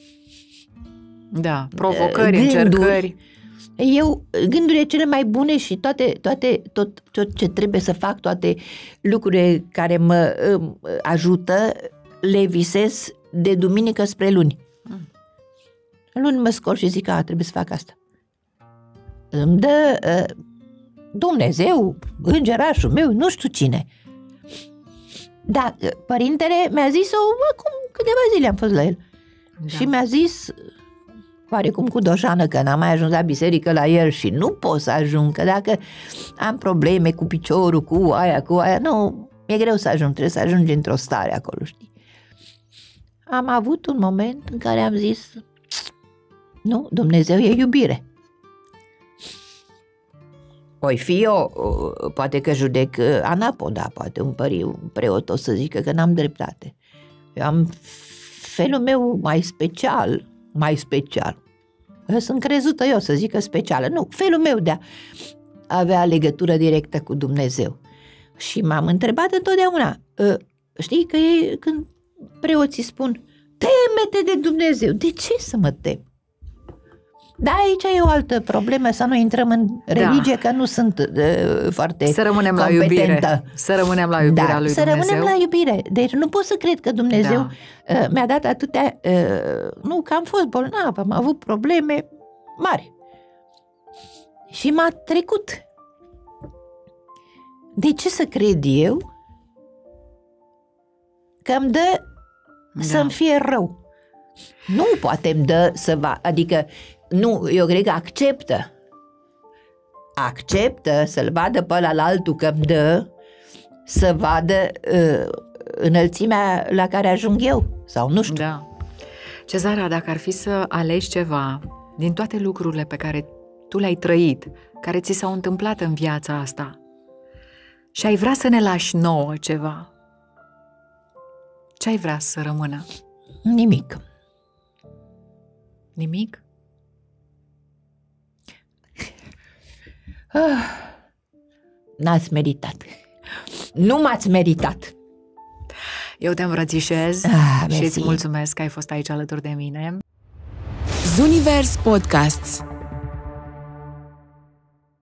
provocări, încercări. Gândurile cele mai bune și tot ce trebuie să fac, toate lucrurile care mă ajută, le visez de duminică spre luni. Luni mă scol și zic că trebuie să fac asta. Îmi dă Dumnezeu, îngerașul meu, nu știu cine. Dar Părintele mi-a zis-o acum câteva zile am fost la el. Și mi-a zis, oarecum cu dojană, că n-am mai ajuns la biserică la el și nu pot să ajung, că dacă am probleme cu piciorul, cu aia, nu, e greu să ajung, trebuie să ajungi într-o stare acolo, știi? Am avut un moment în care am zis, nu, Dumnezeu e iubire. Oi fi eu, poate că judec anapoda, poate un preot o să zică că n-am dreptate. Eu am felul meu mai special. Eu sunt crezută eu să zic că specială. Nu, felul meu de a avea legătură directă cu Dumnezeu. Și m-am întrebat întotdeauna, știi că când preoții spun, teme-te de Dumnezeu, de ce să mă tem? Da, aici e o altă problemă, să nu intrăm în religie, că nu sunt foarte să rămânem competentă. La iubire. Să rămânem la iubirea lui Dumnezeu. Să rămânem la iubire. Deci nu pot să cred că Dumnezeu mi-a dat atâtea... nu, că am fost bolnavă, am avut probleme mari. Și m-a trecut. De ce să cred eu că îmi dă să-mi fie rău? Nu poate îmi dă adică nu, eu cred că acceptă să-l vadă pe ăla la altul că îmi dă, să vadă înălțimea la care ajung eu, sau nu știu. Da. Cezara, dacă ar fi să alegi ceva din toate lucrurile pe care tu le-ai trăit, care ți s-au întâmplat în viața asta, și ai vrea să ne lași nouă ceva, ce ai vrea să rămână? Nimic. Nimic? N-ați meritat. Nu m-ați meritat. Eu te îmbrățișez și îți mulțumesc că ai fost aici alături de mine. Zunivers Podcasts.